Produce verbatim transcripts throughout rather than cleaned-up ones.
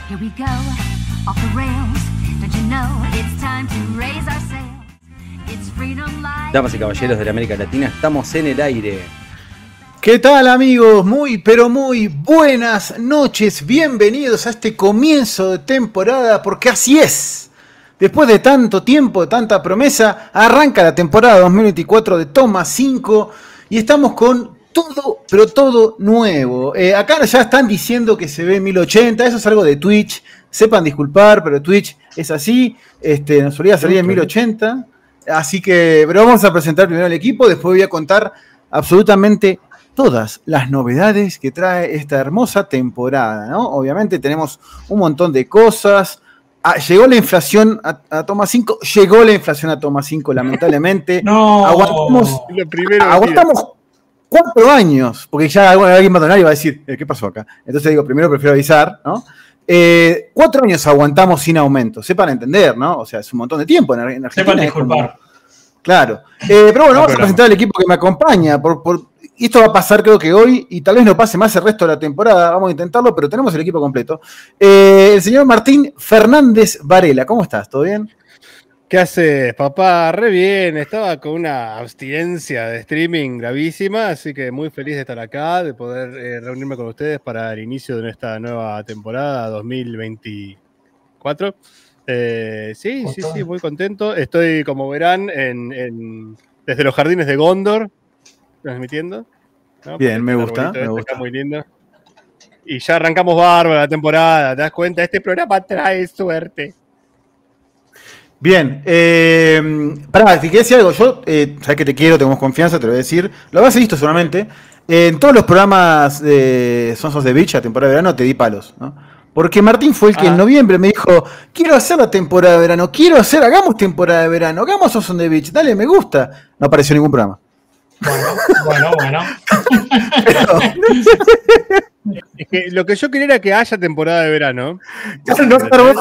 Here we go, off the rails. Don't you know it's time to raise our sails? It's freedom light. Damas y caballeros de la América Latina, estamos en el aire. ¿Qué tal, amigos? Muy, pero muy buenas noches. Bienvenidos a este comienzo de temporada, porque así es. Después de tanto tiempo, de tanta promesa, arranca la temporada dos mil veinticuatro de Toma cinco y estamos con todo, pero todo nuevo. Eh, acá ya están diciendo que se ve mil ochenta, eso es algo de Twitch. Sepan disculpar, pero Twitch es así. Este, nos solía salir en mil ochenta. Así que, pero vamos a presentar primero el equipo, después voy a contar absolutamente todas las novedades que trae esta hermosa temporada, ¿no? Obviamente tenemos un montón de cosas. Ah, llegó la inflación a, a Toma cinco, llegó la inflación a Toma cinco, lamentablemente. No, aguantamos, lo primero aguantamos cuatro años, porque ya alguien va a donar y va a decir, eh, ¿qué pasó acá? Entonces digo, primero prefiero avisar, ¿no? Eh, cuatro años aguantamos sin aumento, sepan entender, ¿no? O sea, es un montón de tiempo en, en Argentina. Sepan disculpar. Como, claro. Eh, pero bueno, vamos a presentar al equipo que me acompaña. Por, por, esto va a pasar creo que hoy, y tal vez no pase más el resto de la temporada, vamos a intentarlo, pero tenemos el equipo completo. Eh, el señor Martín Fernández Varela, ¿cómo estás? ¿Todo bien? ¿Qué haces, papá? Re bien, estaba con una abstinencia de streaming gravísima, así que muy feliz de estar acá, de poder eh, reunirme con ustedes para el inicio de esta nueva temporada dos mil veinticuatro. Eh, sí, sí, sí, muy contento. Estoy, como verán, en, en, desde los jardines de Gondor, transmitiendo, ¿no? Bien, me gusta, me gusta. Está muy lindo. Y ya arrancamos bárbaro la temporada, ¿te das cuenta? Este programa trae suerte. Bien, eh, pará, si quieres decir algo, yo, eh, sabes que te quiero, tenemos confianza, te lo voy a decir, lo habrás visto seguramente, eh, en todos los programas de Sons of the Beach, a temporada de verano, te di palos, ¿no? Porque Martín fue el que ah. en noviembre me dijo, quiero hacer la temporada de verano, quiero hacer, hagamos temporada de verano, hagamos Sons of the Beach, dale, me gusta. No apareció ningún programa. Bueno, bueno, bueno. Pero, es que lo que yo quería era que haya temporada de verano. no, no,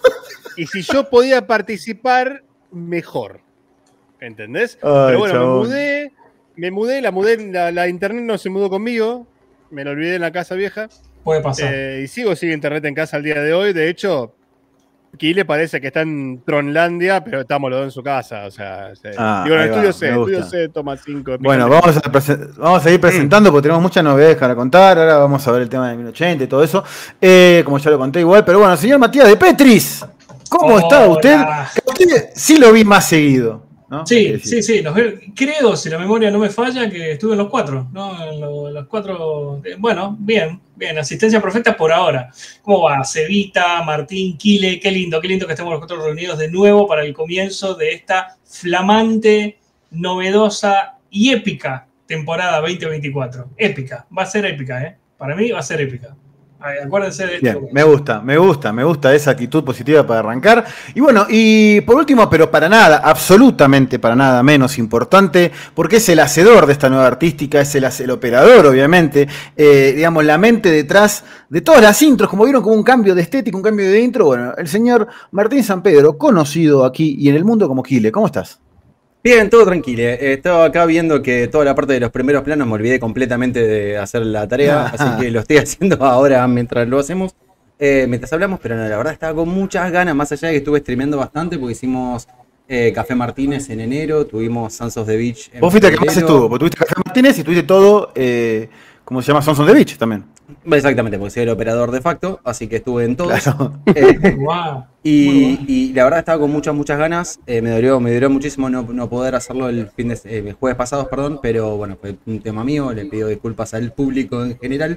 y si yo podía participar, mejor. ¿Entendés? Ay, pero bueno, chabón. me mudé, me mudé, la mudé, la, la internet no se mudó conmigo, me lo olvidé en la casa vieja. Puede pasar. Eh, y sigo sin internet en casa al día de hoy. De hecho, Kile parece que está en Tronlandia, pero estamos los dos en su casa. O sea, ah, digo, en el estudio va, C, estudio C, Toma cinco. Bueno, vamos a, vamos a ir presentando porque tenemos muchas novedades para contar. Ahora vamos a ver el tema de mil ochenta y todo eso. Eh, como ya lo conté igual, pero bueno, señor Matías de Petris, ¿cómo Hola. está usted? Usted sí lo vi más seguido, ¿no? Sí, sí, sí. Los, creo, si la memoria no me falla, que estuve en los cuatro, ¿no? En los, los cuatro. Bueno, bien, bien. Asistencia perfecta por ahora. ¿Cómo va? Cevita, Martín, Kile, qué lindo, qué lindo que estemos los cuatro reunidos de nuevo para el comienzo de esta flamante, novedosa y épica temporada veinte veinticuatro. Épica, va a ser épica, ¿eh? Para mí va a ser épica. Acuérdense de esto. Bien, me gusta, me gusta, me gusta esa actitud positiva para arrancar. Y bueno, y por último, pero para nada, absolutamente para nada menos importante, porque es el hacedor de esta nueva artística, es el, el operador, obviamente, eh, digamos, la mente detrás de todas las intros, como vieron, como un cambio de estética, un cambio de intro. Bueno, el señor Martín Sampedro, conocido aquí y en el mundo como Kile. ¿Cómo estás? Bien, todo tranquilo. Eh, estaba acá viendo que toda la parte de los primeros planos me olvidé completamente de hacer la tarea, así que lo estoy haciendo ahora mientras lo hacemos, eh, mientras hablamos, pero no, la verdad estaba con muchas ganas, más allá de que estuve streameando bastante, porque hicimos eh, Café Martínez en enero, tuvimos Sons of the Beach en Vos fuiste el que febrero. más estuvo, porque tuviste Café Martínez y tuviste todo, eh, ¿cómo se llama? Sons of the Beach también. Exactamente, porque soy el operador de facto, así que estuve en todos. Claro. Eh, Wow. y, y la verdad estaba con muchas, muchas ganas. Eh, me dolió, me dolió muchísimo no, no poder hacerlo el fin de eh, el jueves pasados, perdón, pero bueno, fue un tema mío, le pido disculpas al público en general.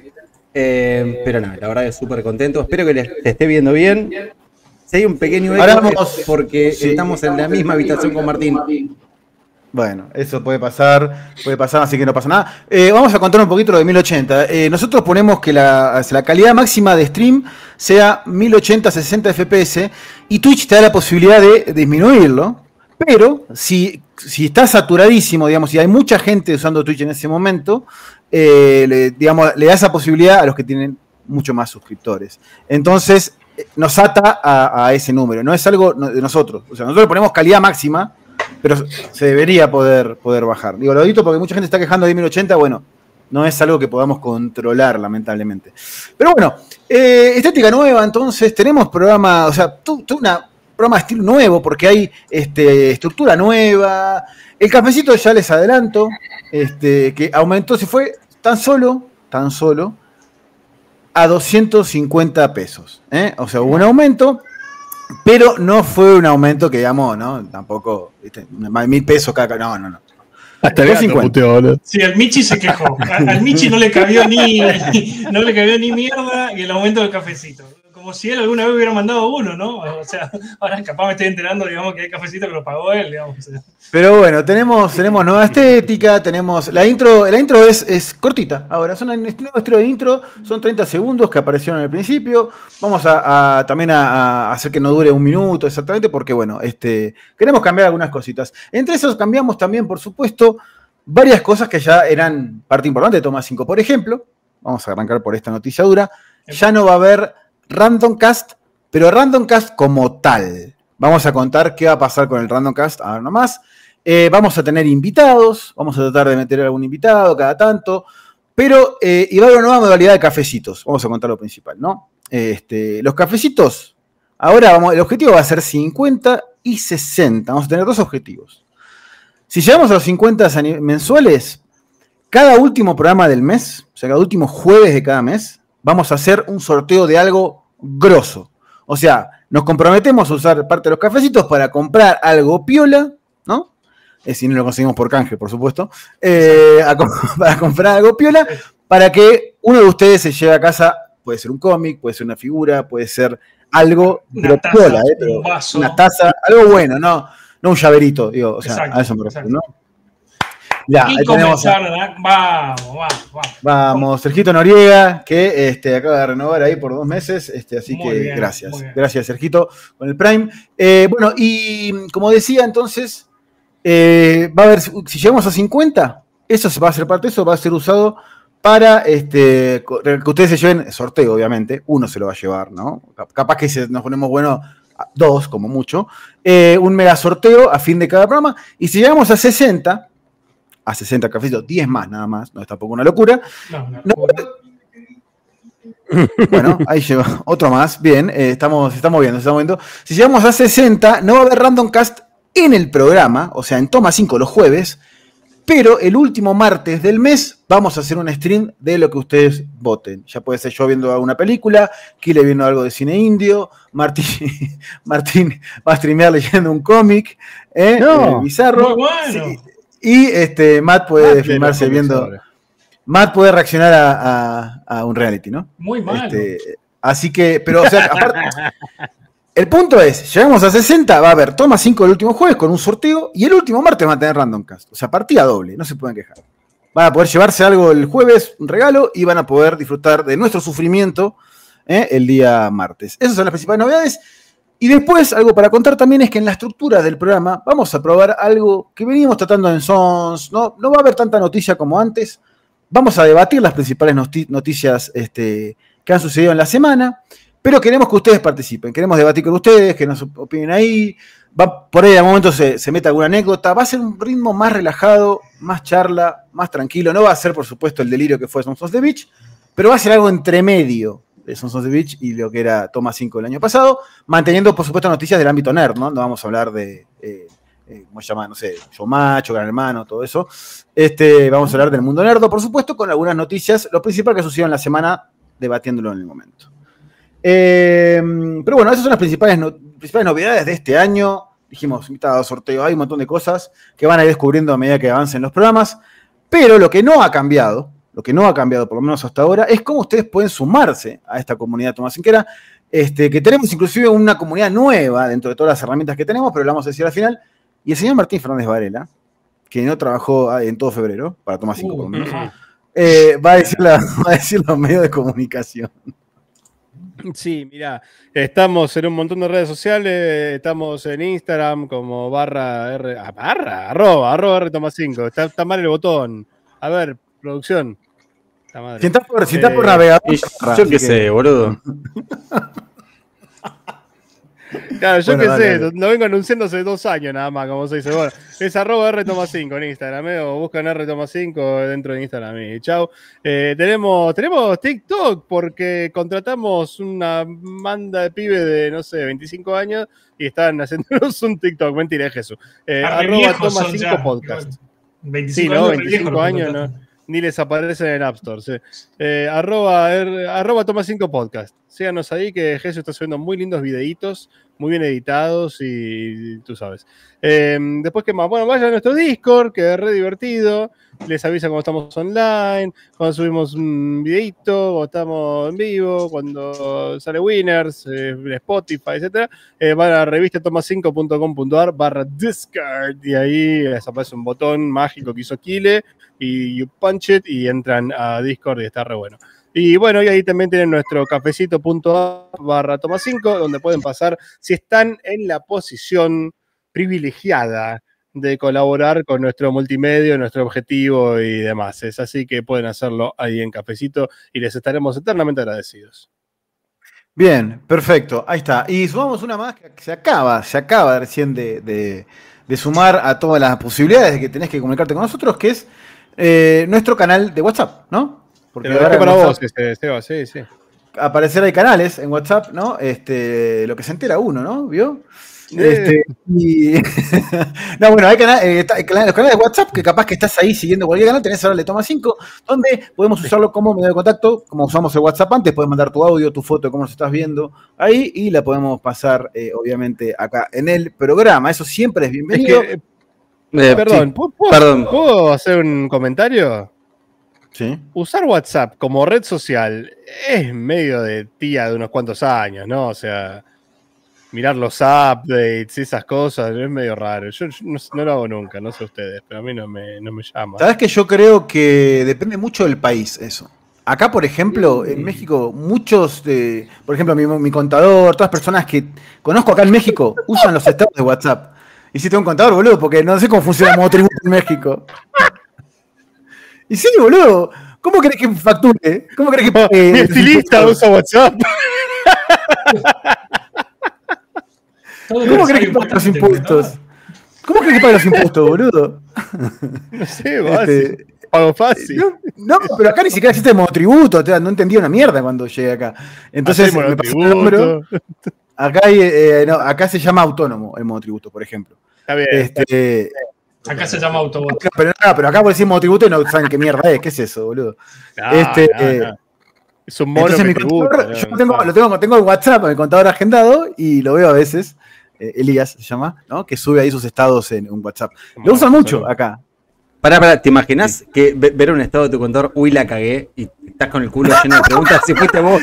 Eh, pero nada, la verdad es súper contento. Espero que les te esté viendo bien. Si hay un pequeño eco, Ahora vamos- es porque sí. estamos en la misma habitación con Martín. Bueno, eso puede pasar, puede pasar, así que no pasa nada. Eh, vamos a contar un poquito lo de mil ochenta. Eh, nosotros ponemos que la, la calidad máxima de stream sea mil ochenta sesenta F P S y Twitch te da la posibilidad de disminuirlo, pero si, si está saturadísimo, digamos, si hay mucha gente usando Twitch en ese momento, eh, le, digamos, le da esa posibilidad a los que tienen mucho más suscriptores. Entonces, nos ata a, a ese número, no es algo de nosotros. O sea, nosotros ponemos calidad máxima, pero se debería poder, poder bajar. Digo, lo digo porque mucha gente está quejando de mil ochenta, bueno, no es algo que podamos controlar, lamentablemente. Pero bueno, eh, estética nueva, entonces, tenemos programa, o sea, todo una programa de estilo nuevo, porque hay este, estructura nueva. El cafecito ya les adelanto, este, que aumentó, se fue tan solo, tan solo, a doscientos cincuenta pesos. ¿eh? O sea, hubo un aumento, pero no fue un aumento que, digamos, ¿no? Tampoco, ¿viste? Mil pesos cada, no, no, no. Hasta el gato puteó, boludo. Sí, el Michi se quejó. Al Michi no le cabió ni, no le cabió ni mierda y el aumento del cafecito. Como si él alguna vez hubiera mandado uno, ¿no? O sea, ahora capaz me estoy enterando, digamos, que hay cafecito que lo pagó él, digamos. O sea. Pero bueno, tenemos, tenemos nueva estética, tenemos. La intro, la intro es, es cortita. Ahora, son un nuevo estilo de intro, son treinta segundos que aparecieron al principio. Vamos a, a también a, a hacer que no dure un minuto exactamente, porque bueno, este, queremos cambiar algunas cositas. Entre esos cambiamos también, por supuesto, varias cosas que ya eran parte importante de Toma cinco. Por ejemplo, vamos a arrancar por esta noticia dura. Ya no va a haber Random Cast, pero Random Cast como tal. Vamos a contar qué va a pasar con el Random Cast ahora nomás. Eh, vamos a tener invitados, vamos a tratar de meter algún invitado cada tanto, pero eh, y va a haber una nueva modalidad de cafecitos. Vamos a contar lo principal, ¿no? Este, los cafecitos, ahora vamos, el objetivo va a ser cincuenta y sesenta. Vamos a tener dos objetivos. Si llegamos a los cincuenta mensuales, cada último programa del mes, o sea, cada último jueves de cada mes, vamos a hacer un sorteo de algo grosso. O sea, nos comprometemos a usar parte de los cafecitos para comprar algo piola, ¿no? Eh, si no lo conseguimos por canje, por supuesto. Eh, a, para comprar algo piola, para que uno de ustedes se lleve a casa, puede ser un cómic, puede ser una figura, puede ser algo, una pero taza, piola, ¿eh? Pero un vaso. Una taza, algo bueno, no, no un llaverito, digo, o sea, Exacto, a eso me refiero, exacto. ¿no? Ya, y ahí tenemos a- comenzar, ¿verdad? Vamos, vamos, vamos. Vamos, Sergito Noriega, que este, acaba de renovar ahí por dos meses, este, así Muy que bien, gracias. muy bien. Gracias, Sergito, con el Prime. Eh, bueno, y como decía entonces, eh, va a haber, si llegamos a cincuenta, eso se va a ser parte de eso, va a ser usado para este, co- que ustedes se lleven, sorteo obviamente, uno se lo va a llevar, ¿no? Cap- Capaz que si nos ponemos bueno, a- dos como mucho, eh, un mega sorteo a fin de cada programa, y si llegamos a sesenta, a sesenta cafecitos, diez más nada más, no es tampoco una locura. No, no, No, bueno, ahí lleva otro más. Bien, eh, estamos, se está moviendo, se está moviendo. Si llegamos a sesenta, no va a haber Random Cast en el programa, o sea, en Toma cinco los jueves, pero el último martes del mes vamos a hacer un stream de lo que ustedes voten. Ya puede ser yo viendo alguna película, Kile viendo algo de cine indio, Martín, Martín va a streamear leyendo un cómic, ¿eh? No, Eh, bizarro. muy bueno. Sí. Y este, Matt puede Ah, filmarse pero viendo. ahora. Matt puede reaccionar a, a- a un reality, ¿no? Muy malo. Este, así que, pero, o sea, aparte, el punto es, llegamos a sesenta, va a haber Toma cinco el último jueves con un sorteo, y el último martes va a tener Random Cast. O sea, partida doble, no se pueden quejar. Van a poder llevarse algo el jueves, un regalo, y van a poder disfrutar de nuestro sufrimiento ¿eh? el día martes. Esas son las principales novedades. Y después, algo para contar también es que en la estructura del programa vamos a probar algo que venimos tratando en Sons. No, no va a haber tanta noticia como antes. Vamos a debatir las principales noti- noticias este, que han sucedido en la semana, pero queremos que ustedes participen. Queremos debatir con ustedes, que nos opinen ahí. Va, por ahí de momento se, se mete alguna anécdota. Va a ser un ritmo más relajado, más charla, más tranquilo. No va a ser, por supuesto, el delirio que fue Sons of the Beach, pero va a ser algo entre medio de Sons of the Beach y lo que era Toma cinco el año pasado, manteniendo, por supuesto, noticias del ámbito nerd, ¿no? No vamos a hablar de, eh, eh, ¿cómo se llama? No sé, Showmacho, Gran Hermano, todo eso. Este, vamos a hablar del mundo nerdo, por supuesto, con algunas noticias, lo principal que sucedió en la semana, debatiéndolo en el momento. Eh, pero bueno, esas son las principales, no- principales novedades de este año. Dijimos, invitados, sorteo, hay un montón de cosas que van a ir descubriendo a medida que avancen los programas, pero lo que no ha cambiado, lo que no ha cambiado, por lo menos hasta ahora, es cómo ustedes pueden sumarse a esta comunidad tomacinquera, este, que tenemos inclusive una comunidad nueva dentro de todas las herramientas que tenemos, pero lo vamos a decir al final. Y el señor Martín Fernández Varela, que no trabajó en todo febrero, para Toma cinco por lo menos, Uh, eh, va, a decir la- va a decir los medios de comunicación. Sí, mira, estamos en un montón de redes sociales, estamos en Instagram como barra R, ah, barra, arroba, arroba R Toma cinco, está, está mal el botón. A ver, producción. La madre. Si estás por, si estás por Eh, navegador, Y barra, yo así qué que- sé, boludo. Claro, yo Bueno, qué dale, sé, dale. lo vengo anunciando hace dos años nada más, como se dice. Bueno, es arroba R Toma cinco en Instagram, ¿eh? O buscan R Toma cinco dentro de Instagram. Y chau. Eh, tenemos, tenemos TikTok porque contratamos una banda de pibes de, no sé, veinticinco años y están haciéndonos un TikTok. Mentira, es Jesús. Eh, Ah, re arroba viejos Toma son cinco ya, podcast. igual. veinticinco Sí, ¿no? años, re veinticinco viejos, años, lo ¿no? Ni les aparece en el App Store. Sí. Eh, arroba, er- arroba Toma cinco Podcast. Síganos ahí que Jesús está subiendo muy lindos videitos, muy bien editados y, y tú sabes. Eh, después, ¿qué más? Bueno, vayan a nuestro Discord, que es re divertido. Les avisa cuando estamos online, cuando subimos un videito, cuando estamos en vivo, cuando sale Winners, eh, en Spotify, etcétera. Eh, van a revista toma cinco punto com punto ar barra Discord y ahí les aparece un botón mágico que hizo Kile y you punch it y entran a Discord y está re bueno. Y bueno, y ahí también tienen nuestro cafecito.app barra toma cinco, donde pueden pasar si están en la posición privilegiada de colaborar con nuestro multimedio, nuestro objetivo y demás. Es así que pueden hacerlo ahí en Cafecito y les estaremos eternamente agradecidos. Bien, perfecto, ahí está. Y sumamos una más que se acaba, se acaba recién de, de- de sumar a todas las posibilidades de que tenés que comunicarte con nosotros, que es eh, nuestro canal de WhatsApp, ¿no? Te lo dejé ahora en para WhatsApp vos, este, Seba, sí, sí. aparecer hay canales en WhatsApp, ¿no? Este, lo que se entera uno, ¿no? ¿Vio? Eh. Este, y... no, bueno, hay cana- eh, está- los canales de WhatsApp que capaz que estás ahí siguiendo cualquier canal, tenés ahora el de Toma cinco, donde podemos usarlo como medio de contacto, como usamos el WhatsApp antes, puedes mandar tu audio, tu foto de cómo nos estás viendo ahí y la podemos pasar, eh, obviamente, acá en el programa. Eso siempre es Es bienvenido. que, eh, Eh, perdón, sí, ¿puedo, puedo- perdón. ¿puedo hacer un comentario? Sí. Usar WhatsApp como red social es medio de tía de unos cuantos años, ¿no? O sea, mirar los updates y esas cosas es medio raro. Yo, yo no, no lo hago nunca, no sé ustedes, pero a mí no me, no me llama. Sabes que yo creo que depende mucho del país eso. Acá, por ejemplo, en México, muchos de, por ejemplo, mi, mi contador, todas las personas que conozco acá en México, usan los estados de WhatsApp. Y si tengo un contador, boludo, porque no sé cómo funciona el modo tributo en México. Y sí, boludo, ¿cómo querés que facture? ¿Cómo querés que pague? Mi estilista usa WhatsApp. Todo ¿Cómo lo querés que que pague los importante, impuestos? ¿no? ¿Cómo querés que pague los impuestos, boludo? No sé, fácil. Este, Pago fácil. No, no, pero acá ni siquiera existe el monotributo, o sea, no entendía una mierda cuando llegué acá. Entonces, Hacemos me los pasó el número. tributos. Acá, hay, eh, no, acá se llama autónomo el monotributo, por ejemplo. Está bien. Este, Acá se llama Autobot. pero, no, pero acá por decir monotributo y no saben qué mierda es, ¿qué es eso, boludo? No, este, no, eh, no. Es un mono Entonces que mi tributa, contador, ¿no? yo lo tengo, lo tengo, tengo el WhatsApp, mi contador agendado, y lo veo a veces, eh, Elías se llama, ¿no? Que sube ahí sus estados en un WhatsApp. Lo usan mucho acá. Pará, pará, ¿te imaginás que ve- ver un estado de tu contador, uy, la cagué, y estás con el culo lleno de preguntas si fuiste vos?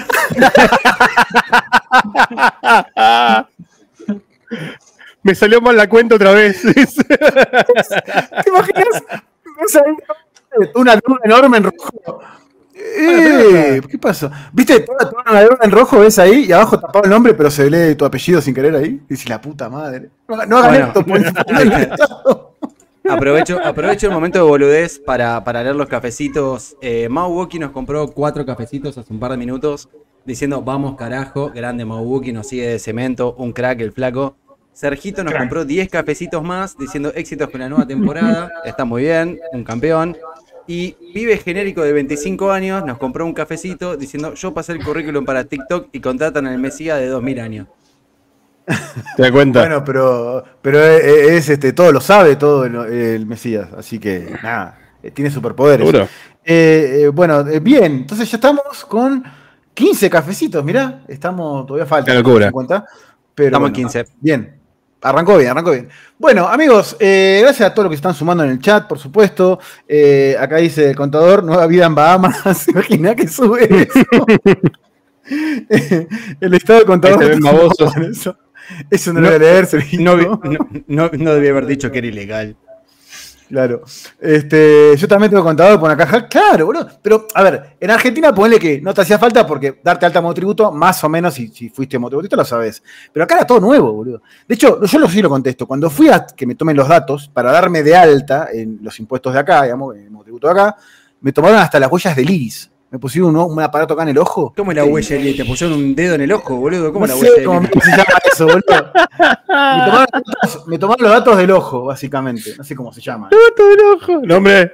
Me salió mal la cuenta otra vez. ¿Te imaginas? Ves ahí una luna enorme en rojo. Eh, ¿Qué pasó? ¿Viste toda, toda una luna en rojo ves ahí y abajo tapado el nombre, pero se lee tu apellido sin querer ahí? Y dices, la puta madre. No, no hagan Bueno. esto, por favor. Aprovecho, aprovecho el momento de boludez para, para leer los cafecitos. Eh, Mau Woki nos compró cuatro cafecitos hace un par de minutos diciendo vamos carajo, grande Mau Woki, nos sigue de cemento, un crack el flaco. Sergito nos Crack. compró diez cafecitos más diciendo éxitos con la nueva temporada, está muy bien, un campeón. Y Pibe Genérico de veinticinco años nos compró un cafecito diciendo yo pasé el currículum para TikTok y contratan al Mesías de dos mil años. ¿Te das cuenta? Bueno, pero, pero es, es, este, todo lo sabe, todo el, el Mesías, así que nada, eh, tiene superpoderes. Seguro. Eh, eh, bueno, eh, bien, entonces ya estamos con quince cafecitos, mirá, estamos, todavía falta. Qué locura. cincuenta, pero Estamos en bueno, quince. Bien, arrancó bien, arrancó bien. Bueno, amigos, eh, gracias a todos los que se están sumando en el chat, por supuesto. Eh, acá dice el contador, nueva vida en Bahamas, imagina que sube eso. El estado de contador. Ahí se ven babosos. Eso, eso no lo voy a leer, Sergio. No, vi- no, no, no debía haber dicho que era ilegal. Claro. Este, yo también tengo contador por una caja. Claro, boludo. Pero, a ver, en Argentina ponle que no te hacía falta porque darte alta monotributo, más o menos, si, si fuiste monotributista lo sabes. Pero acá era todo nuevo, boludo. De hecho, yo lo sí lo contesto. Cuando fui a que me tomen los datos para darme de alta en los impuestos de acá, digamos, en el monotributo de acá, me tomaron hasta las huellas del iris. me pusieron un, un aparato acá en el ojo. ¿Cómo es la huella, Eli? ¿Te pusieron un dedo en el ojo, boludo? ¿Cómo No la sé huella, cómo Eli? se llama eso, boludo. Me tomaron, los datos, me tomaron los datos del ojo, básicamente. No sé cómo se llama. Todo el ojo. No, hombre.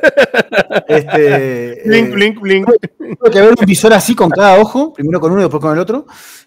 Este, Blink, eh, blink, blink. Tuve que ver un visor así con cada ojo, primero con uno y después con el otro,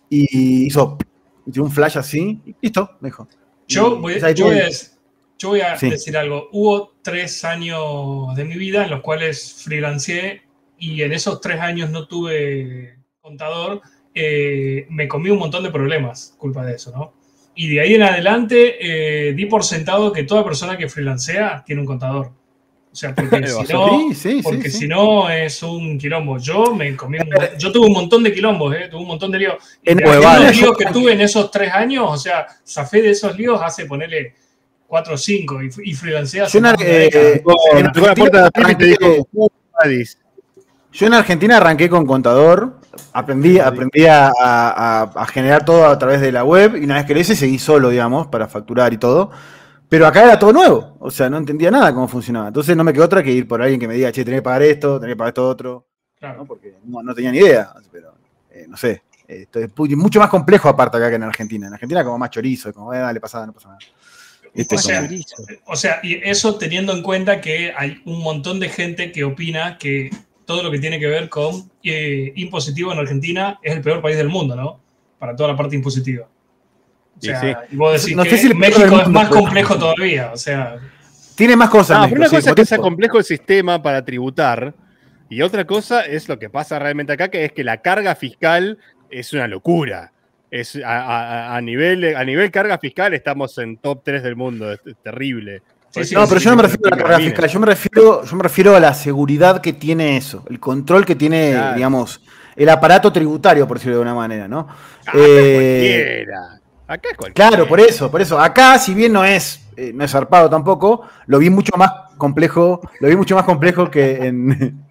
y hizo y tiró un flash así, y listo, me dijo. Yo Y, voy, pues, ahí yo voy tiene- a, yo voy a Sí. decir algo. Hubo tres años de mi vida en los cuales freelanceé y en esos tres años no tuve contador. Eh, me comí un montón de problemas culpa de eso, ¿no? Y de ahí en adelante eh, di por sentado que toda persona que freelancea tiene un contador. O sea, porque si no, Sí, sí, porque sí, si sí. no es un quilombo. Yo me comí un, yo tuve un montón de quilombos, ¿eh? Tuve un montón de líos. Y En de huevada. aquellos líos que tuve en esos tres años, o sea, zafé de esos líos hace ponerle cuatro o cinco y, y freelanceé hace Yo en, más Ar- de una década. eh, en Me tocó la puerta de atrás y te Argentina dijo, "Uh, Adis". yo en Argentina arranqué con contador, aprendí, aprendí a, a- a generar todo a través de la web y una vez que lo hice seguí solo, digamos, para facturar y todo. Pero acá era todo nuevo, o sea, no entendía nada cómo funcionaba. Entonces no me quedó otra que ir por alguien que me diga, che, tenés que pagar esto, tenés que pagar esto otro, Claro. ¿no? Porque no, no tenía ni idea, pero eh, no sé. Esto es pu- mucho más complejo aparte acá que en Argentina. En Argentina como más chorizo, como, eh, dale, pasada, no pasa nada. Este, O sea, como- O sea, y eso teniendo en cuenta que hay un montón de gente que opina que todo lo que tiene que ver con eh, impositivo en Argentina es el peor país del mundo, ¿no? Para toda la parte impositiva. O Y sea, sí. y vos decís No sé que si el peor México del es mundo, más pero- complejo todavía. O sea, tiene más cosas. No, México, pero una sí, cosa es como que te sea digo. complejo el sistema para tributar y otra cosa es lo que pasa realmente acá, que es que la carga fiscal es una locura. Es a, a- a nivel, a nivel carga fiscal estamos en top tres del mundo, es, es terrible. Sí, sí, No, pero sí, yo no me sí, refiero a la sí, carga sí, fiscal, yo me refiero, yo me refiero a la seguridad que tiene eso, el control que tiene, Claro. digamos, el aparato tributario, por decirlo de alguna manera, ¿no? Acá Eh, cualquiera. Acá es cualquiera. claro, por eso, por eso. Acá, si bien no es, eh, no es zarpado tampoco, lo vi mucho más complejo, lo vi mucho más complejo que en,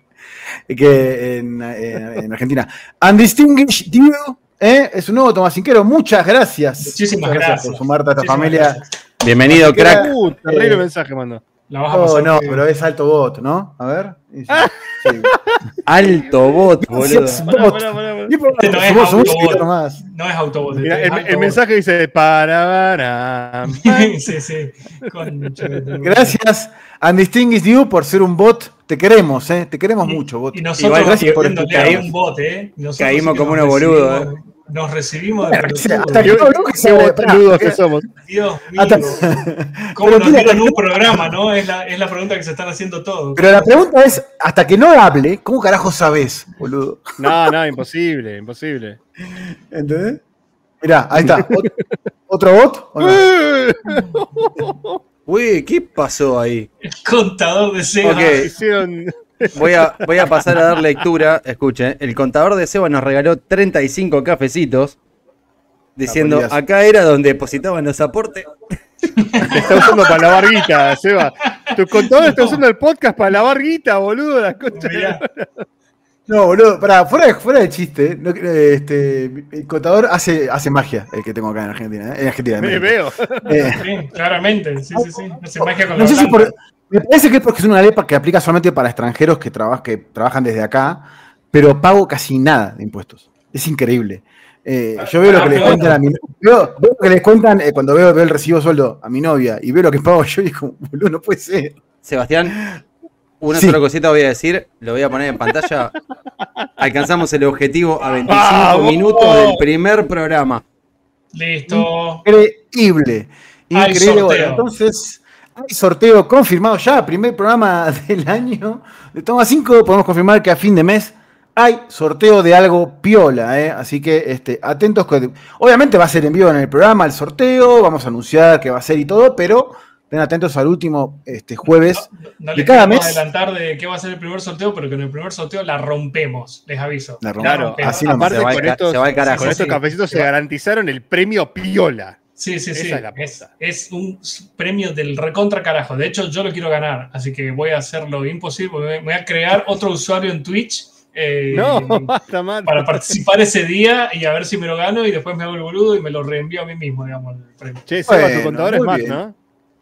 que en, en- en Argentina. Undistinguished Deal, ¿eh? Es un nuevo Tomasinquero, muchas gracias. muchísimas Muchas gracias. por sumarte a esta Muchísimas familia. gracias. Bienvenido, Así que crack. era- Uh, terrible Eh, mensaje mandó. La vas a Oh, pasar no, muy bien. pero es alto bot, ¿no? A ver. Sí, sí. Alto bot, boludo. Gracias, Pará, bot. pará, pará, pará. Y por- Este no es somos- somos autobot. seguidores más. No es autobot. Mira, es el, alto el bot. mensaje dice para, para, Sí, sí. Concha de tu- Gracias, Undistinguished You, por ser un bot. Te queremos, ¿eh? Te queremos Y- mucho, bot. Y nosotros Igual, gracias por pidiéndole escuchar. a un bot, ¿eh? Nosotros Caímos sí que como nos unos boludos, recibimos- Nos recibimos de Hasta pelotudos. que no habló que Qué se boludos que somos. Dios mío. Hasta- ¿Cómo Pero nos tiene- dieron un programa, no? Es la, es la pregunta que se están haciendo todos. Pero la pregunta es, hasta que no hable, ¿cómo carajo sabes, boludo? No, no, imposible, imposible. ¿Entendés? Mirá, ahí está. ¿Ot- ¿Otro bot? ¿O no? Uy, ¿qué pasó ahí? Contador de Seba. Ok. Hicieron. Voy a, voy a pasar a dar lectura. Escuchen, el contador de Seba nos regaló treinta y cinco cafecitos. Diciendo, bolías. acá era donde depositaban los aportes. Te está usando para lavar guita, Seba. Tu contador está usando el podcast para lavar guita, boludo. Las conchas. Mirá, No, boludo, pará, fuera de, fuera de chiste, no, eh, este, el contador hace, hace magia, el que tengo acá en Argentina, ¿eh? En Argentina. en Me México. veo. Eh, sí, claramente. Sí, sí, sí. Hace magia con no la sé si blanca. por, me parece que es porque es una ley pa- que aplica solamente para extranjeros que, traba- que trabajan desde acá, pero pago casi nada de impuestos. Es increíble. Eh, yo veo lo que les cuentan a mi veo, veo lo que les cuentan eh, cuando veo, veo el recibo de sueldo a mi novia y veo lo que pago yo y digo, boludo, no puede ser. Sebastián, una Sí. sola cosita voy a decir, lo voy a poner en pantalla. Alcanzamos el objetivo a veinticinco ¡Vamos! minutos del primer programa. Listo. Increíble. Hay Increíble. sorteo. Bueno, entonces, hay sorteo confirmado ya, primer programa del año de Toma cinco. Podemos confirmar que a fin de mes hay sorteo de algo piola, ¿eh? Así que este, atentos. que- Obviamente va a ser en vivo en el programa el sorteo, vamos a anunciar qué va a ser y todo, pero estén atentos al último este, jueves. No Y les cada queremos mes- adelantar de qué va a ser el primer sorteo, pero que en el primer sorteo la rompemos, les aviso. La rompemos. Claro, rompemos. así nomás. aparte Se va al con ca- estos, se va al carajo. con estos Sí, sí. cafecitos se garantizaron el premio Piola. Sí, sí, sí. Esa es la Es, puta. es un premio del recontra carajo. De hecho, yo lo quiero ganar, así que voy a hacer lo imposible. Voy a- voy a crear otro usuario en Twitch eh, No, basta más. para participar ese día y a ver si me lo gano y después me hago el boludo y me lo reenvío a mí mismo, digamos, el premio. Che, Seba, Bueno, tu contador es muy más, bien. ¿no?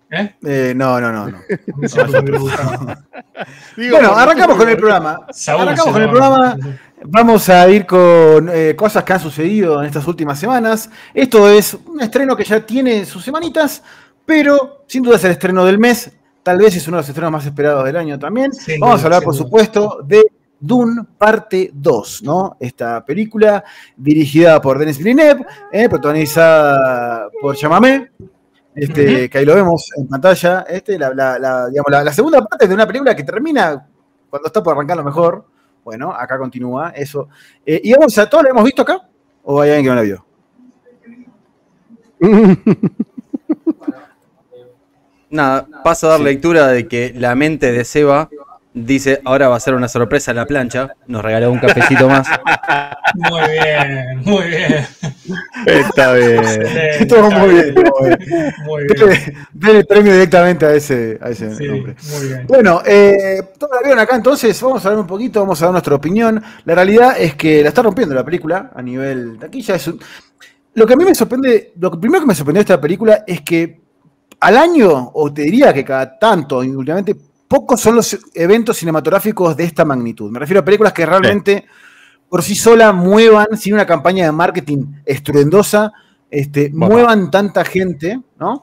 ¿Eh? Eh, no, no, no, no. No sé por qué me gustaba. Digo, Bueno, por- arrancamos con el programa. Saúl Arrancamos se con el llamaba. programa. Vamos a ir con eh, cosas que han sucedido en estas últimas semanas. Esto es un estreno que ya tiene sus semanitas, pero sin duda es el estreno del mes. Tal vez es uno de los estrenos más esperados del año también. Sin Vamos duda, a hablar, sin por duda. supuesto, de Dune parte dos, ¿no? Esta película dirigida por Denis Villeneuve, eh, protagonizada por Chalamet, este, Ujú. que ahí lo vemos en pantalla. Este, la, la- la- digamos, la, la segunda parte de una película que termina cuando está por arrancar lo mejor. Bueno, acá continúa eso. Eh, y vamos a, ¿todos lo hemos visto acá? ¿O hay alguien que no la vio? Nada, paso a dar lectura de que la mente de Seba dice, ahora va a ser una sorpresa la plancha, nos regaló un cafecito más. Muy bien, muy bien. Está bien. Excelente, Todo está muy bien, todo muy bien. Muy bien. Dele, dele el premio directamente a ese, a ese Sí, nombre. muy bien. Bueno, eh, todos la vieron acá, entonces vamos a ver un poquito, vamos a dar nuestra opinión. La realidad es que la está rompiendo la película a nivel taquilla. Es un- Lo que a mí me sorprende, lo que primero que me sorprendió de esta película es que al año, o te diría que cada tanto, y últimamente, pocos son los eventos cinematográficos de esta magnitud. Me refiero a películas que realmente por sí sola muevan, sin una campaña de marketing estruendosa, este, Bueno. muevan tanta gente, ¿no?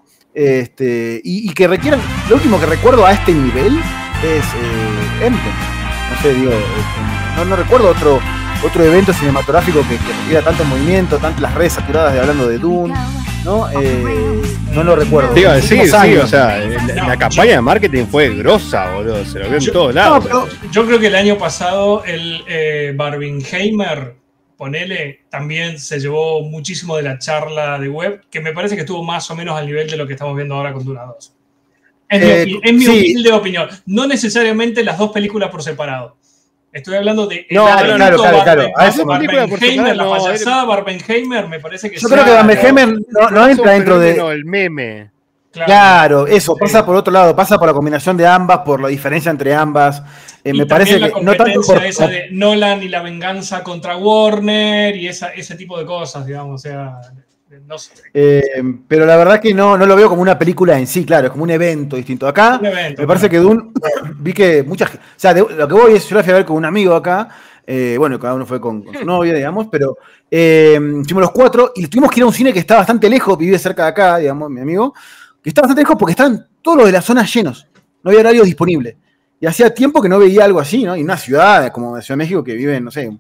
Este, y, y que requieran, lo último que recuerdo a este nivel es eh, Endgame. No sé, digo, este, no, no recuerdo otro, otro evento cinematográfico que, que requiera tanto movimiento, tantas las redes saturadas de hablando de Dune, ¿no? Eh, no lo recuerdo. Digo, Los sí, últimos sí, años. o sea, la, No, la campaña de marketing fue grosa, boludo. Se lo vio en Yo- todos No, lados. pero- Yo creo que el año pasado el eh, Barbenheimer, ponele, también se llevó muchísimo de la charla de web, que me parece que estuvo más o menos al nivel de lo que estamos viendo ahora con Duna dos. Es Eh, mi, opi- es mi sí. humilde opinión. No necesariamente las dos películas por separado. Estoy hablando de No, el no, evento claro, claro, claro. Barben- A eso- película por Barbenheimer, separado, la no, payasada Barbenheimer, me parece que Yo sí. creo que Claro, Barbenheimer no, no Es un entra dentro de. fenómeno, el meme. Claro, eso, Sí. pasa por otro lado, pasa por la combinación de ambas, por la diferencia entre ambas. Eh, Y me también parece la que no tanto competencia por. esa de Nolan y la venganza contra Warner y esa, ese tipo de cosas, digamos, o sea, no sé. eh, pero la verdad que no, no lo veo como una película en sí, claro, es como un evento distinto. Acá Un evento, me parece que Dune, vi que mucha gente, o sea, de- lo que voy es, yo la fui a ver con un amigo acá, eh, bueno, cada uno fue con, con su novia, digamos, pero eh, fuimos los cuatro y tuvimos que ir a un cine que está bastante lejos, vive cerca de acá, digamos, mi amigo, que está bastante lejos porque estaban todos los de la zona llenos, no había horarios disponibles. Y hacía tiempo que no veía algo así, ¿no? Y una ciudad como la Ciudad de México que viven, no sé,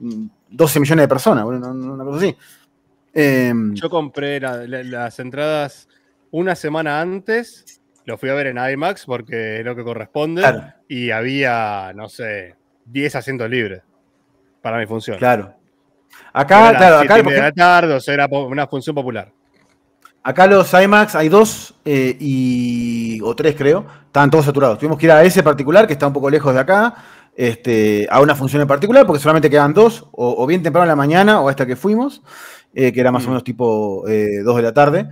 doce millones de personas, bueno, una cosa así. Eh, Yo compré la- la- las entradas una semana antes, lo fui a ver en IMAX porque es lo que corresponde, Claro. y había, no sé, diez asientos libres para mi función. Claro. Era Acá, a las claro, siete acá, y media de la tarde, o sea, era po- una función popular. acá los IMAX hay dos eh, y, o tres creo, estaban todos saturados. Tuvimos que ir a ese particular que está un poco lejos de acá, este, a una función en particular porque solamente quedan dos, o, o bien temprano en la mañana o hasta que fuimos, eh, que era más o Mm. menos tipo eh, dos de la tarde.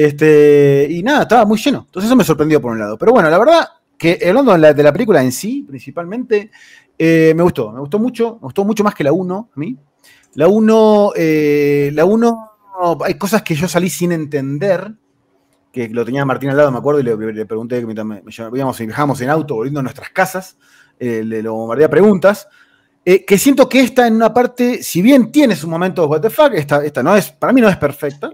Este, y nada, estaba muy lleno. Entonces eso me sorprendió por un lado. Pero bueno, la verdad que hablando de la, de la película en sí, principalmente, eh, me gustó, me gustó mucho, me gustó mucho más que la uno a mí. La uno, eh, la uno, hay cosas que yo salí sin entender, que lo tenía Martín al lado, me acuerdo, y le, le pregunté, mientras me, me íbamos y viajamos en auto volviendo a nuestras casas, eh, le lo bombardé a preguntas, eh, que siento que esta en una parte, si bien tiene sus momentos what the fuck, esta, esta no es, para mí no es perfecta,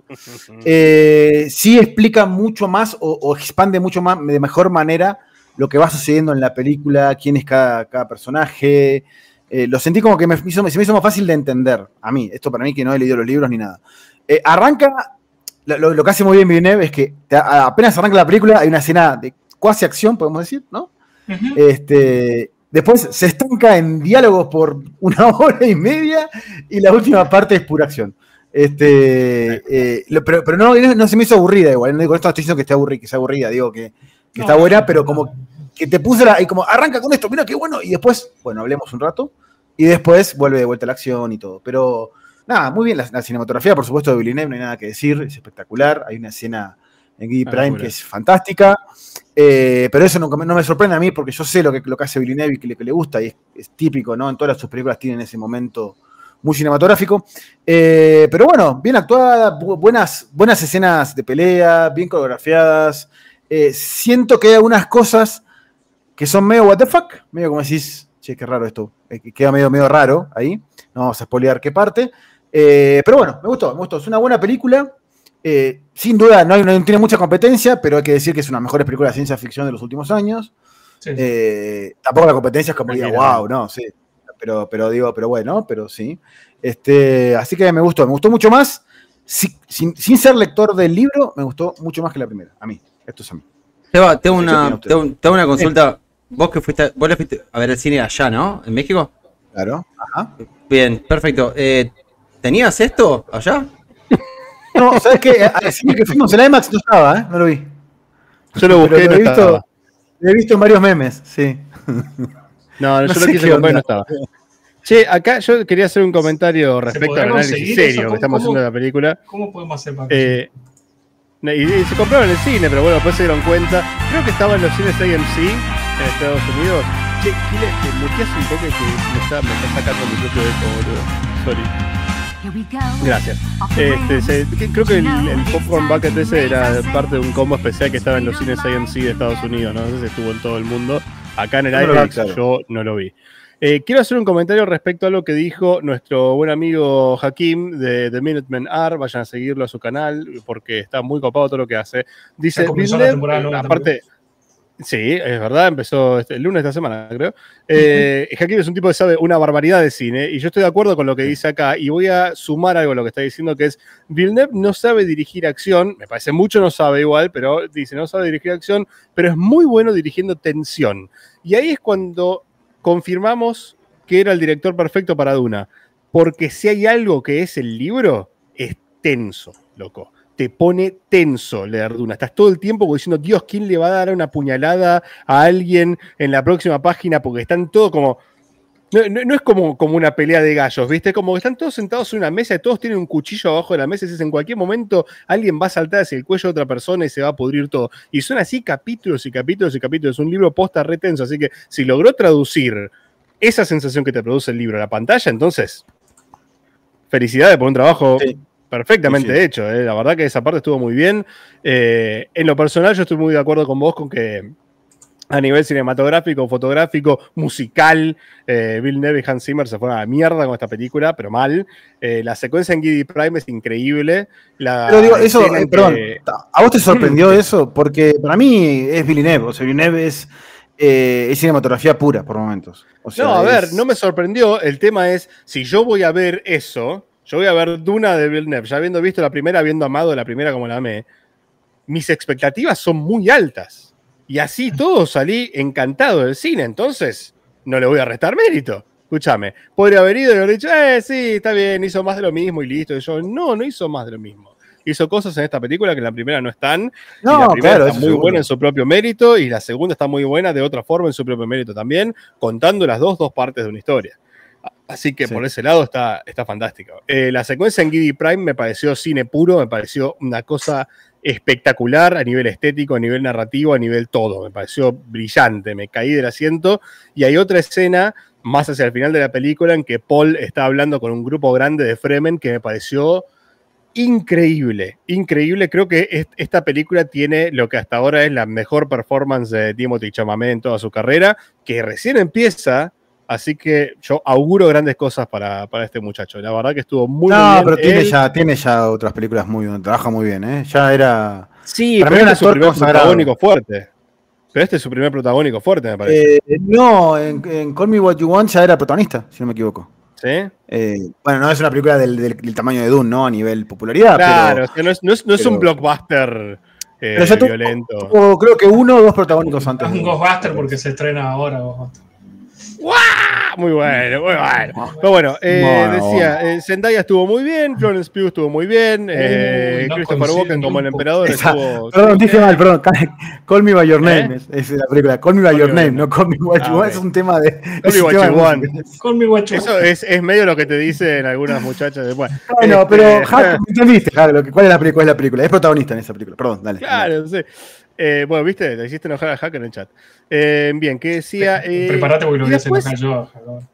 eh, sí explica mucho más o, o expande mucho más, de mejor manera, lo que va sucediendo en la película, quién es cada, cada personaje. Eh, lo sentí como que me hizo, se me hizo más fácil de entender a mí. Esto para mí que no he leído los libros ni nada. Eh, arranca, lo, lo que hace muy bien Villeneuve es que te, a, apenas arranca la película hay una escena de cuasi acción, podemos decir, ¿no? Ujú. Este, después se estanca en diálogos por una hora y media y la última parte es pura acción. Este, eh, lo- pero pero no, no se me hizo aburrida igual. No, con esto no estoy diciendo que esté aburrida, que sea aburrida, digo que, que No, está buena, no, pero no. como que te puse la, y como arranca con esto, mira qué bueno, y después, bueno, hablemos un rato, y después vuelve de vuelta a la acción y todo. Pero nada, muy bien, la, la cinematografía, por supuesto, de Villeneuve, no hay nada que decir, es espectacular. Hay una escena en Gigi Ah, Prime locura. que es fantástica, eh, pero eso no, no me sorprende a mí porque yo sé lo que, lo que hace Villeneuve y que le, que le gusta, y es, es típico, ¿no? En todas sus películas tienen ese momento muy cinematográfico. Eh, pero bueno, bien actuada, bu- buenas, buenas escenas de pelea, bien coreografiadas. Eh, siento que hay algunas cosas que son medio what the fuck, medio como decís, che, qué raro esto, eh, queda medio, medio raro ahí, no vamos a spoilear qué parte, eh, pero bueno, me gustó, me gustó, es una buena película, eh, sin duda no, hay, no tiene mucha competencia, pero hay que decir que es una de las mejores películas de ciencia ficción de los últimos años, sí, sí. Eh, tampoco la competencia es como diga, wow, no, sí, pero, pero digo, pero bueno, pero sí, este, así que me gustó, me gustó mucho más, si, sin, sin ser lector del libro, me gustó mucho más que la primera, a mí, esto es a mí. Seba, tengo una, tengo, tengo una consulta. Vos que fuiste, vos le fuiste a ver el cine allá, ¿no? ¿En México? Claro. Ajá. Bien, perfecto. Eh, ¿Tenías esto allá? No, ¿sabes qué? Al cine que fuimos, el IMAX no estaba, ¿eh? No lo vi. Yo lo busqué y no he visto, estaba. Lo he visto en varios memes, sí. No, no yo lo quise comprar y no estaba. Che, acá yo quería hacer un comentario respecto al análisis serio que estamos haciendo de la película. ¿Cómo podemos hacer para eh, Y, y se compraron en el cine, pero bueno, después se dieron cuenta. Creo que estaba en los cines A M C en Estados Unidos. Che, Kile, te muteas un toque que me está, me está sacando mi propio eco, boludo. Sorry. Gracias. Este, se, creo que el, el Popcorn Bucket ese era parte de un combo especial que estaba en los cines A M C de Estados Unidos. No sé si estuvo en todo el mundo. Acá en el IMAX yo no lo vi. Eh, quiero hacer un comentario respecto a lo que dijo nuestro buen amigo Hakim de The Minutemen R. Vayan a seguirlo a su canal porque está muy copado todo lo que hace. Dice, Villeneuve, aparte, sí, es verdad, empezó este, el lunes de esta semana, creo. Eh, uh-huh. Hakim es un tipo que sabe una barbaridad de cine y yo estoy de acuerdo con lo que dice acá y voy a sumar algo a lo que está diciendo, que es Villeneuve no sabe dirigir acción, me parece mucho no sabe igual, pero dice no sabe dirigir acción, pero es muy bueno dirigiendo tensión. Y ahí es cuando confirmamos que era el director perfecto para Duna. Porque si hay algo que es el libro, es tenso, loco. Te pone tenso leer Duna. Estás todo el tiempo diciendo, Dios, ¿quién le va a dar una puñalada a alguien en la próxima página? Porque están todos como... No, no, no es como, como una pelea de gallos, ¿viste? Como que están todos sentados en una mesa y todos tienen un cuchillo abajo de la mesa y dices, en cualquier momento alguien va a saltar hacia el cuello de otra persona y se va a pudrir todo. Y son así capítulos y capítulos y capítulos. Es un libro posta re tenso, así que si logró traducir esa sensación que te produce el libro a la pantalla, entonces, felicidades por un trabajo sí. perfectamente sí, sí. hecho. ¿eh? La verdad que esa parte estuvo muy bien. Eh, en lo personal yo estoy muy de acuerdo con vos con que a nivel cinematográfico, fotográfico, musical, eh, Villeneuve y Hans Zimmer se fueron a la mierda con esta película, pero mal. Eh, la secuencia en Giddy Prime es increíble. La pero digo, eso, eh, perdón, que... ¿a vos te sorprendió eso? Porque para mí es Villeneuve, o sea, Villeneuve es, eh, es cinematografía pura por momentos. O sea, no, a es... ver, no me sorprendió. El tema es, si yo voy a ver eso, yo voy a ver Duna de Villeneuve, ya habiendo visto la primera, habiendo amado la primera como la amé, mis expectativas son muy altas. Y así todo salí encantado del cine, entonces no le voy a restar mérito. Escúchame, podría haber ido y haber dicho, eh, sí, está bien, hizo más de lo mismo y listo. Y yo, no, no hizo más de lo mismo. Hizo cosas en esta película que en la primera no están. No, y la primera claro, está muy seguro. buena en su propio mérito y la segunda está muy buena de otra forma en su propio mérito también, contando las dos, dos partes de una historia. Así que sí. por ese lado está, está fantástico. Eh, la secuencia en Giddy Prime me pareció cine puro, me pareció una cosa espectacular a nivel estético, a nivel narrativo, a nivel todo. Me pareció brillante, me caí del asiento. Y hay otra escena más hacia el final de la película en que Paul está hablando con un grupo grande de Fremen que me pareció increíble, increíble. Creo que esta película tiene lo que hasta ahora es la mejor performance de Timothée Chalamet en toda su carrera, que recién empieza. Así que yo auguro grandes cosas para, para este muchacho. La verdad que estuvo muy, no, muy bien. No, pero tiene, Él... ya, tiene ya otras películas muy bien, trabaja muy bien, ¿eh? Ya era... Sí, para pero mí este es su primer protagónico fuerte. Pero este es su primer protagónico fuerte, me parece. Eh, no, en, en Call Me What You Want ya era protagonista, si no me equivoco. ¿Sí? Eh, bueno, no es una película del, del, del tamaño de Dune, ¿no? A nivel popularidad. Claro, pero, o sea, no es, no es, no es pero, un blockbuster eh, pero ya tuvo, violento. Tuvo, creo que uno o dos protagónicos antes. Es un Ghostbuster porque se estrena ahora, Ghostbuster. ¡Guau! Muy bueno, muy bueno. Pero bueno, eh, bueno decía, eh, Zendaya estuvo muy bien, Florence Pugh estuvo muy bien, eh, no Christopher Walken como el emperador Esa, estuvo... Perdón, dije mal, perdón. Call Me By Your Name, ¿Eh? es, es la película. Call Me By Call Your Name, no Call Me What You Want, es un tema de... Call Me What You Want. Call Me What You Eso es, es medio lo que te dicen algunas muchachas después. Bueno, este, pero, Jack, ¿me entendiste, Jack? ¿Cuál es la película? ¿Cuál es la película? Es protagonista en esa película, perdón, dale. Claro, dale. sí. Eh, bueno, viste, le hiciste enojar a Hack en el chat. Eh, bien, ¿qué decía? Eh, Prepárate porque lo voy a hacer después... enojar yo.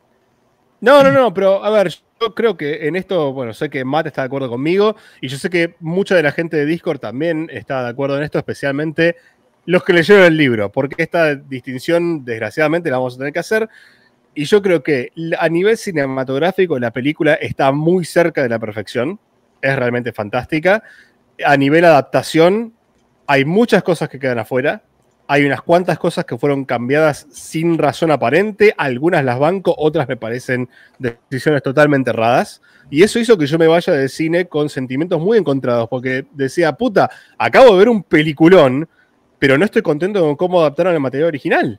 No, no, no, pero a ver, yo creo que en esto, bueno, sé que Matt está de acuerdo conmigo y yo sé que mucha de la gente de Discord también está de acuerdo en esto, especialmente los que leyeron el libro, porque esta distinción, desgraciadamente, la vamos a tener que hacer. Y yo creo que a nivel cinematográfico la película está muy cerca de la perfección. Es realmente fantástica. A nivel adaptación, hay muchas cosas que quedan afuera. Hay unas cuantas cosas que fueron cambiadas sin razón aparente. Algunas las banco, otras me parecen decisiones totalmente erradas. Y eso hizo que yo me vaya del cine con sentimientos muy encontrados. Porque decía, puta, acabo de ver un peliculón, pero no estoy contento con cómo adaptaron el material original.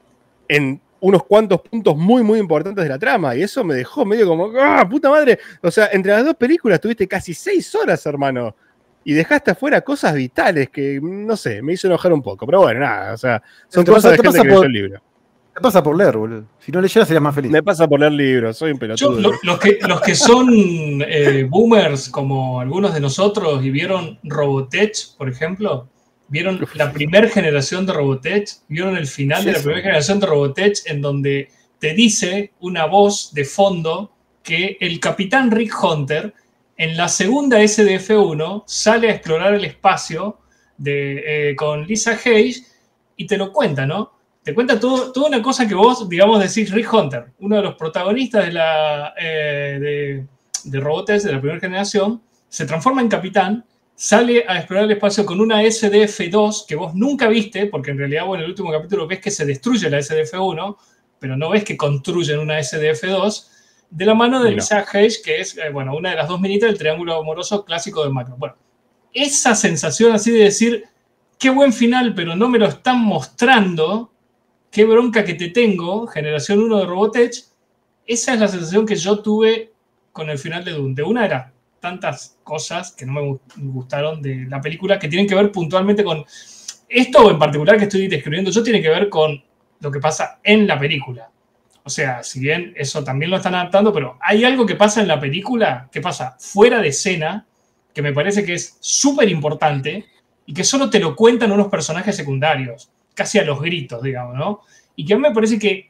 En unos cuantos puntos muy, muy importantes de la trama. Y eso me dejó medio como, ¡ah, puta madre! O sea, entre las dos películas tuviste casi seis horas, hermano. Y dejaste afuera cosas vitales que, no sé, me hizo enojar un poco. Pero bueno, nada, o sea, son Te cosas pasa- de te gente pasa que por- leyó el libro. Te pasa por leer, boludo. Si no leyeras serías más feliz. Me pasa por leer libros, soy un Yo, pelotudo. lo- los, que, los que son eh, boomers, como algunos de nosotros, y vieron Robotech, por ejemplo, vieron la primera generación de Robotech, vieron el final Sí, de la eso. primera generación de Robotech, en donde te dice una voz de fondo que el capitán Rick Hunter, en la segunda S D F uno, sale a explorar el espacio de, eh, con Lisa Hayes y te lo cuenta, ¿no? Te cuenta todo, toda una cosa que vos, digamos, decís, Rick Hunter, uno de los protagonistas de, la, eh, de, de Robotech de la primera generación, se transforma en capitán, sale a explorar el espacio con una S D F dos que vos nunca viste, porque en realidad vos en el último capítulo ves que se destruye la S D F uno, pero no ves que construyen una S D F dos, de la mano de No. Lisa Hayes, que es, eh, bueno, una de las dos minitas del triángulo amoroso clásico de Macro. Bueno, esa sensación así de decir, qué buen final, pero no me lo están mostrando, qué bronca que te tengo, generación uno de Robotech, esa es la sensación que yo tuve con el final de Dune. De una de las tantas cosas que no me gustaron de la película, que tienen que ver puntualmente con esto en particular que estoy describiendo, yo tiene que ver con lo que pasa en la película. O sea, si bien eso también lo están adaptando, pero hay algo que pasa en la película, que pasa fuera de escena, que me parece que es súper importante y que solo te lo cuentan unos personajes secundarios, casi a los gritos, digamos, ¿no? Y que a mí me parece que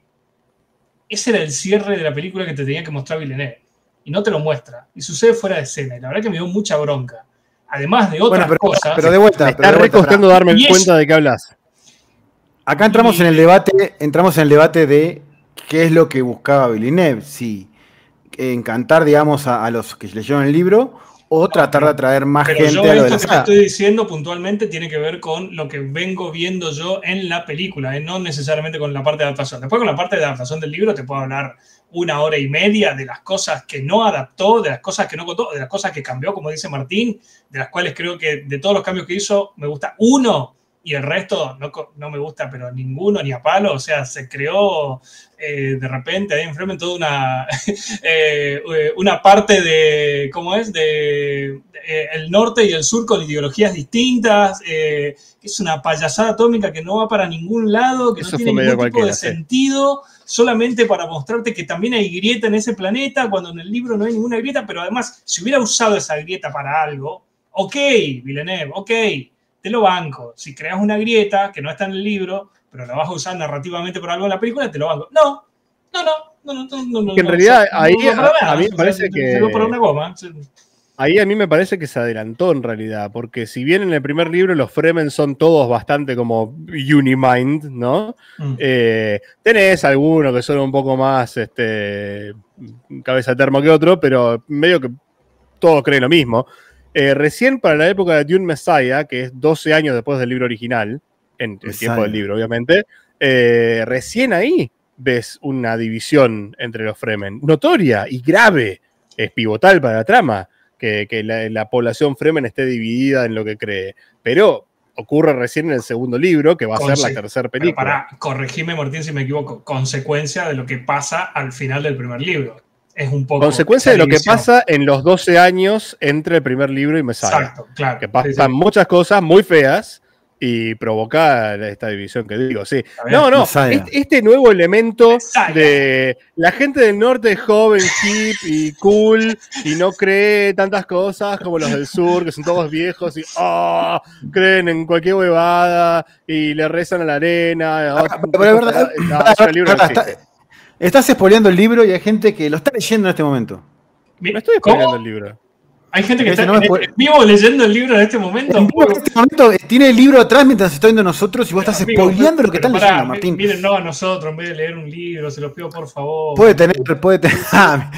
ese era el cierre de la película que te tenía que mostrar Villeneuve. Y no te lo muestra. Y sucede fuera de escena. Y la verdad que me dio mucha bronca. Además de otras Bueno, pero, cosas. pero de vuelta. Me pero está de vuelta, recostando darme Y es- cuenta de qué hablas. Acá entramos Y- en el debate, entramos en el debate de qué es lo que buscaba Villeneuve, si encantar, digamos, a, a los que leyeron el libro o tratar pero- de atraer más Pero gente yo a lo de esto la que te saga. estoy diciendo puntualmente tiene que ver con lo que vengo viendo yo en la película, ¿eh? No necesariamente con la parte de adaptación. Después con la parte de adaptación del libro te puedo hablar una hora y media de las cosas que no adaptó, de las cosas que no contó, de las cosas que cambió, como dice Martín, de las cuales creo que de todos los cambios que hizo me gusta uno y el resto no, co- no me gusta, pero ninguno ni a palo. O sea, se creó eh, de repente ahí en Fremen toda una, eh, eh, una parte de, ¿cómo es? De eh, el norte y el sur con ideologías distintas. Eh, es una payasada atómica que no va para ningún lado, que Eso no fue tiene medio ningún tipo de cualquiera, sí. sentido, solamente para mostrarte que también hay grieta en ese planeta, cuando en el libro no hay ninguna grieta, pero además, si hubiera usado esa grieta para algo, ok, Villeneuve, ok, te lo banco. Si creas una grieta que no está en el libro, pero la vas a usar narrativamente por algo en la película, te lo banco. No, no, no, no, no, no, no. Que en no, realidad no, ahí no, para a- nada. a mí me O sea, parece te- que- te lo para una goma. Ahí a mí me parece que se adelantó en realidad, porque si bien en el primer libro los Fremen son todos bastante como Unimind, ¿no? Mm. Eh, tenés algunos que son un poco más este, cabeza termo que otro, pero medio que todos creen lo mismo. Eh, recién para la época de Dune Messiah, que es doce años después del libro original, en el Messiah. tiempo del libro obviamente, eh, recién ahí ves una división entre los Fremen, notoria y grave, es pivotal para la trama, que, que la, la población Fremen esté dividida en lo que cree, pero ocurre recién en el segundo libro, que va a ser Conse- la tercera Pero película. para, corregime, Martín, si me equivoco, consecuencia de lo que pasa al final del primer libro. Es un poco. Consecuencia de esa lo que división. pasa en los doce años entre el primer libro y Messiah. Exacto, claro. Que Sí, pasan sí. muchas cosas muy feas y provoca esta división que digo, sí. bien. No, no, Messiah. este, este nuevo elemento Messiah. de la gente del norte es joven, hip y cool y no cree tantas cosas como los del sur, que son todos viejos y ah, creen en cualquier huevada y le rezan a la arena. Ah, pero- pero es verdad, No, verdad, eso el libro no verdad, existe. está- estás spoileando el libro y hay gente que lo está leyendo en este momento. No estoy ¿Cómo? spoileando el libro. Hay gente que Ese está no me en puede- en vivo leyendo el libro en este momento. En vivo, en este momento tiene el libro atrás mientras está viendo nosotros y vos estás Amigo, spoileando lo que pero están pará, leyendo, mi- Martín. Miren, no a nosotros, en vez de leer un libro, se los pido por favor. Puede tener, puede tener. Ah,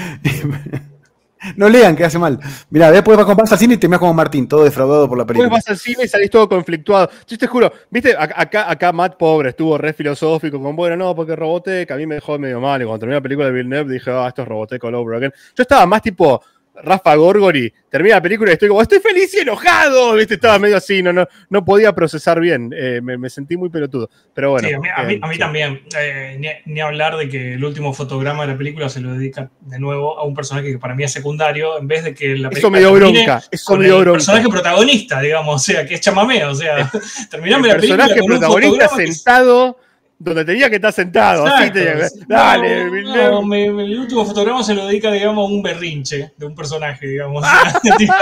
no lean, que hace mal. Mirá, después vas, vas al cine y terminás como Martín, todo defraudado por la Después película. vas al cine y salís todo conflictuado. Yo te juro, viste, Ac- acá, acá Matt pobre estuvo re filosófico con, bueno, no, porque Robotech a mí me dejó medio mal. Y cuando terminé la película de Villeneuve dije, ah, esto es Robotech all over again. Yo estaba más tipo Rafa Gorgori, termina la película y estoy como, estoy feliz y enojado, viste, estaba medio así, no, no, no podía procesar bien, eh, me, me sentí muy pelotudo. Pero bueno. Sí, a mí, a mí- eh, a mí sí. también. Eh, ni, ni hablar de que el último fotograma de la película se lo dedica de nuevo a un personaje que para mí es secundario, en vez de que la película Eso me dio termine bronca, eso con me dio el bronca. personaje protagonista, digamos, o sea, que es Chamamé, o sea, terminame El la película personaje con un protagonista fotograma que es- sentado donde tenía que estar sentado. Así Exacto. tenía que- No, Dale, no, Villeneuve. me- me- el último fotograma se lo dedica, digamos, a un berrinche de un personaje, digamos. O sea, tipo,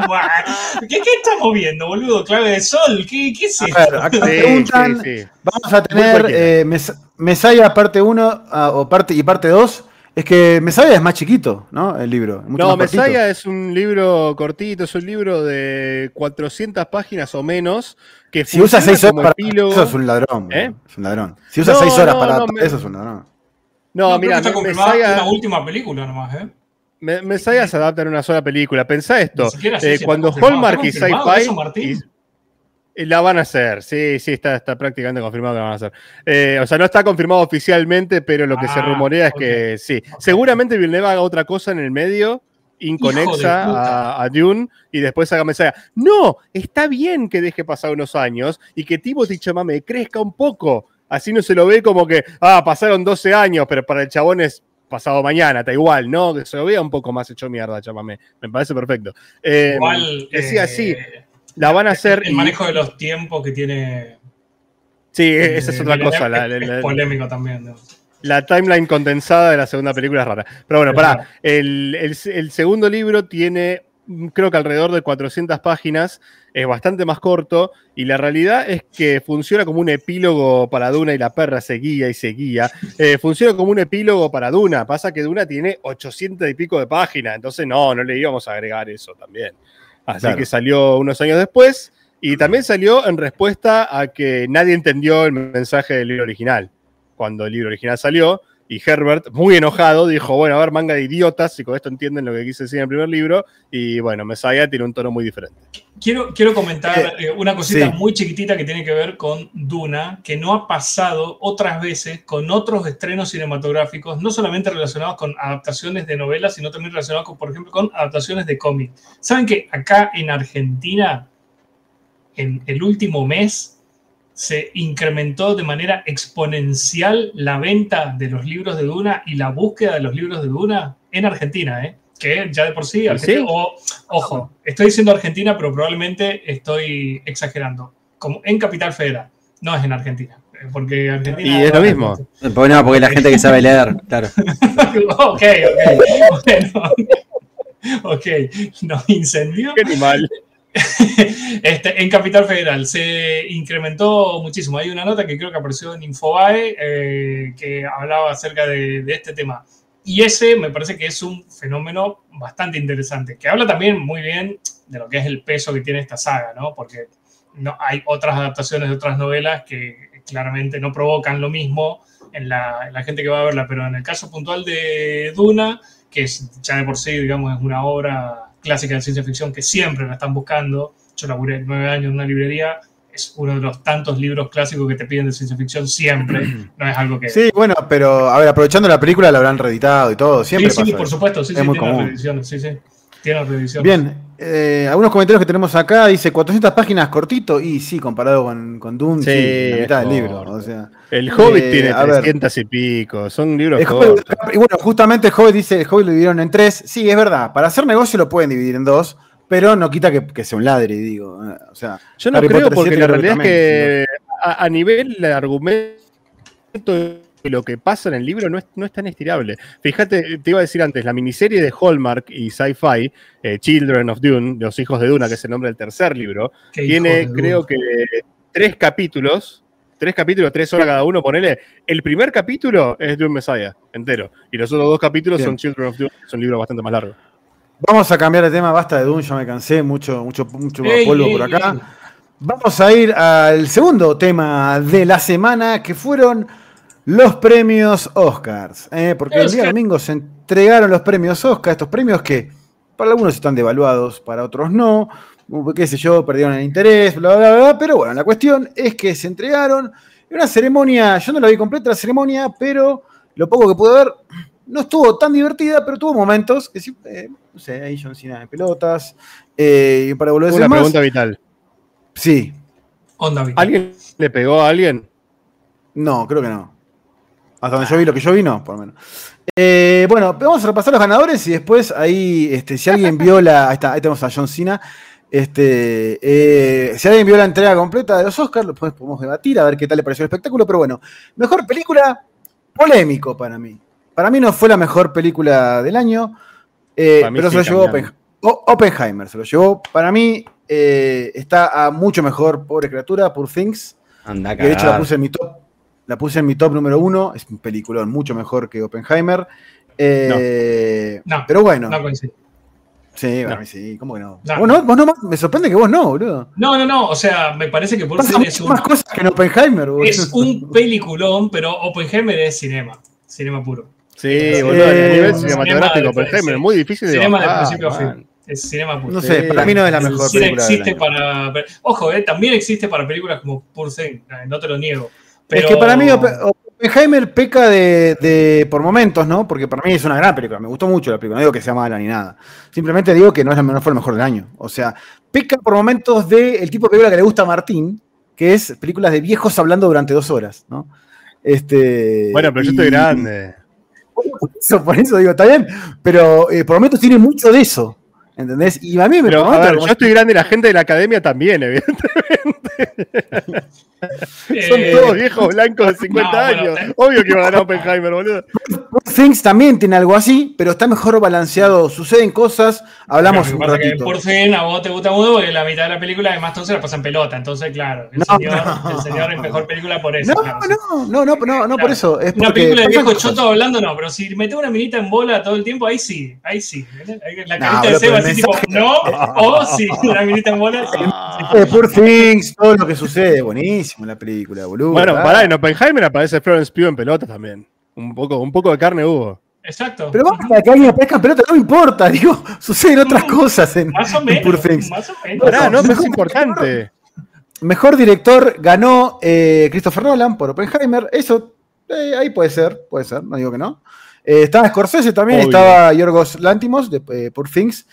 ¿Qué, ¿Qué estamos viendo, boludo? Clave de sol, ¿qué, qué es A esto? ver, acá Sí, preguntan, sí, sí. vamos a Muy tener cualquiera. eh, Mes- Mesaya parte uno o parte, y parte dos. Es que Mesaya es más chiquito, ¿no? El libro. Mucho No, más cortito. Mesaya es un libro cortito, es un libro de cuatrocientas páginas o menos. Que Si usa funciona seis horas como para epílogo. eso es un ladrón. ¿Eh? boludo. Es un ladrón. Si usa No, seis horas no, para no, me- eso es un ladrón. No, No, creo mira, que está Me- confirmada Mesaya, una última película nomás, ¿eh? Me- Mesaya se adapta en una sola película. Pensá esto, Ni siquiera sé eh, si cuando está confirmado. Hallmark y ¿Está confirmado eso, Sci-Fi Martín? y- y la van a hacer, sí, sí, está, está prácticamente confirmado que la van a hacer. Eh, o sea, no está confirmado oficialmente, pero lo que se Ah, rumorea es ok. que sí. Ok. Seguramente Villeneuve haga otra cosa en el medio, Hijo inconexa de puta. a, a Dune, y después haga Mesaya. No, está bien que deje pasar unos años y que Timothée Chalamet crezca un poco. Así no se lo ve como que, ah, pasaron doce años, pero para el chabón es pasado mañana, está igual, ¿no? Que se lo vea un poco más hecho mierda, Chalamet. Me parece perfecto. Eh, Igual. decía eh, así, la van a hacer. El y- manejo de los tiempos que tiene. Sí, eh, esa es otra Villeneuve cosa. La, es, la- es polémico también, ¿no? la timeline condensada de la segunda película es rara. Pero bueno, Pero pará. claro. El, el- el segundo libro tiene, mm, creo que alrededor de cuatrocientas páginas. Es bastante más corto. Y la realidad es que funciona como un epílogo para Duna y la perra seguía y seguía. Eh, funciona como un epílogo para Duna. Pasa que Duna tiene ochocientas y pico de páginas. Entonces, no, no le íbamos a agregar eso también. Así Claro. que salió unos años después. Y también salió en respuesta a que nadie entendió el mensaje del libro original. Cuando el libro original salió, y Herbert, muy enojado, dijo, bueno, a ver, manga de idiotas, si con esto entienden lo que quise decir en el primer libro, y bueno, Mesaya tiene un tono muy diferente. Quiero, quiero comentar eh, una cosita sí. muy chiquitita que tiene que ver con Duna, que no ha pasado otras veces con otros estrenos cinematográficos, no solamente relacionados con adaptaciones de novelas, sino también relacionados, con, por ejemplo, con adaptaciones de cómics. ¿Saben que acá en Argentina, en el último mes, se incrementó de manera exponencial la venta de los libros de Duna y la búsqueda de los libros de Duna en Argentina, ¿eh? Que ya de por sí, Argentina, ¿Sí? o, ojo, estoy diciendo Argentina, pero probablemente estoy exagerando. Como en Capital Federal, no es en Argentina. eh, Porque Argentina. Y es lo mismo. Pues no, porque la gente que sabe leer, claro. ok, ok. Bueno, ok. Nos incendió. Qué animal. Este, en Capital Federal se incrementó muchísimo. Hay una nota que creo que apareció en Infobae eh, que hablaba acerca de, de este tema. Y ese me parece que es un fenómeno bastante interesante, que habla también muy bien de lo que es el peso que tiene esta saga, ¿no? Porque no, hay otras adaptaciones de otras novelas que claramente no provocan lo mismo en la, en la gente que va a verla, pero en el caso puntual de Duna, que es ya de por sí, digamos, es una obra clásica de ciencia ficción que siempre la están buscando. Yo laburé nueve años en una librería, es uno de los tantos libros clásicos que te piden de ciencia ficción siempre, no es algo que... Sí, bueno, pero a ver, aprovechando la película la habrán reeditado y todo, siempre sí, sí, pasa por eso. supuesto, sí, Es sí, muy tiene común. reediciones, sí, sí, tiene reediciones. Bien, eh, algunos comentarios que tenemos acá, dice cuatrocientas páginas cortito, y sí, comparado con, con Dune, sí, Sí, la mitad es del libro. corto. O sea, El Hobbit Eh, tiene a ver. trescientas y pico. Son libros el Hobbit- cortos. y bueno, justamente el Hobbit dice, el Hobbit lo dividieron en tres. Sí, es verdad, para hacer negocio lo pueden divivir en dos, pero no quita que, que sea un ladri, digo. eh, O sea, Yo no Harry creo Potter porque siete la creo que realidad es también, que a, a nivel de argumento de lo que pasa en el libro no es, no es tan estirable. Fíjate, te iba a decir antes, la miniserie de Hallmark y Sci-Fi, eh, Children of Dune, Los Hijos de Duna, que es el nombre del tercer libro, Qué tiene hijo de creo Duna. que tres capítulos, tres capítulos, tres horas cada uno, ponele. El primer capítulo es Dune Messiah, entero, y los otros dos capítulos Bien. son Children of Dune, son libros bastante más largos. Vamos a cambiar de tema, basta de Dune, ya me cansé, mucho, mucho, mucho Ey, polvo ey, por acá. ey. Vamos a ir al segundo tema de la semana, que fueron los premios Oscars. ¿eh? Porque el día Oscar. domingo se entregaron los premios Oscar, estos premios que para algunos están devaluados, para otros no, qué sé yo, perdieron el interés, bla, bla, bla, pero bueno, la cuestión es que se entregaron en una ceremonia, yo no la vi completa la ceremonia, pero lo poco que pude ver no estuvo tan divertida, pero tuvo momentos que sí, eh, no sé, ahí John Cena en pelotas, eh, y para volver a Una más. pregunta vital. Sí, Onda, Vicky. ¿Alguien le pegó a alguien? no, creo que no. Hasta donde yo vi, lo que yo vi, no, por lo menos. Eh, bueno, vamos a repasar los ganadores y después ahí, este, si alguien vio la. Ahí, está, ahí tenemos a John Cena. Este, eh, si alguien vio la entrega completa de los Oscars, después podemos debatir a ver qué tal le pareció el espectáculo. Pero bueno, mejor película, polémico para mí. Para mí no fue la mejor película del año, eh, Para mí pero sí, se lo llevó también. Oppen- O- Oppenheimer. Se lo llevó. Para mí eh, está a mucho mejor, pobre criatura, Poor Things. Anda a Que de hecho la cagar. puse en mi top. La puse en mi top número uno. Es un peliculón mucho mejor que Oppenheimer. Eh, No. pero bueno. No coincido. Sí, para No. mí sí. ¿Cómo que no? No. ¿Vos no? ¿Vos no? Me sorprende que vos no, boludo. No, no, no. O sea, me parece que por Pasa fin es muchas un, más cosas que en Oppenheimer, boludo. es un peliculón, pero Oppenheimer es cinema. Cinema puro. Sí, Eh, boludo, a nivel cinema cinematográfico, de- Oppenheimer, sí. muy difícil de Cinema de bajar, principio a man. fin. Es cinema puro. No sé, Sí. para mí no es la El mejor cine película del existe año. para. Ojo, eh, también existe para películas como Poor Things, eh, no te lo niego. Pero... Es que para mí Oppen- Oppenheimer peca de, de- por momentos, ¿no? Porque para mí es una gran película. Me gustó mucho la película. No digo que sea mala ni nada. Simplemente digo que no, es la, no fue el mejor del año. O sea, peca por momentos del tipo de película que le gusta a Martín, que es películas de viejos hablando durante dos horas, ¿no? Este, Bueno, pero yo y- estoy grande. Por eso, por eso digo, está bien. Pero eh, por momentos tiene mucho de eso. ¿Entendés? Y a mí me Pero, por a momentos, ver, como- yo estoy grande y la gente de la academia también, evidentemente. Son eh, todos viejos blancos de cincuenta no, bueno, años. eh. Obvio que va a ganar Oppenheimer, boludo. Poor Things también tiene algo así, pero está mejor balanceado. Suceden cosas, hablamos Lo que un pasa es que ratito. por fin a vos te gusta mucho porque la mitad de la película además todo se la pasa en pelota. Entonces, claro, el, No, señor, no. el señor es mejor película por eso. No, claro, sí. no, no, no, no, no, por eso. Es Una porque película de pasan viejo cosas. choto hablando, no, pero si metés una minita en bola todo el tiempo, ahí sí, ahí sí. La No, carita boludo, de Seba pero así el tipo, mensaje- no, o sí, una minita en bola, sí. Eh, Poor Things, todo lo que sucede, buenísimo en la película, boludo. Bueno, Ah. pará, en Oppenheimer aparece Florence Pugh en pelotas también. Un poco, un poco de carne hubo. Exacto. Pero vamos a que alguien aparezca en pelota, no me importa, digo, suceden otras cosas en, Más o en menos. Poor Things. Más o menos. Pará, no, pero es mejor- importante. Mejor director ganó eh, Christopher Nolan por Oppenheimer. Eso, eh, ahí puede ser, puede ser, no digo que no. Eh, estaba Scorsese también, Obvio. estaba Yorgos Lanthimos de eh, Poor Things.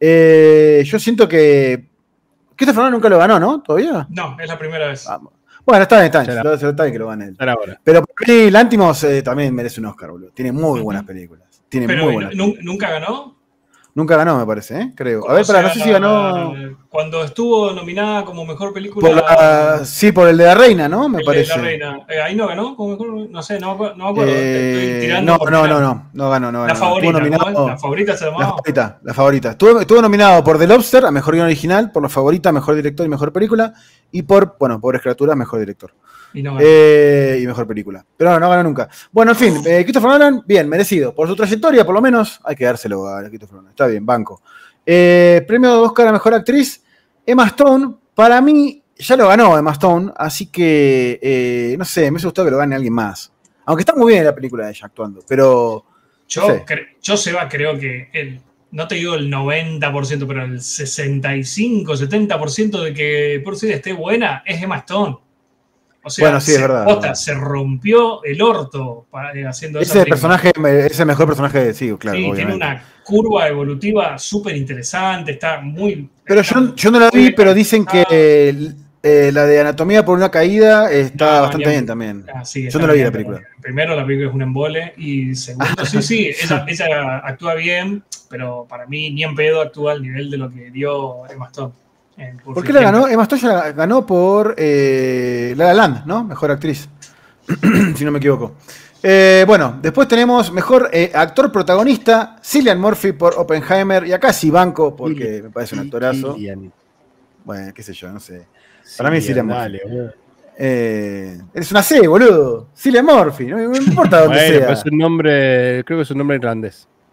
Eh, yo siento que Christopher Nolan nunca lo ganó, ¿no? ¿Todavía? No, es la primera vez. Ah, bueno, está bien, está bien. Será. Lo- Está bien que lo gane él. Para ahora. Pero por mí, Lanthimos eh, también merece un Oscar, boludo. Tiene muy buenas películas. Tiene Pero muy buenas. nu- nunca ganó. Nunca ganó, me parece, ¿eh? Creo. A ver, O para, sea, no sé si ganó. Cuando estuvo nominada como mejor película. Por la, sí, por el de la reina, ¿no? Me el de parece. La Reina. Eh, ahí no ganó, como mejor, no sé, no, me acuerdo- no me acuerdo. Eh, Estoy tirando no, por no, tirar. no, no, no ganó, no ganó. La Estuvo favorita, ¿cómo nominado- es? La favorita se La llamaba. favorita, la favorita. Estuvo, estuvo nominado por The Lobster a mejor guion original, por La Favorita, mejor director y mejor película, y por, bueno, Pobres Criaturas, mejor director. Y no ganó. Eh, y mejor película. Pero no, no ganó nunca. Bueno, en fin, eh, Christopher Nolan, bien, merecido. Por su trayectoria, por lo menos, hay que dárselo a Christopher Nolan. Está bien, banco. Eh, premio de Oscar a mejor actriz, Emma Stone. Para mí, ya lo ganó Emma Stone, así que, eh, no sé, me hubiese gustado que lo gane alguien más. Aunque está muy bien la película de ella actuando, pero. Yo, sí. cre- yo Seba, creo que el, no te digo el noventa por ciento, pero el sesenta y cinco, setenta por ciento de que por si esté buena es Emma Stone. O sea, Bueno, sí, es se, verdad, posta, verdad. se rompió el orto para- eh, haciendo esa Ese película. personaje es el mejor personaje de sí, claro. Sí, tiene obviamente. una curva evolutiva súper interesante, está muy... Pero está yo, yo no la muy vi, bien pero dicen que realizada. eh, la de Anatomía por una caída está No, bastante ni- bien también. Ah, sí, Yo está no la vi bien, la película. pero Primero, la película es un embole. Y segundo, sí, sí, ella, ella actúa bien, pero para mí ni en pedo actúa al nivel de lo que dio Emma Stone. en Pulp ¿Por qué la Fiction. ganó? Emma Stone ya ganó por eh, La La Land, ¿no? Mejor actriz, si no me equivoco. Eh, bueno, después tenemos mejor eh, actor protagonista, Cillian Murphy por Oppenheimer. Y acá sí banco, porque me parece un actorazo. Cillian. Bueno, qué sé yo, no sé. Para mí Cillian, Cillian Murphy. dale, boludo. Eh, eres una C, boludo. Cillian Murphy, no, no importa dónde Bueno, sea. pero es un nombre, creo que es un nombre irlandés.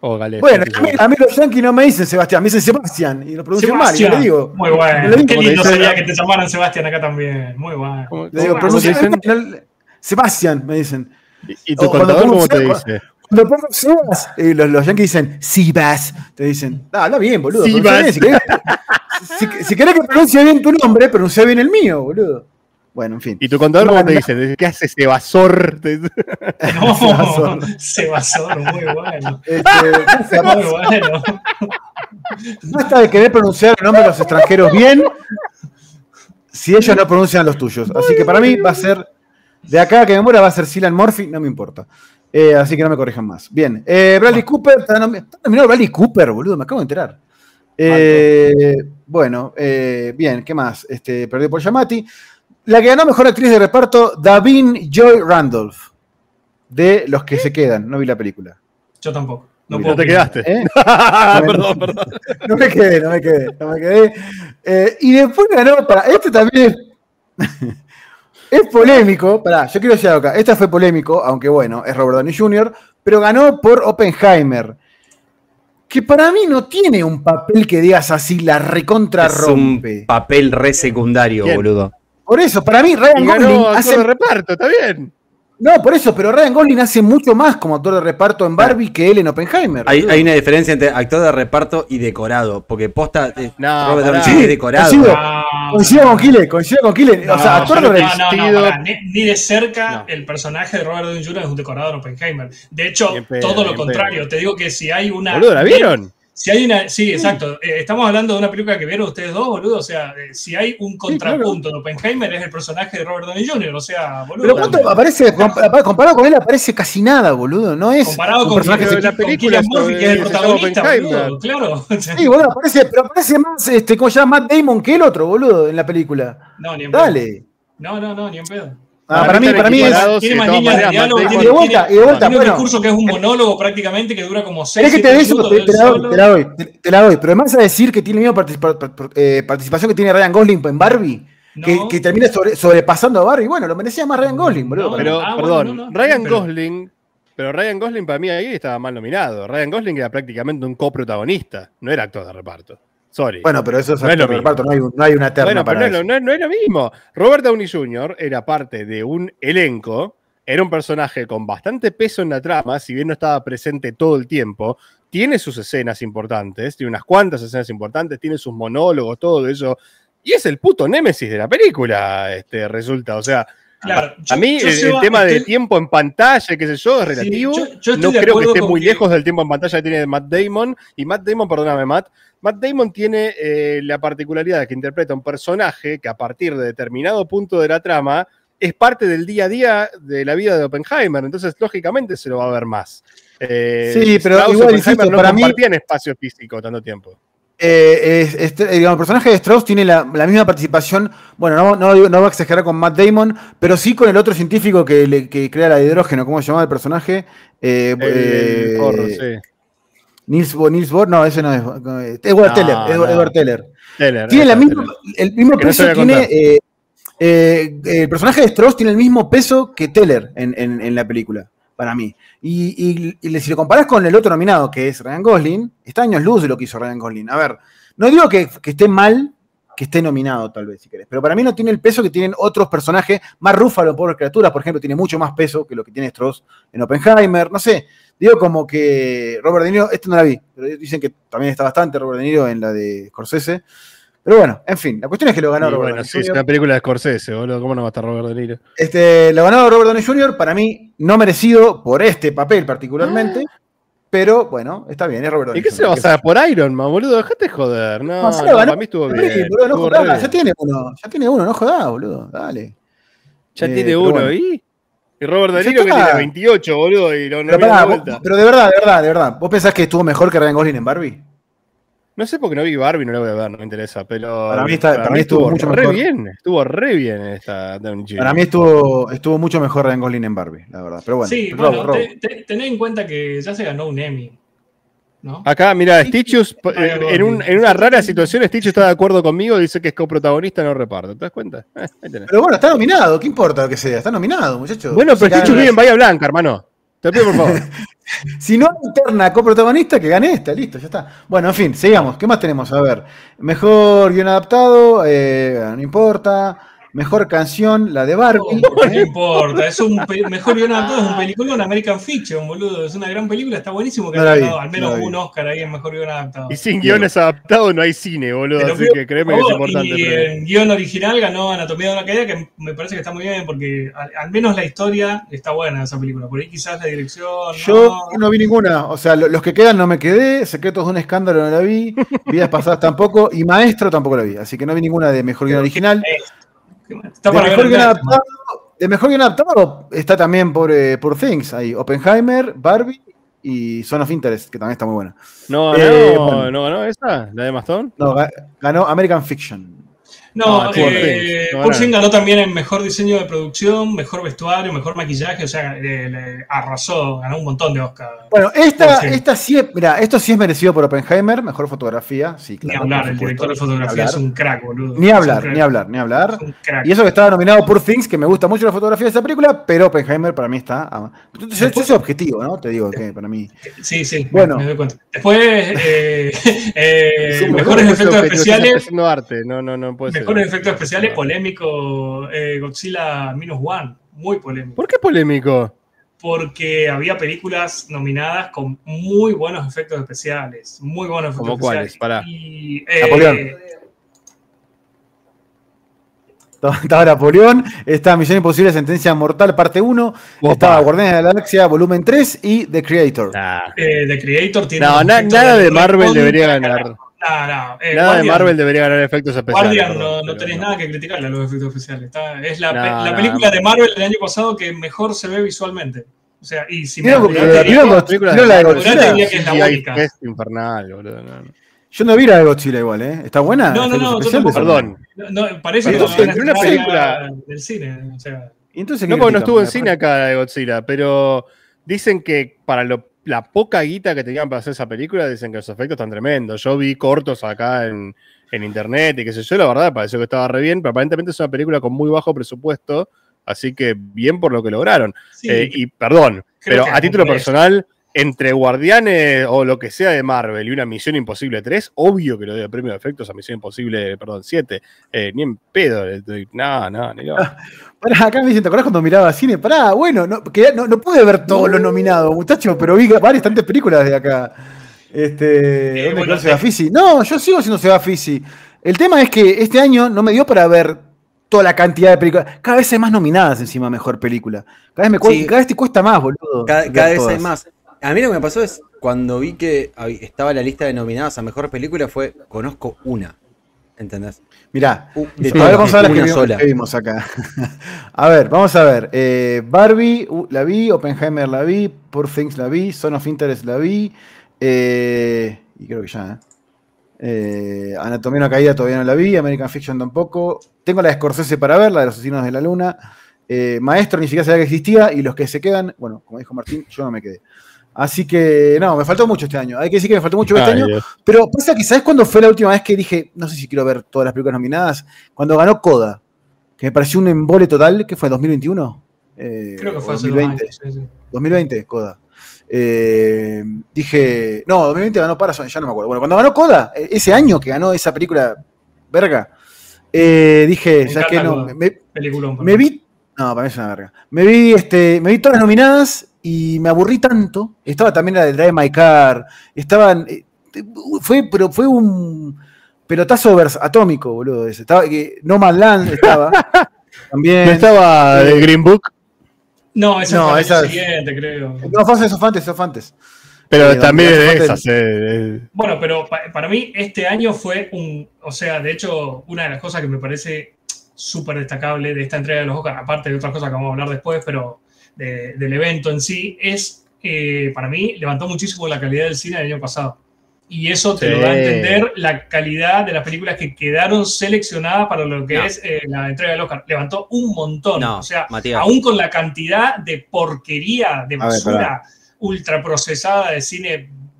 O galés. Bueno, a mí, a mí los yankees no me dicen Sebastián, me dicen Sebastián. Y lo pronuncian mal, y yo le digo. Muy bueno. le digo, Qué lindo dice, sería que te llamaran Sebastián acá también. Muy bueno. ¿Cómo, le digo, cómo pronuncia dicen? Sebastián, me dicen. ¿Y, y tu O cuando contador pongo cómo te Sebas, dice? Cuando pongo Sebas, eh, los, los yankees dicen Sibas. Te dicen, ah, habla bien, boludo. Sibas. Bien, si, querés, si, si querés que pronuncie bien tu nombre, pronuncia bien el mío, boludo. Bueno, en fin. ¿Y tu contador No, cómo te no. dice? ¿Qué hace ese vasor? No, Sebasor. Sebasor, muy bueno. Este, Muy bueno. basta de querer pronunciar el nombre de los extranjeros bien si ellos no pronuncian los tuyos. Así que para mí va a ser, de acá a que me muera, va a ser Cillian Murphy, no me importa. Eh, así que no me corrijan más. Bien, eh, Bradley Cooper, está nomi- está nominado Bradley Cooper, boludo, me acabo de enterar. Eh, bueno, eh, bien, ¿qué más? Este, perdió por Giamatti. La que ganó mejor actriz de reparto, Davin Joy Randolph, de Los que se quedan. No vi la película. Yo tampoco. No Muy puedo No te opinar. quedaste. ¿Eh? perdón, perdón. No me quedé, no me quedé, no me quedé. Eh, y después ganó para. Este también es, es polémico. Pará, yo quiero decir algo acá. Este fue polémico, aunque bueno, es Robert Downey junior, pero ganó por Oppenheimer. Que para mí no tiene un papel que digas así, la recontra Es rompe. un papel re secundario, Bien. boludo. Por eso, para mí, Ryan Y Gosling ganó actor hace. de reparto, está bien. No, por eso, pero Ryan Gosling hace mucho más como actor de reparto en Barbie que él en Oppenheimer. Hay, boludo. hay una diferencia entre actor de reparto y decorado. Porque posta, eh, No, Robert Downey pará. junior es Sí, decorado. coincido. Ah, Coincido con Kile, coincido con Kile. No, o sea, actor yo de no re- No, no, no, vestido. pará, ni, ni de cerca No. el personaje de Robert Downey junior es un decorado en Oppenheimer. De hecho, Ni en pedo, todo ni lo en contrario. pedo. Te digo que si hay una. Boludo, ¿la vieron? Si hay una. Sí, exacto. Eh, estamos hablando de una película que vieron ustedes dos, boludo. O sea, eh, si hay un contrapunto de Oppenheimer es el personaje de Robert Downey junior O sea, boludo. Pero ¿cuánto aparece? compa- Comparado con él aparece casi nada, boludo. No es Comparado un con, personaje Pero con, la con película Cillian Murphy, que es el se llama protagonista, Oppenheimer. boludo. Claro. Sí, boludo, aparece, pero aparece más, este, como se llama Matt Damon que el otro, boludo, en la película. No, ni en pedo. Dale. No, no, no, ni en pedo. Ah, para mí, están para mí es. equiparados, Tiene de más todas líneas de maneras, diálogo, Matt tiene, Y de Damon- vuelta, tiene- y de vuelta, tiene un bueno. discurso que es un monólogo prácticamente que dura como seis ¿Querés que te dé eso? minutos Te, de él te la doy, solo. te la doy, te, te la doy. Pero además a decir que tiene la misma participa- par- eh, participación que tiene Ryan Gosling en Barbie, que, No. que termina sobre- sobrepasando a Barbie. Bueno, lo merecía más Ryan Gosling, boludo. No, para Pero, mí. Ah, bueno, perdón, no, no, Ryan pero- Gosling, pero Ryan Gosling para mí ahí estaba mal nominado. Ryan Gosling era prácticamente un coprotagonista, no era actor de reparto. Sorry. Bueno, pero eso es No es lo actor de mismo. reparto, no hay, un- no hay una terna Bueno, pero para no es, lo, eso. no es- no es lo mismo. Robert Downey junior era parte de un elenco, era un personaje con bastante peso en la trama, si bien no estaba presente todo el tiempo, tiene sus escenas importantes, tiene unas cuantas escenas importantes, tiene sus monólogos, todo eso, y es el puto némesis de la película, este, resulta. O sea, Claro, a mí yo, el, el Seba, tema de estoy- tiempo en pantalla, qué sé yo, es relativo. yo- yo estoy no de creo que acuerdo esté con muy que- lejos del tiempo en pantalla que tiene Matt Damon. Y Matt Damon, perdóname, Matt, Matt Damon tiene eh, la particularidad de que interpreta un personaje que a partir de determinado punto de la trama es parte del día a día de la vida de Oppenheimer. Entonces, lógicamente, se lo va a ver más. Eh, Sí, pero Strauss y igual, Oppenheimer insisto, no para mí- compartían espacio físico tanto tiempo. Eh, es- este, eh, digamos, el personaje de Strauss tiene la, la misma participación, bueno, no, no, digo- no voy a exagerar con Matt Damon, pero sí con el otro científico que, le- que crea la de hidrógeno, ¿cómo se llamaba el personaje? Eh, El, el eh, forro, sí. Nils, Bo- Nils Bohr, no, ese no es. eh, Edward No, Teller, Edward, no. Edward Teller. Teller, Tiene la esa, misma, Teller. el mismo Que no peso se voy a tiene. contar. eh, eh, el personaje de Strauss tiene el mismo peso que Teller en, en- en la película, para mí. Y, y- y si lo comparás con el otro nominado, que es Ryan Gosling, está años luz de lo que hizo Ryan Gosling. A ver, no digo que, que esté mal que esté nominado, tal vez, si querés, pero para mí no tiene el peso que tienen otros personajes. Más Ruffalo en Pobres Criaturas, por ejemplo, tiene mucho más peso que lo que tiene Strauss en Oppenheimer. No sé, digo como que Robert De Niro, este no la vi, pero dicen que también está bastante Robert De Niro en la de Scorsese. Pero bueno, en fin, la cuestión es que lo ganó Y Robert bueno, Downey sí, es junior una película de Scorsese, boludo. ¿Cómo no va a estar Robert De Niro? Este, lo ganó Robert Downey junior, para mí no merecido por este papel particularmente, pero bueno, está bien, es Robert Downey ¿Y qué se lo junior, vas a dar por Iron Man, boludo? Dejate de joder. No, No, se no, lo ganó para mí estuvo Sí, bien. boludo, no estuvo jodás, re ya bien. tiene uno, ya tiene uno, no jodás, boludo, dale. Ya Eh, tiene pero uno, bueno. ¿y? Y Robert De Ya Niro que está. tiene veintiocho, boludo, y lo Pero, nominaron pará, de vos- vuelta. pero de verdad, de verdad, de verdad, ¿vos pensás que estuvo mejor que Ryan Gosling en Barbie? No sé por qué no vi Barbie, no la voy a ver, no me interesa, pero Para mí está- para mí estuvo mucho re mejor. bien, estuvo re bien esta Downey junior Para mí estuvo, estuvo mucho mejor Ryan Gosling en Barbie, la verdad. Pero bueno, sí, Rob, bueno, Rob. te- te- tened en cuenta que ya se ganó un Emmy, ¿no? Acá, mira, Stitchus, eh, algo en, un- en una rara situación, Stitchus está de acuerdo conmigo, dice que es coprotagonista, no reparto. ¿Te das cuenta? Eh, ahí tenés. Pero bueno, está nominado, ¿qué importa lo que sea? Está nominado, muchachos. Bueno, Se pero cagan Stitchus las- vive en Bahía Blanca, hermano. Te pido por favor. Si no alterna coprotagonista, que gane esta, listo, ya está. Bueno, en fin, sigamos. ¿Qué más tenemos? A ver. Mejor guión adaptado, eh, no importa. Mejor canción, la de Barbie. No, no importa, es un pe- mejor guion adaptado, es un peliculón, American Fiction, boludo. Es una gran película, está buenísimo que No haya la vi, ganado al menos no la vi. un Oscar ahí en mejor guion adaptado. Y sin guiones adaptados no hay cine, boludo. Te lo Así pido, que créeme por que es favor. importante. Y pero- en guión original ganó Anatomía de una caída, que me parece que está muy bien, porque al, al menos la historia está buena de esa película. Por ahí quizás la dirección. Yo no. no vi ninguna, o sea, lo- los que quedan no me quedé, Secretos de un escándalo no la vi, Vidas pasadas tampoco, y Maestro tampoco la vi, así que no vi ninguna de mejor guión original. Está De para mejor, ver guión en adaptado, de mejor guión adaptado está también por, eh, por Things, ahí, Oppenheimer, Barbie y Son of Interest, que también está muy buena. No, Eh, no, bueno. no ganó esa, la de Mastón. No, ga- ganó American Fiction. No, Ah, eh, Poor Things, no Poor Things ganó. ganó también en mejor diseño de producción, mejor vestuario, mejor maquillaje, o sea, le, le arrasó, ganó un montón de Oscar. Bueno, esta, Poor Things. esta sí, es- mira, esto sí es merecido por Oppenheimer, mejor fotografía, sí, Ni claro. hablar, por el supuesto, director de ni fotografía hablar. es un crack, boludo. Ni Es un hablar, crack. ni hablar, ni hablar. Es un crack. Y eso que estaba nominado por Things, que me gusta mucho la fotografía de esa película, pero Oppenheimer para mí está. ah, Yo, yo soy objetivo, ¿no? Te digo que para mí. Sí, sí, Bueno. me doy cuenta. Después, eh, eh, Sí, mejores no, efectos no, estás especiales, haciendo arte, no, no, no puede ser. mejores efectos especiales, polémico, eh, Godzilla Minus One, muy polémico. ¿Por qué polémico? Porque había películas nominadas con muy buenos efectos especiales, muy buenos efectos ¿Cómo cuáles? especiales. Pará. Y, eh, Napoleón. Estaba Napoleón, está Misión Imposible, Sentencia Mortal, parte uno, Opa. estaba Guardianes de la Galaxia, volumen tres y The Creator. Nah. eh, The Creator tiene No, unos na- efectos nada de recontra Marvel debería carajo. ganar. No, no. eh, Nada de Guardian- Marvel debería ganar efectos especiales. Guardian perdón, no, no pero tenés no. nada que criticarle a los efectos especiales. Está- es la, No, pe- la no, película no. de Marvel del año pasado que mejor se ve visualmente. O sea, y si me ¿Vieron, apurás, eh, te vieron digo- Godzilla- películas vieron la de Marvel, Godzilla? te diría que es la sí, hay única. es infernal, boludo. no, no. Yo no vi la de Godzilla igual, ¿eh? ¿Está buena? No, no, no, ¿Efectos yo tampoco. especiales? Perdón. No, no, parece Pero que no, entre una película- del cine. O sea, ¿Y entonces No, qué porque no critican? estuvo en Me cine parece- acá la de Godzilla, pero dicen que para lo- la poca guita que tenían para hacer esa película, dicen que los efectos están tremendos. Yo vi cortos acá en, en internet y qué sé yo, la verdad, pareció que estaba re bien, pero aparentemente es una película con muy bajo presupuesto, así que bien por lo que lograron. sí, Eh, y perdón, creo pero que a título por eso. personal, entre Guardianes o lo que sea de Marvel y una Misión Imposible tres, obvio que le doy el premio de efectos a Misión Imposible, perdón, siete. Eh, ni en pedo, le doy- no, no, ni lo- Pará, acá me dicen, ¿te acordás cuando miraba cine? Pará, bueno, no, que no, no pude ver todos los nominados, muchachos, pero vi varias tantas películas de acá. Este, Eh, ¿Dónde bueno, quedó Seba Fisi? No, yo sigo siendo Seba Fisi. El tema es que este año no me dio para ver toda la cantidad de películas. Cada vez hay más nominadas encima a mejor película. Cada vez, me cu- Sí. cada vez te cuesta más, boludo. Cada, ver cada vez todas. hay más. A mí lo que me pasó es cuando vi que hab- estaba la lista de nominadas a mejor película fue conozco una. ¿Entendés? Mirá, Uh, listo, sí, a ver, vamos a ver las que una vimos, sola. que vimos acá. A ver, vamos a ver. Eh, Barbie uh, la vi, Oppenheimer la vi, Poor Things la vi, Son of Interest la vi, eh, y creo que ya, ¿eh? Eh, Anatomía de una caída todavía no la vi, American Fiction tampoco. Tengo la de Scorsese para ver, la de los asesinos de la luna. Eh, Maestro ni siquiera sabía que existía, y los que se quedan, bueno, como dijo Martín, yo no me quedé. Así que, no, me faltó mucho este año. Hay que decir que me faltó mucho este Ay, año. Dios. Pero pasa que, ¿sabes cuándo fue la última vez que dije, no sé si quiero ver todas las películas nominadas? Cuando ganó Coda, que me pareció un embole total, ¿qué fue? ¿dos mil veintiuno? Eh, creo que fue o hace dos dos mil veinte. años. Sí, sí. dos mil veinte, Coda. Eh, dije, no, dos mil veinte ganó Parasite, ya no me acuerdo. Bueno, cuando ganó Coda, eh, ese año que ganó esa película, verga, eh, dije, Me ¿sabes qué? encanta No, Coda. me, Peliculón. para me mí. vi, no, para mí es una verga. Me vi, este, me vi todas las nominadas y me aburrí tanto. Estaba también la de Drive My Car. Estaban, eh, fue, pero fue un pelotazo vers- atómico, boludo. Ese. Estaba, que No Man's Land estaba. También. ¿No estaba de Green Book? No, esa No, fue el esa año es- siguiente, creo. No, fue eso fue antes, eso fue antes. Pero Sí, también donde es hace de falta esas. eh, eh. Bueno, pero pa- para mí este año fue un, o sea, de hecho, una de las cosas que me parece súper destacable de esta entrega de los Oscars, aparte de otras cosas que vamos a hablar después, pero de- del evento en sí, es, eh, para mí, levantó muchísimo la calidad del cine del año pasado. Y eso te Sí. lo da a entender la calidad de las películas que quedaron seleccionadas para lo que No. es eh, la entrega del Oscar. Levantó un montón. No, o sea, Matías. aún con la cantidad de porquería, de A ver, basura ultraprocesada de cine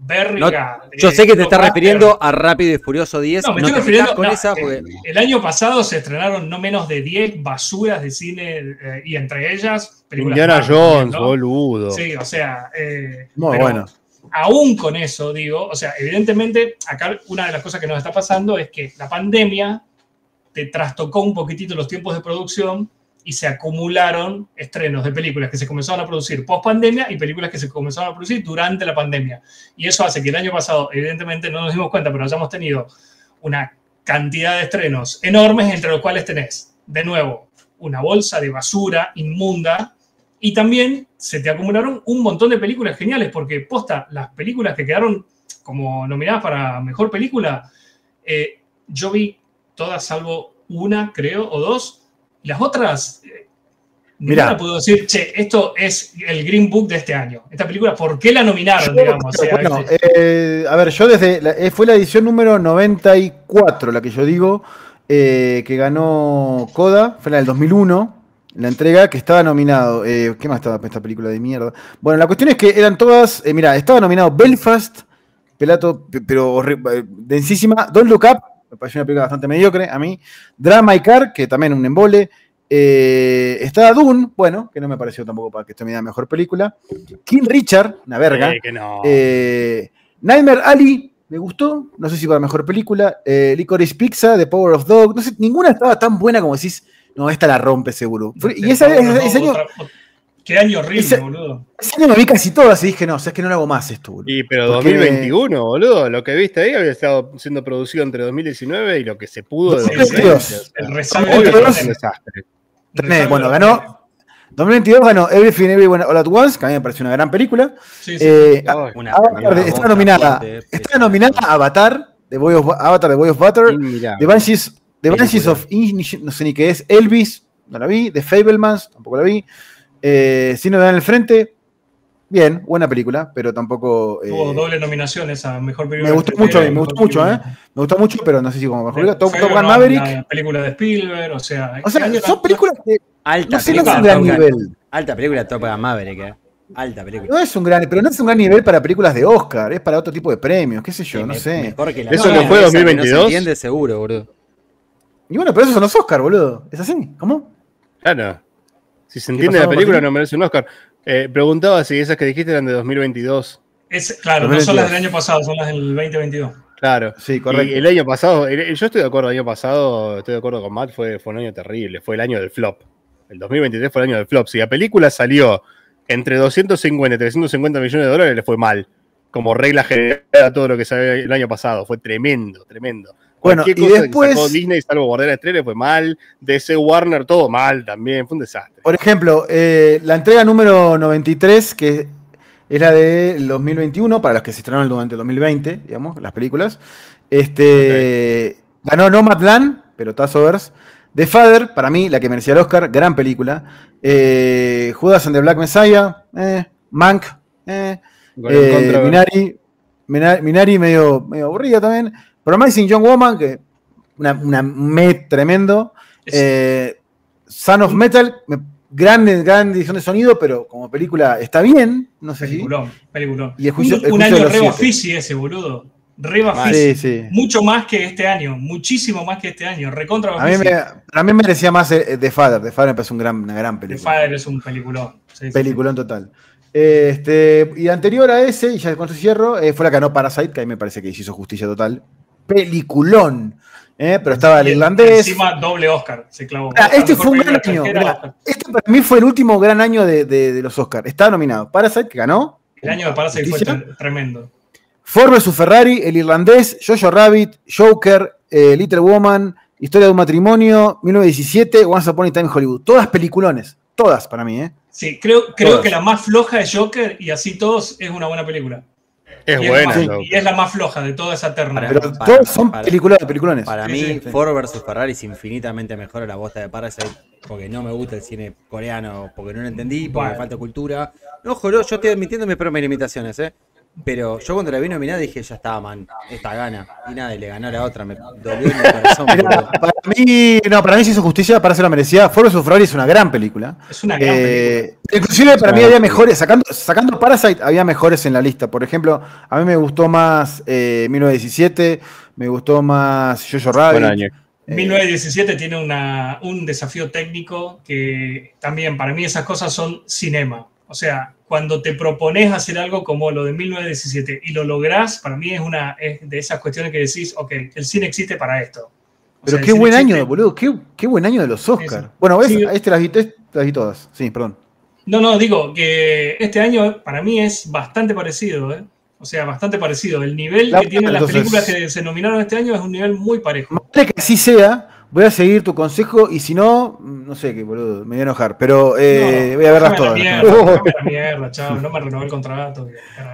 verga. No, yo eh, sé que te estás blockbuster. refiriendo a Rápido y Furioso diez. No, me no estoy te refiriendo. metas con No, esa eh, porque... El año pasado se estrenaron no menos de diez basuras de cine eh, y entre ellas películas. Indiana Marvel, Jones, ¿no? boludo. Sí, o sea. Eh, Muy pero bueno. Aún con eso, digo, o sea, evidentemente, acá una de las cosas que nos está pasando es que la pandemia te trastocó un poquitito los tiempos de producción y se acumularon estrenos de películas que se comenzaron a producir post pandemia y películas que se comenzaron a producir durante la pandemia. Y eso hace que el año pasado, evidentemente no nos dimos cuenta, pero hayamos tenido una cantidad de estrenos enormes, entre los cuales tenés, de nuevo, una bolsa de basura inmunda y también se te acumularon un montón de películas geniales, porque posta, las películas que quedaron como nominadas para mejor película, eh, yo vi todas salvo una, creo, o dos. Las otras, eh, ninguna puedo decir, che, esto es el Green Book de este año. Esta película, ¿por qué la nominaron? Yo, digamos? O sea, bueno, este- eh, a ver, yo desde. La, eh, fue la edición número noventa y cuatro, la que yo digo, eh, que ganó Coda, fue la del dos mil uno. La entrega que estaba nominado. Eh, ¿Qué más estaba esta película de mierda? Bueno, la cuestión es que eran todas. Eh, mira, estaba nominado Belfast, pelato, pe- pero horri- eh, densísima. Don't Look Up, me pareció una película bastante mediocre a mí. Drama y Car, que también un embole. Eh, estaba Dune, bueno, que no me pareció tampoco para que esté nominada mejor película. King Richard, una verga. Eh, que no. Eh, Nightmare Alley, me gustó, no sé si para mejor película. Eh, Licorice Pizza, The Power of Dog, no sé, ninguna estaba tan buena como decís. No, esta la rompe seguro. Fue- y esa, Otra- ese, ese año, otra- Qué año horrible, ese- boludo. ese año me vi casi todas y dije, no, o sea, es que no lo hago más esto, boludo. Y pero Porque- dos mil veintiuno, boludo, lo que viste ahí había estado siendo producido entre dos mil diecinueve y lo que se pudo de dos mil dos mil veinte. veintidós. O sea, El rezago obvio de que los- es un desastre. Tenés, bueno, ganó. dos mil veintidós ganó Everything Everywhere All at Once, que a mí me pareció una gran película. Sí, sí. Eh, Ay, Una Avatar, película está bosta, nominada. fuerte, Está nominada a Avatar, The Boy of, Avatar, The Boy of Butter. inmirable. The Banshees, The Película. Banshees of Inisherin, no sé ni qué es. Elvis, no la vi. The Fablemans, tampoco la vi. Eh, Cine de en el frente, bien, buena película, pero tampoco. eh, Tuvo doble nominación esa mejor película. me gustó de- mucho, a mí, me mejor gustó mucho, ¿eh? película. Me gustó mucho, pero no sé si como mejor película. Top, Fue Top Gun una- Maverick. una película de Spielberg, o sea. O sea, este año son la- películas que Alta no sé, no película. es un gran Top Gun. nivel. Alta película Top Gun Maverick, eh. Alta película. No es un gran, pero no es un gran nivel para películas de Oscar, es para otro tipo de premios, qué sé yo, Sí, no me- sé. Mejor que la ¿Eso no no fue esa dos mil que no se veintidós? entiende seguro, boludo. Y bueno, pero esos son los Oscar, boludo. ¿Es así? ¿Cómo? Claro. Si se ¿Qué entiende pasó, la película, Martín? no merece un Oscar. Eh, preguntaba si esas que dijiste eran de dos mil veintidós. Es, claro, no son las del año pasado, son las del veinte veintidós. Claro. Sí, correcto. Y el año pasado, el- yo estoy de acuerdo, el año pasado, estoy de acuerdo con Matt, fue, fue un año terrible, fue el año del flop. El dos mil veintitrés fue el año del flop. Si la película salió entre doscientos cincuenta y trescientos cincuenta millones de dólares, le fue mal. Como regla general a todo lo que salió el año pasado. Fue tremendo, tremendo. Bueno, Cualquier y cosa después- que sacó Disney, salvo Guardianes tres, le fue mal. D C Warner, todo mal también. Fue un desastre. Por ejemplo, eh, la entrega número noventa y tres, que es la del dos mil veintiuno, para los que se estrenaron durante el dos mil veinte, digamos, las películas. Este, Ganó Nomadland, Pelotazovers. The Father, para mí, la que merecía el Oscar, gran película. Eh, Judas and the Black Messiah, eh, Mank, eh, Con eh, en contra- Minari, Mina- Minari medio, medio aburrida también. Promising Young Woman, que una, una me tremendo. Es- Eh, Son of Metal, me- gran, gran edición de sonido, pero como película está bien, no sé si. Peliculón, peliculón. Y el juicio- un el un juicio de año los re siete. Bafisi ese, boludo. Re Sí, Bafisi. sí. Mucho más que este año, muchísimo más que este año. Recontra A mí, Bafisi. me, a mí me merecía más eh, The Father. The Father me parece un gran, una gran The película. Father es un peliculón. Sí, sí, Peliculón total. Este, y anterior a ese, y ya con su cierro, eh, fue la que ganó Parasite, que a mí me parece que hizo justicia total. Peliculón. eh, Pero estaba el Y irlandés. Encima doble Oscar se clavó. Ah, este Mejor fue un película gran año. extranjera, mirá, Oscar. este para mí fue el último gran año de, de- de los Oscars. Estaba nominado Parasite, que ganó. El año de Parasite fue Justicia. tre- tremendo. Ford versus Ferrari, El Irlandés, Jojo Rabbit, Joker, eh, Little Woman, Historia de un matrimonio, mil novecientos diecisiete, Once Upon a Time in Hollywood. Todas peliculones. Todas para mí, ¿eh? Sí, creo, creo Todas. que la más floja es Joker y así todos es una buena película. Es y, buena, es la loco. más, y es la más floja de toda esa terna. Para- Pero para- todos son para- películas de peliculones. Para Sí, mí, sí, sí. Ford versus Ferrari es infinitamente mejor a la bosta de Parasite, porque no me gusta el cine coreano, porque no lo entendí, porque Bueno. me falta cultura. No, juro, yo estoy admitiendo mis propias limitaciones, ¿eh? Pero yo cuando la vi nominada dije, ya estaba, man, esta gana. Y nada, y le ganó a la otra, me dolió en el corazón. Mirá, boludo. para, Para mí, no, para mí se hizo justicia, para se lo merecía. Ford versus Ferrari es una gran película. Es una gran eh, película. Inclusive para mí había mejores, sacando, sacando Parasite, había mejores en la lista. Por ejemplo, a mí me gustó más eh, mil novecientos diecisiete, me gustó más Jojo Rabbit. Buen año. mil novecientos diecisiete tiene una, un desafío técnico que también para mí esas cosas son cinema. O sea, cuando te propones hacer algo como lo de mil novecientos diecisiete y lo lográs, para mí es una es de esas cuestiones que decís, ok, el cine existe para esto. O Pero sea, qué buen existe... año, boludo. Qué, qué buen año de los Oscars. Bueno, ¿ves? Sí. Este las vi, este las vi todas. Sí, perdón. No, no, digo que este año para mí es bastante parecido, ¿eh? O sea, bastante parecido. El nivel La que tienen las entonces, películas que se nominaron este año es un nivel muy parejo. Más vale que así sea, voy a seguir tu consejo y si no, no sé qué, boludo, me voy a enojar. Pero eh, No, voy a verlas déjame todas. la mierda, déjame la mierda, chavo, no me renové el contrato.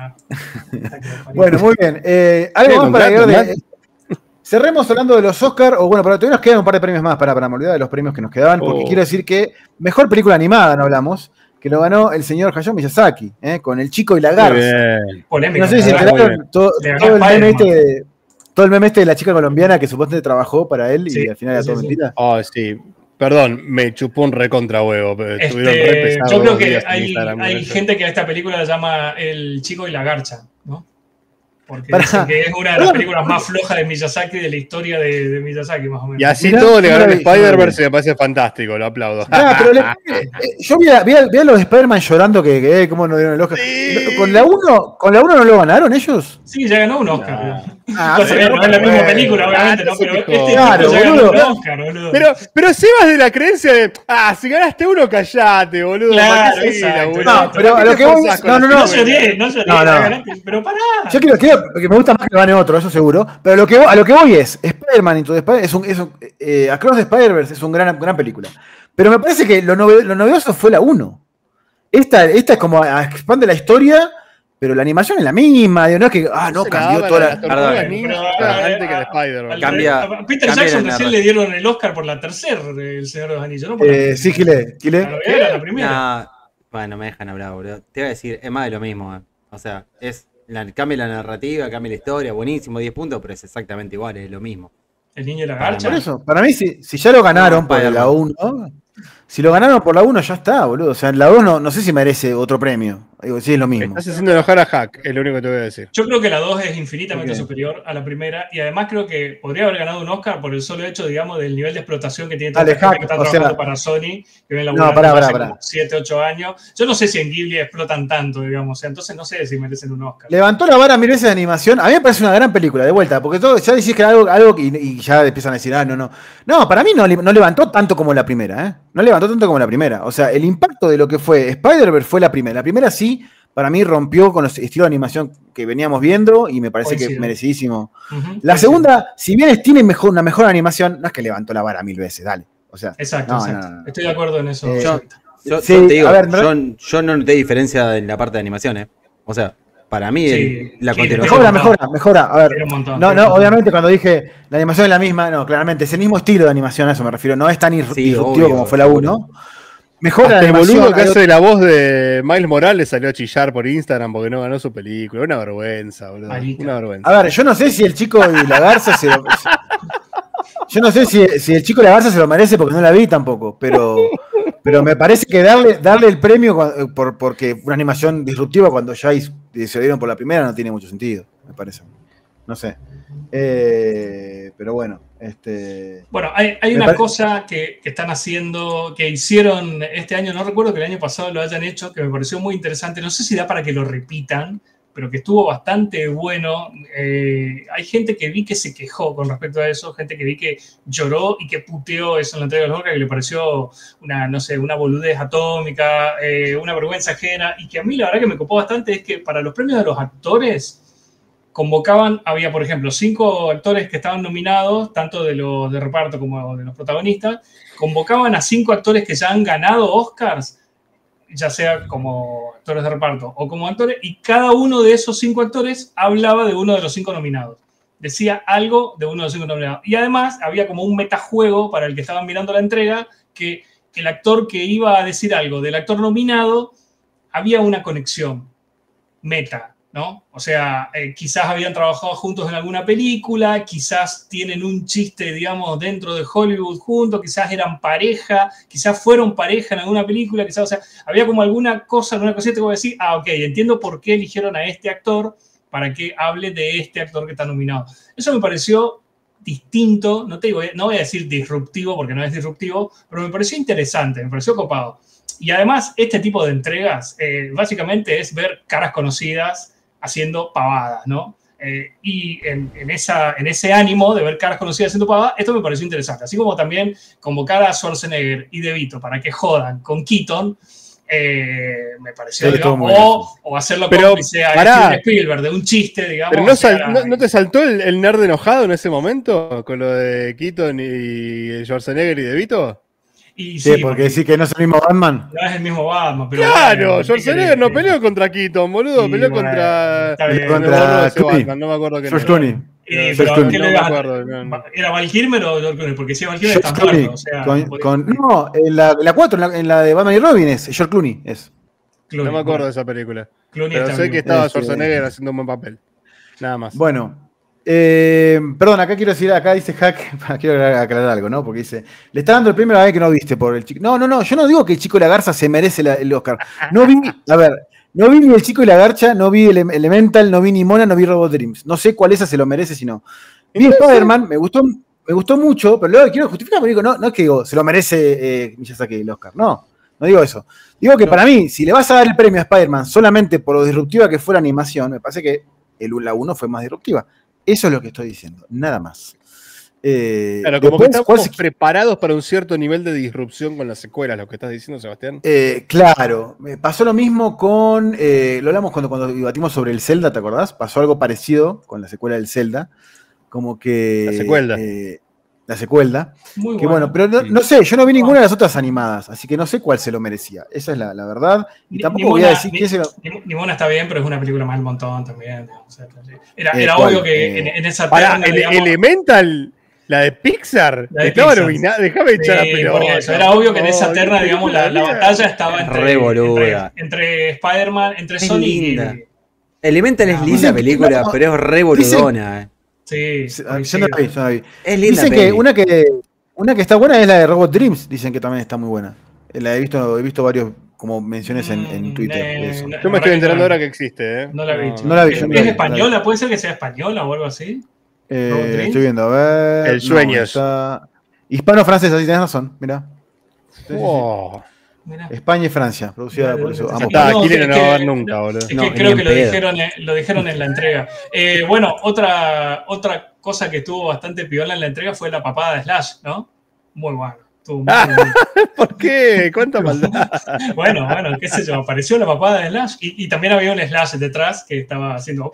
Bueno, muy bien. Eh, ¿Algo más para agregar de, cerremos hablando de los Oscars, o bueno, pero todavía nos quedan un par de premios más, para, para me olvidar de los premios que nos quedaban, porque Oh. quiero decir que mejor película animada, no hablamos, que lo ganó el señor Hayao Miyazaki, ¿eh? Con El Chico y la Garza. Polémica, No sé si se ¿verdad? enteraron todo, Le ganó todo el meme Spider-Man. este de, todo el meme este de la chica colombiana que supuestamente trabajó para él Sí, y al final era sí, todo sí. mentira. Oh, sí. Perdón, me chupó un recontra huevo. Pero estuvieron re Este, pesados yo creo dos que días en hay, Instagram con hay eso. gente que a esta película la llama El Chico y la Garcha, ¿no? Porque Pará. dicen que es una de las películas más flojas de Miyazaki, de la historia de, de Miyazaki, más o menos. Y así Mirá, todo le ganó mirá, el Spider-Verse y me parece fantástico, lo aplaudo. Ah, pero le- eh, yo vi a, vi a- vi a los de Spider-Man llorando que, que eh, cómo no dieron el Oscar. Sí. ¿Con la uno con la uno no lo ganaron ellos? Sí, ya ganó un Oscar. No. Ah, Cosa que pero no es la misma bueno. película, obviamente, Ah, ¿no? no se Pero quejó. este Claro, tipo ya ganó boludo. un Oscar, boludo. Pero, pero Sebas de la creencia de, ah, si ganaste uno, callate, boludo. Claro, ¿Para qué seguís exacto. laburando? No, pero ¿Para a qué lo te que voy forzás es- con no, no, las no. No lloré, no lloré, No, no. la ganaste, pero pará. Yo quiero, quiero, porque me gusta más que gane otro, eso seguro. Pero lo que, a lo que voy es, Spider-Man Into the Spider- es un, es un eh, Across the Spider-Verse es una gran, gran película. Pero me parece que lo, nove- lo novedoso fue la uno. Esta, esta es como a- expande la historia, pero la animación es la misma. digo, No es que, ah, no, Se cambió la toda daban a la. las tortugas Perdón. ninja Pero, antes eh, que el a- Spider-Man. al- Cambia- a Peter cambia Jackson la recién narra- le dieron el Oscar por la tercera del Señor de los Anillos, ¿no? Por la Eh, primera. sí, Gile, Gile. La novela era la primera. Nah, bueno, me dejan hablar, boludo. Te iba a decir, es más de lo mismo. eh. O sea, es la, cambia la narrativa, cambia la historia, buenísimo, diez puntos, pero es exactamente igual, es lo mismo. El niño y la Para garcha. Por eso, para mí, si, si ya lo ganaron No, por la Spider-Man. uno, si lo ganaron por la uno, ya está, boludo. O sea, la dos no, no sé si merece otro premio. Digo, sí, es lo mismo. Estás haciendo enojar a Hack, es lo único que te voy a decir. Yo creo que la dos es infinitamente Ok. superior a la primera y además creo que podría haber ganado un Oscar por el solo hecho, digamos, del nivel de explotación que tiene toda Dale, esta gente Hack, que está o trabajando sea- para Sony, que ven No, laburando pará, hace pará, como pará. siete, ocho años. Yo no sé si en Ghibli explotan tanto, digamos, o sea, entonces no sé si merecen un Oscar. Levantó la vara mil veces de animación. A mí me parece una gran película, de vuelta, porque todo, ya decís que era algo, algo y, y ya empiezan a decir, ah, no, no. No, para mí no, no levantó tanto como la primera, ¿eh? No levantó tanto como la primera. O sea, el impacto de lo que fue Spider-Verse fue la primera. La primera sí, para mí rompió con los estilos de animación que veníamos viendo y me parece que Coincido. merecidísimo. Ujú, La coincido. segunda, si bien es- tiene mejor, una mejor animación, no es que levantó la vara mil veces, dale. O sea, Exacto, no, exacto. no, no, no. Estoy de acuerdo en eso. Eh, Yo, yo- Sí, yo te digo, a ver, yo, yo no noté diferencia en la parte de animación, ¿eh? O sea, para mí Sí, el- la sí, continuación. Mejora, un mejora, mejora. A ver, Tiene un montón, no, tiene un no, montón. obviamente cuando dije la animación es la misma, no, claramente, es el mismo estilo de animación, a eso me refiero. No es tan ir- Sí, disruptivo obvio, como fue la seguro. uno. Mejora Hasta la el animación. boludo que hay hace la voz de Miles Morales salió a chillar por Instagram porque no ganó su película. Una vergüenza, boludo. Marica. Una vergüenza. A ver, yo no sé si el chico y la garza se lo. Yo no sé si, si el chico y la garza se lo merece porque no la vi tampoco, pero, pero me parece que darle, darle el premio cua- por, porque una animación disruptiva cuando ya hiz- se lo dieron por la primera no tiene mucho sentido, me parece. No sé. Eh, pero bueno, este. Bueno, hay, hay Me una pare- cosa que, que están haciendo, que hicieron este año, no recuerdo que el año pasado lo hayan hecho, que me pareció muy interesante, no sé si da para que lo repitan, pero que estuvo bastante bueno. Eh, hay gente que vi que se quejó con respecto a eso, gente que vi que lloró y que puteó eso en la entrega de los Oscars, que le pareció una, no sé, una boludez atómica, eh, una vergüenza ajena, y que a mí la verdad que me copó bastante es que para los premios de los actores convocaban, había por ejemplo cinco actores que estaban nominados, tanto de los de reparto como de los protagonistas, convocaban a cinco actores que ya han ganado Oscars, ya sea como actores de reparto o como actores, y cada uno de esos cinco actores hablaba de uno de los cinco nominados. Decía algo de uno de los cinco nominados. Y además había como un metajuego para el que estaban mirando la entrega, que el actor que iba a decir algo del actor nominado, había una conexión meta. ¿no? O sea, eh, quizás habían trabajado juntos en alguna película, quizás tienen un chiste, digamos, dentro de Hollywood juntos, quizás eran pareja, quizás fueron pareja en alguna película, quizás, o sea, había como alguna cosa, alguna cosita que voy a decir, ah, ok, entiendo por qué eligieron a este actor para que hable de este actor que está nominado. Eso me pareció distinto, no, te digo, no voy a decir disruptivo porque no es disruptivo, pero me pareció interesante, me pareció copado. Y además, este tipo de entregas eh, básicamente es ver caras conocidas haciendo pavadas, ¿no? Eh, y en, en, esa, en ese ánimo de ver caras conocidas haciendo pavadas, esto me pareció interesante. Así como también convocar a Schwarzenegger y De Vito para que jodan con Keaton, eh, me pareció, sí, digamos, o, o hacerlo pero, cómplice a pará. Steven Spielberg de un chiste, digamos. ¿Pero no, o sea, sal, no, no te saltó el, el nerd enojado en ese momento con lo de Keaton y Schwarzenegger y De Vito? Y Sí, sí, porque porque decís que no es el mismo Batman. no es el mismo Batman, pero Claro, bueno, Schwarzenegger ¿qué no querés? peleó contra Keaton, boludo, Y peleó bueno, contra... está bien. me Contra borro ese Clooney. Batman, no me acuerdo qué George nombre. Clooney. Eh, George pero ¿qué Clooney. le No me va- acuerdo, no, no. ¿Era Val Kilmer o George Clooney? Porque si es Val Kilmer George está Clooney. muerto. O sea, Con- no podía- con- no, en la, en la cuatro, en la, en la de Batman y Robin es George Clooney. Es. Clooney, No me acuerdo de bueno, esa película. Clooney Pero está sé vivo. que estaba Este- Schwarzenegger haciendo un buen papel. Nada más. Bueno, eh, perdón, acá quiero decir, acá dice Hack, quiero aclarar algo, ¿no? Porque dice, le está dando el premio a la vez que no viste por el chico. No, no, no, yo no digo que el chico y la garza se merece la- el Oscar. No vi, a ver, no vi ni el chico y la garcha, no vi Ele- Elemental, no vi ni Mona, no vi Robot Dreams. No sé cuál esa se lo merece si no. Vi Spider-Man, me gustó, me gustó mucho, pero luego quiero justificar, pero digo, no, no es que digo, se lo merece eh, Miyazaki el Oscar, no, no digo eso. Digo que para mí, si le vas a dar el premio a Spider-Man solamente por lo disruptiva que fue la animación, me parece que el, la uno fue más disruptiva. Eso es lo que estoy diciendo, nada más. Eh, Claro, como después, que ¿cuál estamos se- preparados para un cierto nivel de disrupción con las secuelas, lo que estás diciendo, Sebastián. eh, claro, me pasó lo mismo con, eh, lo hablamos cuando, cuando debatimos sobre el Zelda, ¿te acordás? Pasó algo parecido con la secuela del Zelda, como que... La secuela. eh, la secuela. Muy Que bueno. bueno, pero no, Sí. no sé, yo no vi ninguna de las otras animadas, así que no sé cuál se lo merecía. Esa es la, la verdad. Y Ni- tampoco ni voy a Mona- decir ni- que se lo. ni- Nimona está bien, pero es una película más del montón también. digamos, o sea, Era, Eh, era ¿cuál? obvio que Eh, en, en esa Pará, terna, el, digamos, Elemental, la de Pixar, La de estaba Pixar. nominada. Déjame echar la sí, pelota. por eso, era obvio que en esa No, terna, qué digamos, la, la película, batalla estaba Es entre, re boluda. entre, entre Spider-Man, entre Es Sony linda. y... Elemental es Ah, linda dicen que película, no, pero es re boludona. eh. Sí, se- coincido. Yo no la vi, yo no la vi. Es linda Dicen que peli. una que una que está buena es la de Robot Dreams, dicen que también está muy buena. Eh, La he visto, he visto varios como menciones en, en Mm, Twitter eh, de eso. no- Yo me la estoy verdad enterando que ahora no, que existe, ¿eh? no la vi. No la vi, ¿Es, yo no la es vi, española? ¿Puede ser que sea española o algo así? Eh, Robot Dreams. estoy viendo, a ver. El Sueños. está- Hispano-francesa, sí tenés razón, mirá. Sí, sí, sí. Wow. Mirá. España y Francia, producida Mirá, por de eso. dónde ambos Está, No, aquí que- no que- va a ver nunca, boludo. Es No, que ni creo en que lo pedo. dijeron, en- lo dijeron en la entrega. Eh, bueno, otra, otra cosa que estuvo bastante piola en la entrega fue la papada de Slash, ¿no? Muy bueno. Estuvo muy, muy- ¿Por qué? ¿Cuánta maldad? bueno, bueno, qué sé yo, apareció la papada de Slash y, y también había un Slash detrás que estaba haciendo...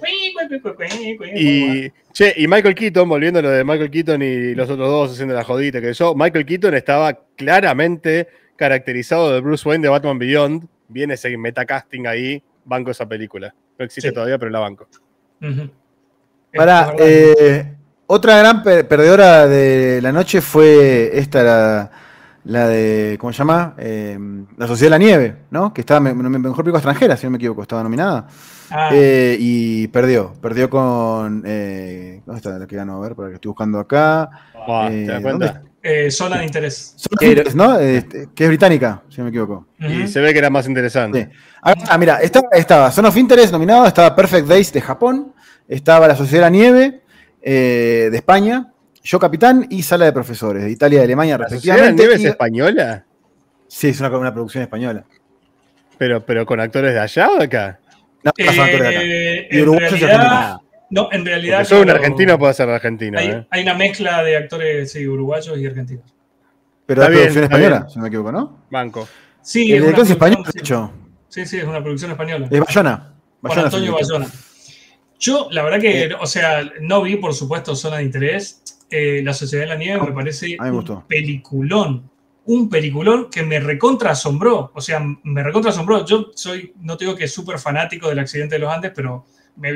Y, che, y Michael Keaton, volviendo a lo de Michael Keaton y los otros dos haciendo la jodita que yo, Michael Keaton estaba claramente caracterizado de Bruce Wayne de Batman Beyond. Viene ese metacasting ahí, banco esa película. No existe Sí. todavía, pero la banco. Ujú. Pará, Es verdad. eh, otra gran per- perdedora de la noche fue esta, la, la de, ¿cómo se llama? Eh, la Sociedad de la Nieve, ¿no? Que estaba me- me- mejor película extranjera, si no me equivoco, estaba nominada. Ah, Eh, y perdió, perdió con... Eh, ¿dónde está la que ganó? A ver, para que estoy buscando acá. Ah, Eh, ¿te das ¿dónde cuenta? eh, zona de interés. Son Finters, ¿no? Este, que es británica, si no me equivoco. Y Ujú. se ve que era más interesante. Sí. Acá, ah, mira, estaba, estaba Son of Interest nominado, estaba Perfect Days de Japón, estaba La Sociedad de la Nieve eh, de España, Yo Capitán y Sala de Profesores de Italia y de Alemania, ¿La Sociedad de la respectivamente. Nieve es Y- española? sí, es una, una producción española. Pero, pero con actores de allá o de acá. No, no son actores de acá. Eh, Y en uruguayos y realidad, argentinos. no, en realidad... Porque soy un claro, argentino, puedo ser de Argentina. Hay, ¿eh? hay una mezcla de actores sí, uruguayos y argentinos. Pero Está es bien, producción está española, bien. si no me equivoco, ¿no? Banco. Sí, El es una director es español, producción, de hecho. sí, sí, es una producción española. Es Bayona. Con Bayona, Antonio si no me equivoco. Bayona. Yo, la verdad que, o sea, no vi, por supuesto, Zona de Interés. Eh, La Sociedad de la Nieve No, me parece a mí me un gustó. peliculón. Un peliculón que me recontra asombró. O sea, me recontra asombró. Yo soy, no te digo que súper fanático del Accidente de los Andes, pero me vi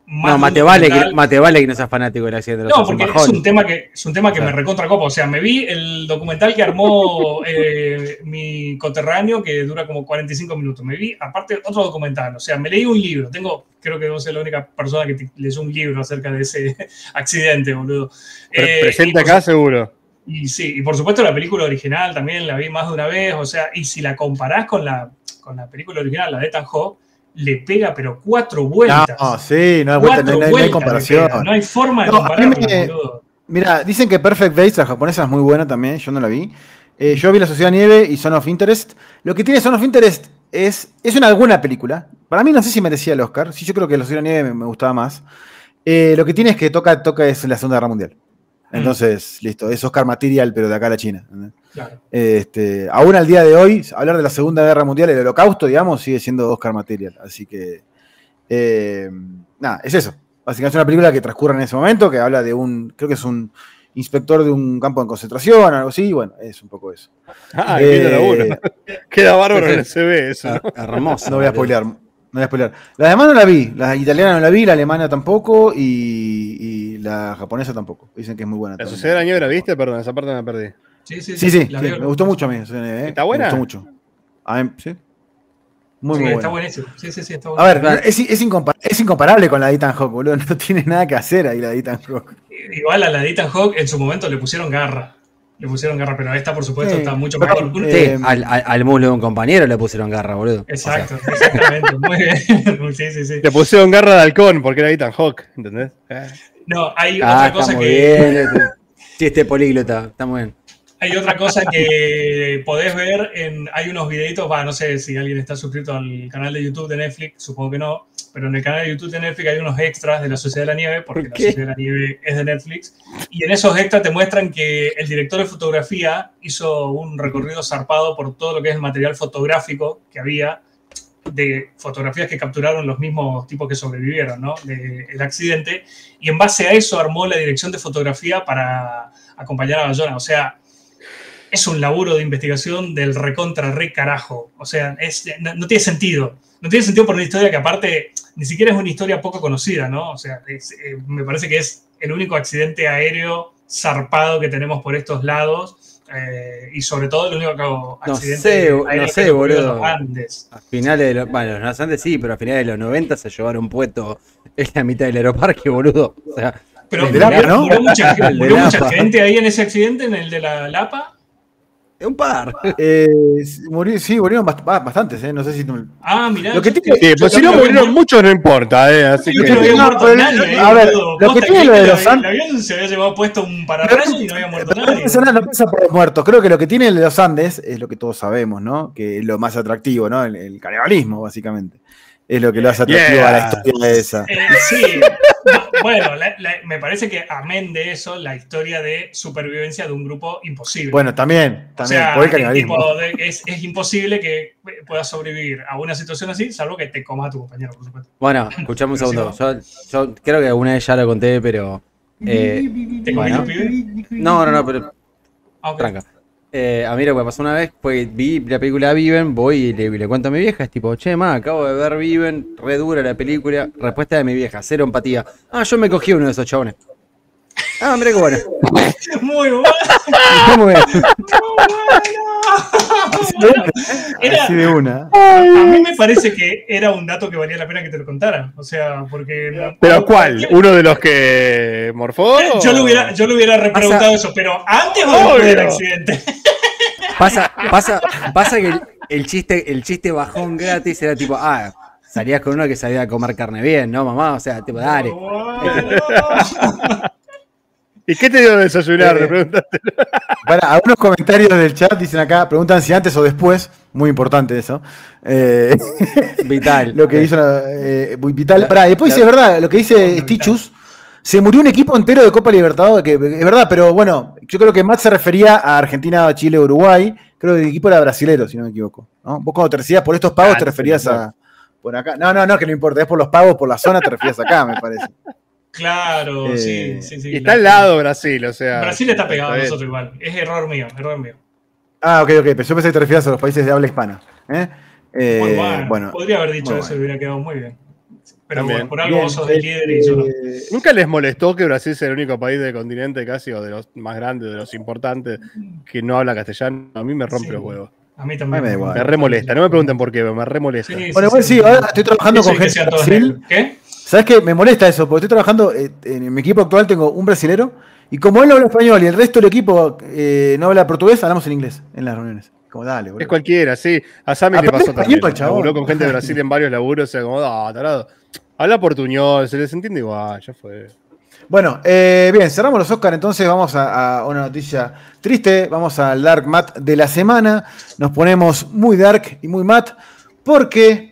más No, de más un te vale que, documental. más te vale que no seas fanático del accidente de los No, Simpsons, porque es bajón. un tema que, es un tema que Claro. me recontra copa. O sea, me vi el documental que armó eh, mi coterráneo, que dura como cuarenta y cinco minutos. Me vi, aparte, otro documental. O sea, me leí un libro. Tengo, creo que no soy la única persona que te- leyó un libro acerca de ese accidente, boludo. Pre- Eh, presente y por acá, su- seguro. Y sí, y por supuesto la película original también la vi más de una vez. O sea, y si la comparás con la, con la película original, la de Ethan Hawke, le pega, pero cuatro vueltas. No, sí, no hay, vuelta, no, Cuatro hay- no hay vueltas comparación. le pega. No hay forma de No, a mí compararla, me- boludo. Mira, dicen que Perfect Days, la japonesa, es muy buena también, yo no la vi. Eh, yo vi La Sociedad Nieve y Son of Interest. Lo que tiene Son of Interest es, es una buena película. Para mí no sé si merecía el Oscar. Sí, yo creo que La Sociedad Nieve me, me gustaba más. Eh, lo que tiene es que toca, toca es la Segunda Guerra Mundial. Entonces, listo, es Oscar Material, pero de acá a la China. ¿entendés? Claro. Este, aún al día de hoy, hablar de la Segunda Guerra Mundial, el Holocausto, digamos, sigue siendo Oscar Material. Así que, eh, nada, es eso. Básicamente es una película que transcurre en ese momento, que habla de un, creo que es un inspector de un campo de concentración, algo así, bueno, es un poco eso. Ah, Eh, qué laburo. Queda bárbaro en el C V eso. ¿no? Ah, Hermoso. No voy a boludo. spoilear, no voy a spoilear. La demás no la vi, la italiana no la vi, la alemana tampoco, y, y la japonesa tampoco. Dicen que es muy buena. La también. Sociedad de la Nieve, ¿la viste? Perdón, esa parte me perdí. Sí, sí, Sí, sí, la sí, veo. me gustó mucho a mí. ¿eh? ¿Está buena? Me gustó mucho. A mí, sí. Muy, Sí, muy está buena. buenísimo. Sí, sí, sí, está A bueno. ver, es, es, incompa- es incomparable con la de Ethan Hawke, boludo. No tiene nada que hacer ahí la de Ethan Hawke. Igual a la de Ethan Hawke en su momento le pusieron garra. Le pusieron garra, pero a esta, por supuesto, Sí, está mucho pero, mejor. Un- eh, Sí, al, al, al muslo de un compañero le pusieron garra, boludo. Exacto, exactamente. Muy bien. Sí, sí, sí. Le pusieron garra de halcón porque era Ethan Hawke, ¿entendés? Eh. No, hay Ah, otra está cosa muy que. bien. este- Chiste políglota, está muy bien. Hay otra cosa que podés ver en. Hay unos videitos, va, no sé si alguien está suscrito al canal de YouTube de Netflix, supongo que no, pero en el canal de YouTube de Netflix hay unos extras de La Sociedad de la Nieve, porque ¿Por La qué? Sociedad de la Nieve es de Netflix, y en esos extras te muestran que el director de fotografía hizo un recorrido zarpado por todo lo que es el material fotográfico que había, de fotografías que capturaron los mismos tipos que sobrevivieron, ¿no? Del accidente, y en base a eso armó la dirección de fotografía para acompañar a Bayona. O sea, es un laburo de investigación del recontra re carajo. O sea, es, no, no tiene sentido. No tiene sentido por una historia que aparte ni siquiera es una historia poco conocida, ¿no? O sea, es, eh, me parece que es el único accidente aéreo zarpado que tenemos por estos lados. Eh, y sobre todo el único accidente sé, no aéreo sé, que ocurrió en boludo. los Andes. A finales de los. Bueno, los antes sí, pero a finales de los noventa se llevaron puesto en la mitad del aeroparque, boludo. O sea, Pero El de Lapa, murió, ¿no? murió mucha, El de murió mucha Lapa. gente ahí en ese accidente, en el de la Lapa. un par. Eh, murió- sí, murieron bast- ba- bastantes, ¿eh? No sé si. tú- Ah, mirá. Lo que yo- tiene- Sí, yo pues si creo no que murieron había- muchos, no importa, ¿eh? Así Yo que. creo que no había No, muerto pero- nadie, eh, a ver, boludo. lo que Posta tiene que lo de el los avión- Andes- el avión se había llevado puesto un pararrayos y no había muerto Pero nadie. no pasa nada, no pasa por los muertos. Creo que lo que tiene el de los Andes es lo que todos sabemos, ¿no? Que es lo más atractivo, ¿no? El, el canibalismo, básicamente. Es lo que lo hace atractivo Yeah. a la historia esa. Eh, sí, bueno, la- la- me parece que amén de eso, la historia de supervivencia de un grupo imposible. Bueno, también, o también, sea, por el el canibalismo. tipo de- es, es imposible que puedas sobrevivir a una situación así, salvo que te comas a tu compañero, por supuesto. Bueno, escuchame un Pero segundo. si Yo, yo creo que alguna vez ya lo conté, pero. eh, ¿Te Bueno. comiste un pibe? no, no, no, pero. Ah, ok. Tranca. Eh, a mí lo que me pasó una vez fue vi la película Viven, voy y le, le cuento a mi vieja, es tipo, che, ma, acabo de ver Viven, re dura la película. Respuesta de mi vieja, cero empatía. Ah, yo me cogí uno de esos chabones. Ah, mira qué bueno. Muy bueno. Muy bien. Era- Así de una. A mí me parece que era un dato que valía la pena que te lo contara. O sea, porque. ¿Pero cuál? ¿Uno de los que morfó? Yo le hubiera, yo le hubiera repreguntado Pasa- eso, pero antes o después del Obvio. accidente. Pasa, pasa, pasa que el, el chiste, el chiste bajón gratis era tipo, ah, salías con uno que sabía a comer carne bien, ¿no, mamá? O sea, tipo, dale. ¿Y qué te dio de desayunar? Eh, Le preguntaste. Para, algunos comentarios del chat dicen acá, preguntan si antes o después, muy importante eso. Eh, Vital. lo que hizo eh, muy vital. Pará, después dice, la- es verdad, lo que dice Vital. Stitchus, se murió un equipo entero de Copa Libertadores, que es verdad, pero bueno, yo creo que Matt se refería a Argentina, Chile, Uruguay, creo que el equipo era brasilero, si no me equivoco. ¿no? Vos cuando te referías por estos pagos Ah, te no referías sé, no a por acá. No, no, no, que no importa, es por los pagos, por la zona te referías acá, me parece. Claro, Eh, sí, sí, sí. Y está al lado Brasil, o sea. Brasil está pegado a bien. nosotros igual. Es error mío, error mío. Ah, ok, ok, pero yo pensé que te referías a los países de habla hispana. ¿eh? Eh, Muy bueno. bueno, Podría haber dicho muy eso y bueno. hubiera quedado muy bien. Pero También. bueno, por algo Bien, vos sos de líder y yo no. eh, ¿Nunca les molestó que Brasil sea el único país del continente casi, o de los más grandes, de los importantes, que no habla castellano? A mí me rompe Sí. los huevos. A mí A también. mí me da igual. Me re molesta. No me pregunten por qué, pero me re molesta. Sí, Bueno, igual sí, ahora estoy trabajando Eso con y que gente sean de todos Brasil. negros. ¿Qué? ¿Sabes qué? Me molesta eso, porque estoy trabajando, eh, en mi equipo actual tengo un brasilero, y como él no habla español y el resto del equipo eh, no habla portugués, hablamos en inglés en las reuniones. Como dale, boludo. Es cualquiera, sí. A Sammy le Aprende pasó también. español, chabón. Laburó con gente de Brasil en varios laburos, o sea, como, ah, tarado. Habla portuñol, se les entiende igual, ya fue. Bueno, eh, bien, cerramos los Oscars, entonces vamos a, a una noticia triste, vamos al Dark Mat de la semana, nos ponemos muy dark y muy mat, porque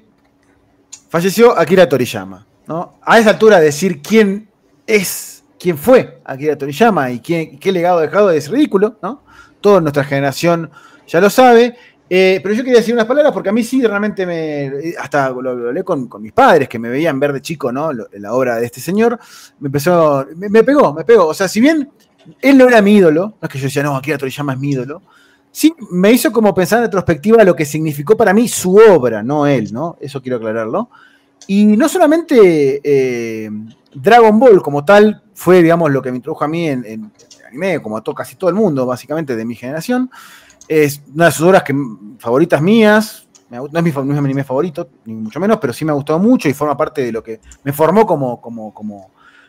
falleció Akira Toriyama, ¿no? A esa altura decir quién es, quién fue Akira Toriyama y quién, qué legado ha dejado es ridículo, ¿no? Toda nuestra generación ya lo sabe. Eh, pero yo quería decir unas palabras porque a mí sí realmente me. Hasta lo, lo hablé con, con mis padres que me veían ver de chico, ¿no? Lo, la obra de este señor. Me empezó. Me, me pegó, me pegó. O sea, si bien él no era mi ídolo, no es que yo decía, no, Akira Toriyama es mi ídolo. Sí, me hizo como pensar en retrospectiva lo que significó para mí su obra, no él, ¿no? Eso quiero aclararlo. Y no solamente eh, Dragon Ball como tal fue, digamos, lo que me introdujo a mí en, en anime, como a todo, casi todo el mundo, básicamente, de mi generación. Es una de sus obras que, favoritas mías. No es, mi, no es mi anime favorito, ni mucho menos, pero sí me ha gustado mucho y forma parte de lo que me formó como, como, como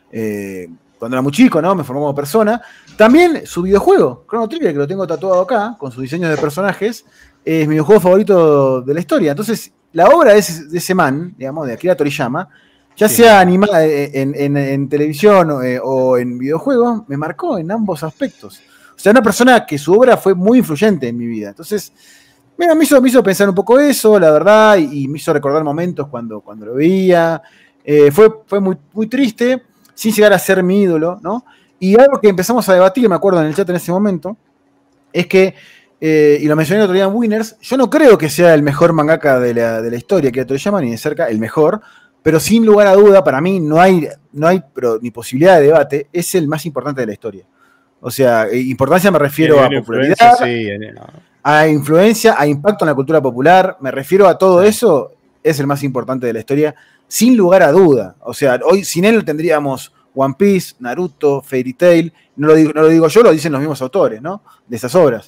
eh, cuando era muy chico, ¿no? Me formó como persona. También su videojuego, Chrono Trigger, que lo tengo tatuado acá, con sus diseños de personajes, es mi videojuego favorito de la historia. Entonces, la obra de ese, de ese man, digamos, de Akira Toriyama, ya Sí. sea animada en, en, en televisión o, eh, o en videojuegos, me marcó en ambos aspectos. O sea, una persona que su obra fue muy influyente en mi vida. Entonces, mira, me hizo, me hizo pensar un poco eso, la verdad, y, y me hizo recordar momentos cuando, cuando lo veía. Eh, fue fue muy, muy triste, sin llegar a ser mi ídolo, ¿no? Y algo que empezamos a debatir, me acuerdo en el chat en ese momento, es que, eh, y lo mencioné el otro día en Winners, yo no creo que sea el mejor mangaka de la, de la historia, que Toriyama, ni de cerca el mejor, pero sin lugar a duda, para mí no hay, no hay pero, ni posibilidad de debate, es el más importante de la historia. O sea, importancia me refiero a popularidad, sí, no. a influencia, a impacto en la cultura popular, me refiero a todo eso, es el más importante de la historia, sin lugar a duda. O sea, hoy sin él tendríamos One Piece, Naruto, Fairy Tail, no lo digo, no lo digo yo, lo dicen los mismos autores, ¿no? De esas obras.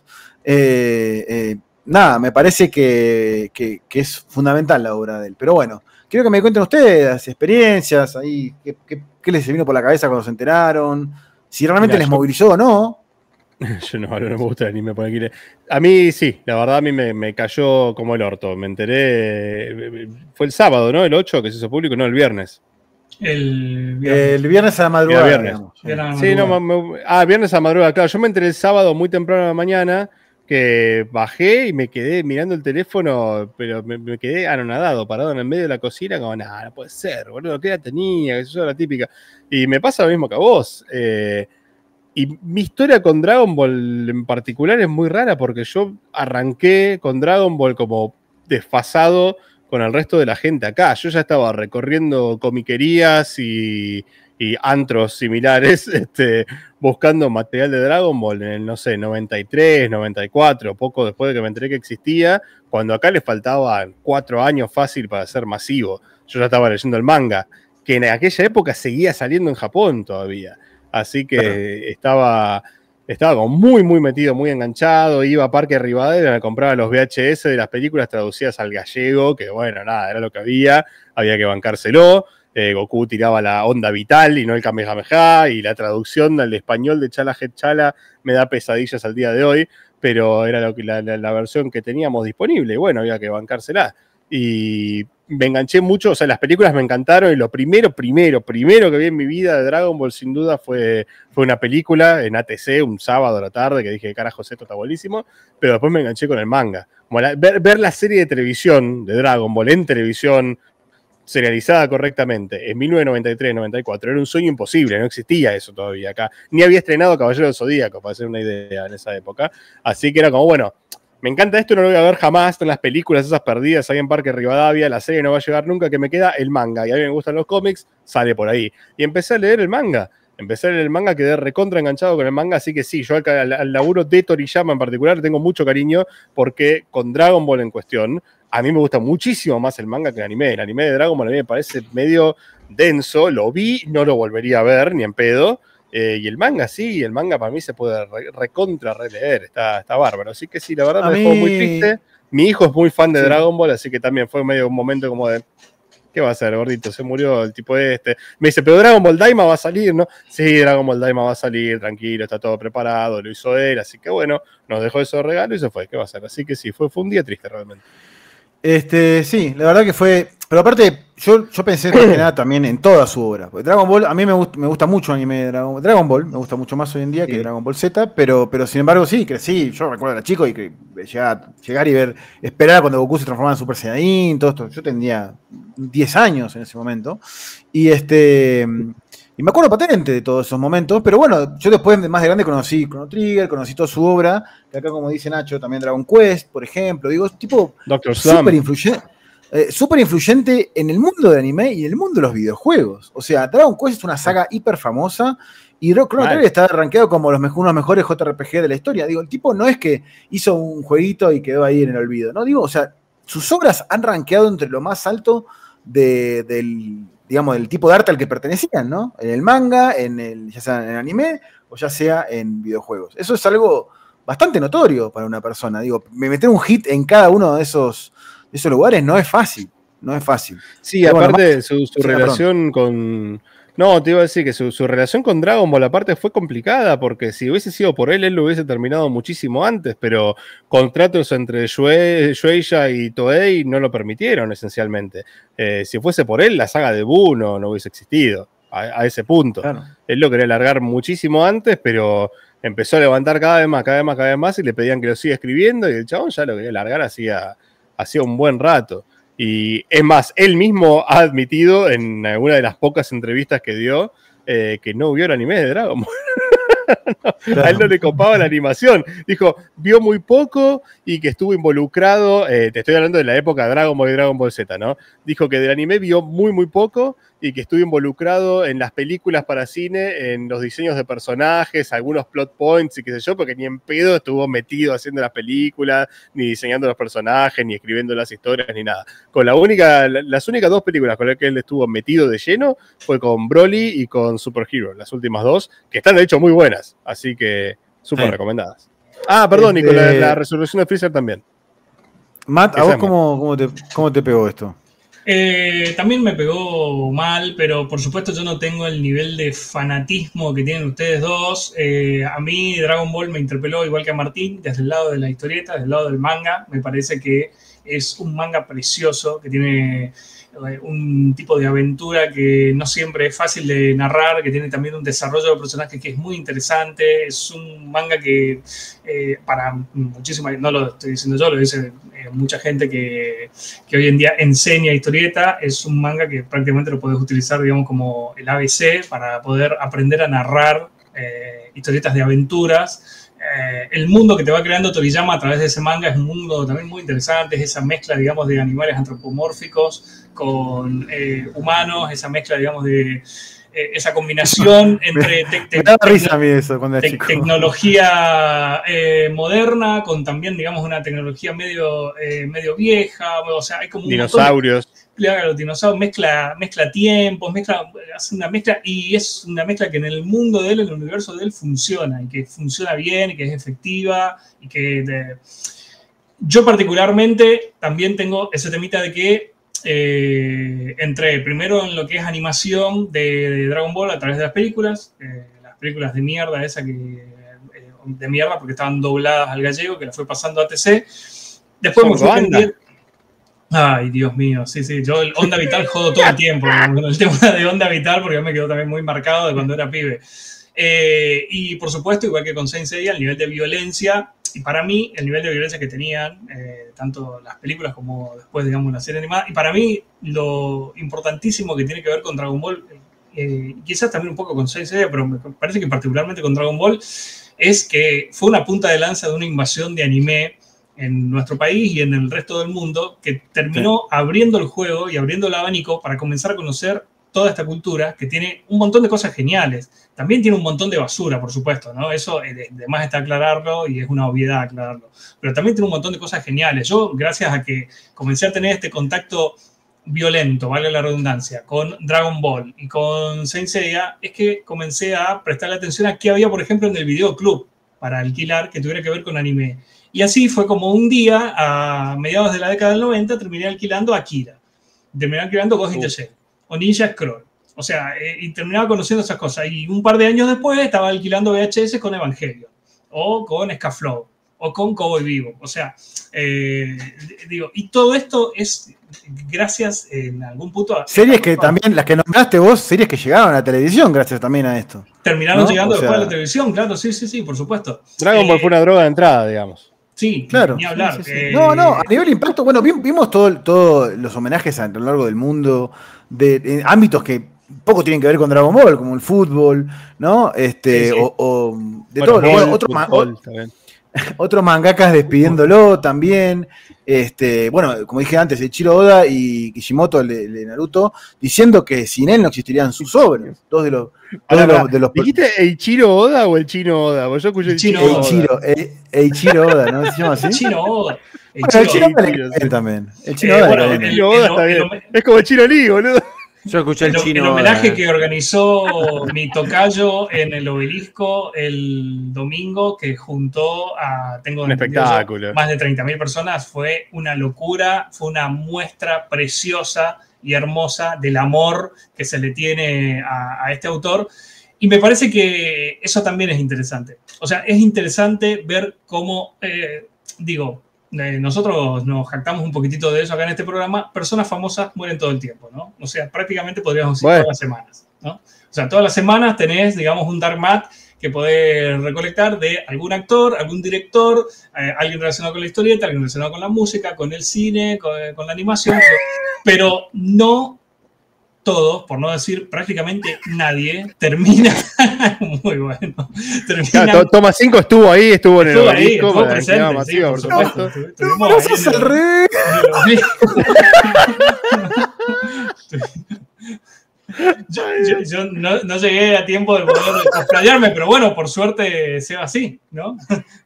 Eh, eh, nada, me parece que, que, que es fundamental la obra de él. Pero bueno, quiero que me cuenten ustedes experiencias, ahí, qué, qué, qué les vino por la cabeza cuando se enteraron. Si realmente Mirá, les yo- movilizó o no. Yo no, no me gusta el anime por aquí. A mí sí, la verdad a mí me, me cayó como el orto. Me enteré. Fue el sábado, ¿no? El ocho que se hizo público, no, el viernes. El viernes. El viernes a la madrugada, Era viernes. digamos. Era Sí, no, madrugada. me- me- ah, viernes a madrugada, claro. Yo me enteré el sábado muy temprano de la mañana, que bajé y me quedé mirando el teléfono, pero me, me quedé anonadado, parado en el medio de la cocina, como, nada, no puede ser, boludo, ¿qué edad tenía? Eso era la típica. Y me pasa lo mismo que a vos. Eh, y mi historia con Dragon Ball en particular es muy rara, porque yo arranqué con Dragon Ball como desfasado con el resto de la gente acá. Yo ya estaba recorriendo comiquerías y, y antros similares, este, buscando material de Dragon Ball en el, no sé, noventa y tres, noventa y cuatro, poco después de que me enteré que existía, cuando acá le faltaban cuatro años fácil para ser masivo. Yo ya estaba leyendo el manga, que en aquella época seguía saliendo en Japón todavía. Así que Claro. estaba... Estaba como muy, muy metido, muy enganchado. Iba a Parque Rivadavia, me compraba los V H S de las películas traducidas al gallego, que bueno, nada, era lo que había, había que bancárselo. Eh, Goku tiraba la onda vital y no el Kamehameha, y la traducción al español de Chala Het Chala me da pesadillas al día de hoy, pero era lo que, la, la, la versión que teníamos disponible, y bueno, había que bancársela. Y me enganché mucho, o sea, las películas me encantaron, y lo primero, primero, primero que vi en mi vida de Dragon Ball, sin duda, fue, fue una película en A T C, un sábado a la tarde, que dije, carajo, esto está buenísimo, pero después me enganché con el manga. Como la, ver, ver la serie de televisión de Dragon Ball en televisión, serializada correctamente, en mil novecientos noventa y tres noventa y cuatro, era un sueño imposible, no existía eso todavía acá, ni había estrenado Caballero del Zodíaco, para hacer una idea en esa época, así que era como, bueno, me encanta esto, no lo voy a ver jamás, en las películas esas perdidas ahí en Parque Rivadavia, la serie no va a llegar nunca, que me queda el manga, y a mí me gustan los cómics, sale por ahí. Y empecé a leer el manga, Empecé en el manga, quedé recontra enganchado con el manga, así que sí, yo al, al, al laburo de Toriyama en particular tengo mucho cariño, porque con Dragon Ball en cuestión, a mí me gusta muchísimo más el manga que el anime. El anime de Dragon Ball a mí me parece medio denso, lo vi, no lo volvería a ver, ni en pedo. Eh, y el manga sí, el manga para mí se puede re, recontra releer, está, está bárbaro. Así que sí, la verdad A me mí... dejó muy triste. Mi hijo es muy fan de Sí. Dragon Ball, así que también fue medio un momento como de... ¿Qué va a hacer, gordito? Se murió el tipo este. Me dice, pero Dragon Ball Daima va a salir, ¿no? Sí, Dragon Ball Daima va a salir, tranquilo, está todo preparado, lo hizo él, así que bueno, nos dejó eso de regalo y se fue. ¿Qué va a hacer? Así que sí, fue, fue un día triste realmente. Este, sí, la verdad que fue. Pero aparte, yo, yo pensé más que nada también en toda su obra. Porque Dragon Ball, a mí me, gust, me gusta mucho el anime de Dragon, Dragon Ball, me gusta mucho más hoy en día sí. que Dragon Ball Z, pero, pero sin embargo sí, crecí. Yo recuerdo era chico y que llegar, llegar y ver, esperar cuando Goku se transformaba en Super Saiyajin, todo esto. Yo tenía diez años en ese momento. Y este. Y me acuerdo patente de todos esos momentos, pero bueno, yo después de más de grande conocí Chrono Trigger, conocí toda su obra, que acá como dice Nacho, también Dragon Quest, por ejemplo, digo, tipo súper influyente, eh, súper influyente en el mundo del anime y en el mundo de los videojuegos. O sea, Dragon Quest es una saga hiper famosa y Chrono Trigger está rankeado como los, uno de los mejores J R P G de la historia. Digo, el tipo no es que hizo un jueguito y quedó ahí en el olvido, no digo, o sea, sus obras han rankeado entre lo más alto de, del... digamos, del tipo de arte al que pertenecían, ¿no? En el manga, en el, ya sea en el anime o ya sea en videojuegos. Eso es algo bastante notorio para una persona. Digo, meter un hit en cada uno de esos, de esos lugares no es fácil. No es fácil. Sí, pero aparte bueno, más, su, su sí, relación perdón. con... No, te iba a decir que su, su relación con Dragon Ball aparte fue complicada, porque si hubiese sido por él, él lo hubiese terminado muchísimo antes, pero contratos entre Shueisha y Toei no lo permitieron esencialmente. Eh, si fuese por él, la saga de Buu no, no hubiese existido a, a ese punto. Claro. Él lo quería largar muchísimo antes, pero empezó a levantar cada vez más, cada vez más, cada vez más, y le pedían que lo siga escribiendo, y el chabón ya lo quería largar hacía, hacía un buen rato. Y es más, él mismo ha admitido en alguna de las pocas entrevistas que dio eh, que no vio el anime de Dragon Ball. No, claro. A él no le copaba la animación. Dijo, vio muy poco y que estuvo involucrado, eh, te estoy hablando de la época de Dragon Ball y Dragon Ball Z, ¿no? Dijo que del anime vio muy, muy poco y que estuvo involucrado en las películas para cine, en los diseños de personajes, algunos plot points y qué sé yo, porque ni en pedo estuvo metido haciendo las películas, ni diseñando los personajes, ni escribiendo las historias, ni nada. Con la única, las únicas dos películas con las que él estuvo metido de lleno fue con Broly y con Super Hero, las últimas dos, que están de hecho muy buenas, así que súper sí. recomendadas. Ah, perdón, este... y con la, la resurrección de Freezer también. Matt, ¿a vos cómo, cómo, te, cómo te pegó esto? Eh, también me pegó mal, pero por supuesto yo no tengo el nivel de fanatismo que tienen ustedes dos. Eh, a mí Dragon Ball me interpeló igual que a Martín, desde el lado de la historieta, desde el lado del manga. Me parece que es un manga precioso, que tiene un tipo de aventura que no siempre es fácil de narrar, que tiene también un desarrollo de personajes que es muy interesante. Es un manga que eh, para muchísima, no lo estoy diciendo yo, lo dice eh, mucha gente que, que hoy en día enseña historieta. Es un manga que prácticamente lo puedes utilizar, digamos, como el A B C para poder aprender a narrar eh, historietas de aventuras. Eh, el mundo que te va creando Toriyama a través de ese manga es un mundo también muy interesante, es esa mezcla, digamos, de animales antropomórficos con eh, humanos, esa mezcla, digamos, de eh, esa combinación entre te te me daba risa a mí eso cuando era te chico. tecnología eh, moderna con también, digamos, una tecnología medio, eh, medio vieja, o sea, hay como un dinosaurios. Claro, los dinosaurios, mezcla, mezcla tiempos, mezcla, hace una mezcla, y es una mezcla que en el mundo de él, en el universo de él, funciona, y que funciona bien, y que es efectiva, y que de... yo particularmente también tengo ese temita de que eh, entré primero en lo que es animación de, de Dragon Ball a través de las películas, eh, las películas de mierda, esa que, eh, de mierda porque estaban dobladas al gallego, que la fue pasando a T C. Después me fui a vender... Ay, Dios mío, sí, sí, yo el Onda Vital jodo todo el tiempo, con el tema de Onda Vital, porque me quedó también muy marcado de cuando era pibe. Eh, y por supuesto, igual que con Saint Seiya, el nivel de violencia, y para mí, el nivel de violencia que tenían, eh, tanto las películas como después, digamos, la serie animada, y para mí, lo importantísimo que tiene que ver con Dragon Ball, eh, quizás también un poco con Saint Seiya, pero me parece que particularmente con Dragon Ball, es que fue una punta de lanza de una invasión de anime en nuestro país y en el resto del mundo, que terminó sí. abriendo el juego y abriendo el abanico para comenzar a conocer toda esta cultura que tiene un montón de cosas geniales. También tiene un montón de basura, por supuesto, ¿no? Eso además está aclararlo y es una obviedad aclararlo. Pero también tiene un montón de cosas geniales. Yo, gracias a que comencé a tener este contacto violento, vale la redundancia, con Dragon Ball y con Saint Seiya, es que comencé a prestarle atención a qué había, por ejemplo, en el videoclub para alquilar que tuviera que ver con anime. Y así fue como un día, a mediados de la década del noventa, terminé alquilando Akira. Terminé alquilando Ghost in the Shell o Ninja Scroll. O sea, eh, y terminaba conociendo esas cosas. Y un par de años después estaba alquilando V H S con Evangelion, o con Scaflow, o con Cowboy Vivo. O sea, eh, digo, y todo esto es gracias en algún punto a... Series que también, las que nombraste vos, series que llegaron a la televisión gracias también a esto. Terminaron ¿no? llegando O sea, después a la televisión, claro, sí, sí, sí, por supuesto. Dragon Ball Eh, fue una droga de entrada, digamos. Sí, claro. ni hablar. Sí, sí, sí. Eh, No, no, a nivel impacto, bueno, vi- vimos todos todo los homenajes a lo largo del mundo, de, de ámbitos que poco tienen que ver con Dragon Ball, como el fútbol, ¿no? Este, Sí, sí. O, o de Bueno, todo, Ball, bueno, otros, ma- fútbol, también. otros mangakas despidiéndolo también. Este, bueno, como dije antes, Eiichiro Oda y Kishimoto, el de, el de Naruto, diciendo que sin él no existirían sus obras. Dos de los, dos Pará, de los, pará, de los ¿dijiste Eiichiro Oda o el chino Oda? Porque yo escuché el Chino chino Oda. Oda. Eiichiro, eh, Eiichiro Oda, ¿no? ¿Se llama así? El chino Oda. El Bueno, el chino- chino Oda le Eiichiro, cae sí. también. El chino Eh, Oda le bueno, cae el- bien. Chino Oda el- está el- bien. el- Es como el chino Lee, boludo. Yo escuché el El, chino. el homenaje eh, que organizó mi tocayo en el Obelisco el domingo, que juntó a, tengo Un entendido yo, espectáculo. más de treinta mil personas, fue una locura, fue una muestra preciosa y hermosa del amor que se le tiene a, a este autor. Y me parece que eso también es interesante. O sea, es interesante ver cómo, eh, digo, eh, nosotros nos jactamos un poquitito de eso acá en este programa, personas famosas mueren todo el tiempo, ¿no? O sea, prácticamente podríamos decir Bueno. todas las semanas, ¿no? O sea, todas las semanas tenés, digamos, un dark mat que podés recolectar de algún actor, algún director, eh, alguien relacionado con la historieta, alguien relacionado con la música, con el cine, con, con la animación, pero no todos, por no decir prácticamente nadie, termina, muy bueno, termina, Claro, To- Toma cinco estuvo ahí, estuvo en el estuvo ahí, obelisco, estuvo para la actividad presente, sí, masiva, por por supuesto. supuesto. Estu- estuvimos ahí Brazos en al el- revés. Yo, yo- yo no, no llegué a tiempo de poder cosplayarme, pero bueno, por suerte se va así, ¿no?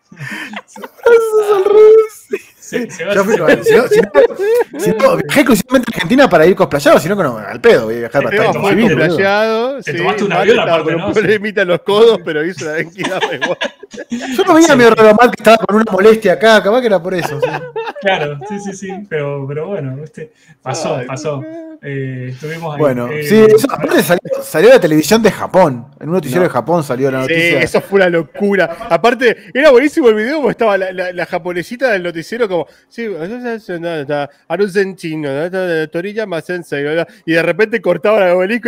Brazos al revés. Se, se va Yo así. fui- si no, si no- si no, viajé exclusivamente a Argentina para ir cosplayado, si no, que no, al pedo, voy a viajar para Te estar tomaste en un civil, boludo. Playado, Te sí, tomaste un Mate avión estaba aparte, con un ¿no? problemita en los codos, pero hizo la venquidama igual. Yo no veía medio raro mal que estaba con una molestia acá, capaz que era por eso. Sí. Claro, sí, sí, sí, pero, pero bueno, ¿viste? pasó, Ay, pasó. Eh, estuvimos ahí. Bueno, Eh, sí, eso aparte salió, salió de la televisión de Japón. En un noticiero No. de Japón salió la Sí, noticia. eso fue una locura. Aparte, era buenísimo el video porque estaba la, la, la japonesita del noticiero como, sí, Arusen chino, Toriyama Sensei, y de repente cortaban el obelisco,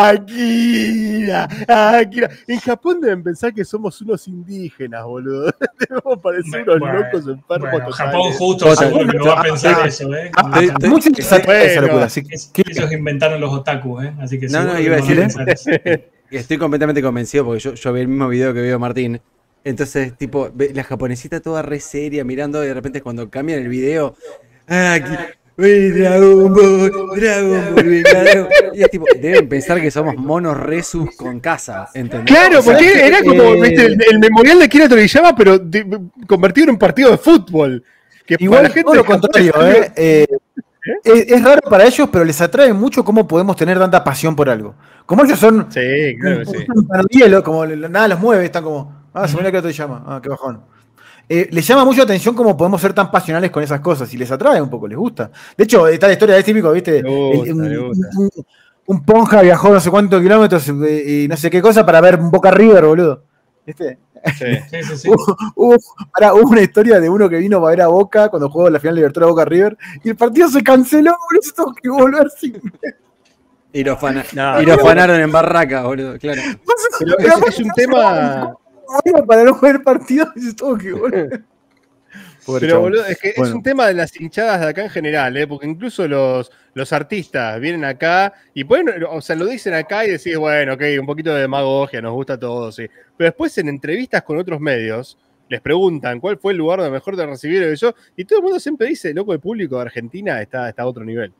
Akira, Akira. En Japón deben pensar que somos unos indígenas, boludo. Debemos parecer unos Bueno, locos enfermos bueno, totales. Japón justo Total. seguro que no va a pensar Ah, eso, ¿eh? Ah, Estoy- estoy- muy interesante esa bueno, locura. Así Es- que, ellos inventaron los otakus, ¿eh? Así que No, seguro no, que iba a van decir, pensar eso. Estoy completamente convencido porque yo, yo vi el mismo video que vio Martín. Entonces, tipo, ve- la japonesita toda re seria mirando y de repente cuando cambian el video. ¡Ah, aquí! ¡Uy, Dragon Ball! ¡Dragon Ball! venga, Dragon Ball". Y es tipo, deben pensar que somos monos resus con casa, ¿entendés? Claro, O sea, porque era como eh, ¿viste? el, el memorial de Akira Toriyama, pero de- convertido en un partido de fútbol. Que para igual, la gente todo lo de Japón contrario, es- ¿eh? Eh, es, es raro para ellos, pero les atrae mucho cómo podemos tener tanta pasión por algo. Como ellos son Sí, claro que sí. un hielo, como le- nada los mueve, están como, ah, se me olvidó que te llama, ah, qué bajón. Eh, les llama mucho la atención cómo podemos ser tan pasionales con esas cosas y les atrae un poco, les gusta. De hecho, está la historia, es típico, ¿viste? Le gusta, El- un, le gusta. un- un ponja viajó no sé cuántos kilómetros eh, y no sé qué cosa para ver Boca River, boludo. ¿Viste? Sí. Sí, sí, sí. Hubo, hubo- pará, hubo una historia de uno que vino para ver a Boca cuando jugó la final de Libertadores Boca River y el partido se canceló, boludo, se tuvo que volver sin. Y lo, fana- No, y lo fanaron en barraca, boludo, claro. Pero es, es un tema. Bueno, para no jugar el partido y se tuvo que volver. Pobre Pero, chabón. boludo, es que es Bueno. un tema de las hinchadas de acá en general, ¿eh? Porque incluso los, los artistas vienen acá y pueden, o sea, lo dicen acá y decís, bueno, ok, un poquito de demagogia, nos gusta todo, sí. Pero después en entrevistas con otros medios les preguntan cuál fue el lugar donde mejor te recibieron y yo, y todo el mundo siempre dice, loco, el público de Argentina está, está a otro nivel.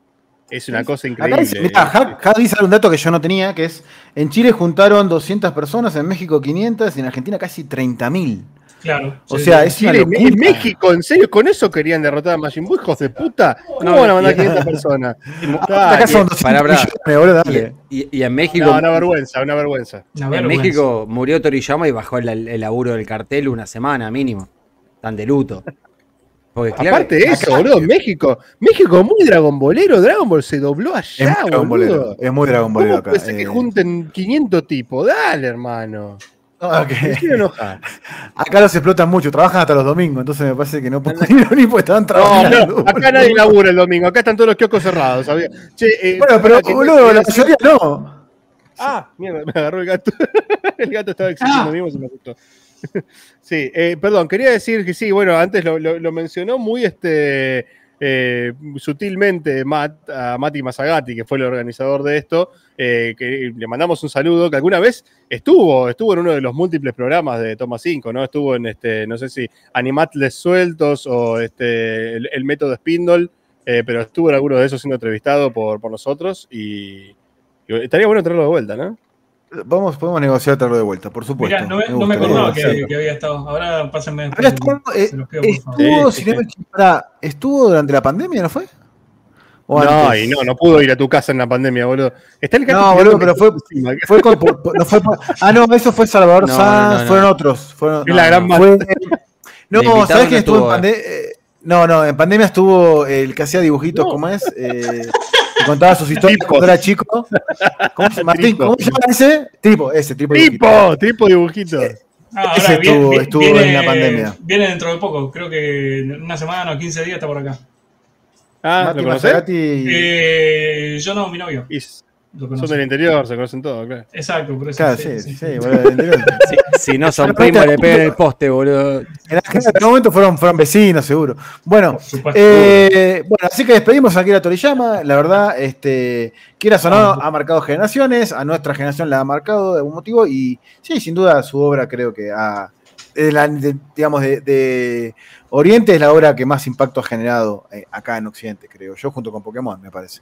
es una cosa Acá increíble. dice, mirá, Jack, Jack dice un dato que yo no tenía, que es, en Chile juntaron doscientas personas, en México quinientas y en Argentina casi treinta mil. Claro. O sí, sea, sí. es una Chile, locura. en México, ¿en serio? ¿Con eso querían derrotar a Majin Buu, hijos de puta? ¿Cómo No, van a mandar y- quinientas personas? Acá Dale. son doscientos pará, pará. millones, boludo, dale. Y, y- y en México, No, una vergüenza, una vergüenza. Una en vergüenza. México murió Toriyama y bajó el, el laburo del cartel una semana mínimo. Están de luto. Porque, claro, Aparte de eso, boludo, México, México muy Dragon Ballero, Dragon Ball se dobló Es allá, muy Dragon Ballero, boludo. es muy Dragon Ballero ¿Cómo acá. puede ser que eh. junten quinientos tipos? Dale, hermano. Ah, ok. Me quiero enojar. Acá los explotan mucho, trabajan hasta los domingos, entonces me parece que no pueden ir ni porque estaban No, trabajando. no, acá nadie labura el domingo, acá están todos los kioscos cerrados, ¿sabía? Che, eh, Bueno, pero para que- boludo, la mayoría no. Ah, mierda, me agarró el gato. El gato estaba exigiendo Ah. mimos y me asustó. Sí, eh, perdón, quería decir que sí, bueno, antes lo, lo- lo mencionó muy este, eh, sutilmente Matt, a Mati Masagati, que fue el organizador de esto, eh, que le mandamos un saludo, que alguna vez estuvo, estuvo en uno de los múltiples programas de Toma cinco, ¿no? Estuvo en, este, no sé si Animatles Sueltos o este, el, el método Spindle, eh, pero estuvo en alguno de esos siendo entrevistado por, por nosotros y, y estaría bueno traerlo de vuelta, ¿no? Vamos, podemos negociar traerlo de vuelta, por supuesto. Mirá, no me, no me gustaría acordaba negociarlo. que, que había estado. Ahora pásenme. Ahora estuvo, eh, se los pido, por favor. estuvo, Sí, si no sí, me equivoco, pará, ¿estuvo durante la pandemia, no fue? ¿O No, antes? y no, no pudo ir a tu casa en la pandemia, boludo. Está el gato No, tirando boludo, pero fue, encima. fue con- por- por- no fue por- ah, no, eso fue Salvador No, Sanz, no, no. fueron otros. Fueron, Es la gran no. fue- De no, invitado ¿sabés no quién estuvo en estuvo, pandemia? No, no, en pandemia estuvo el que hacía dibujitos, No. ¿cómo es? Eh, que contaba sus historias Tripos. cuando era chico. ¿Cómo se, Martín, Tripo. ¿cómo se llama ese? Tipo, ese, tipo. Tipo, tipo dibujito. Ah, ese ahora viene- estuvo- viene- estuvo en la pandemia. Viene dentro de poco, creo que en una semana o quince días está por acá. Ah, Mati ¿lo conocés? Mazzagatti- Eh, yo no, mi novio. Y Lo son conoce. del interior, se conocen todos, claro. Exacto, por eso. Claro, sí, sí, sí, boludo, del interior. si, si no son primos, le pegan el poste, boludo. En aquel momento fueron, fueron vecinos, seguro. Bueno, Por supuesto. eh, bueno, así que despedimos a Akira Toriyama. La verdad, este, quieras o no, ha marcado generaciones. A nuestra generación la ha marcado de algún motivo. Y sí, sin duda, su obra creo que ha. De la- de- digamos, de, de Oriente es la obra que más impacto ha generado eh, acá en Occidente, creo yo, junto con Pokémon, me parece.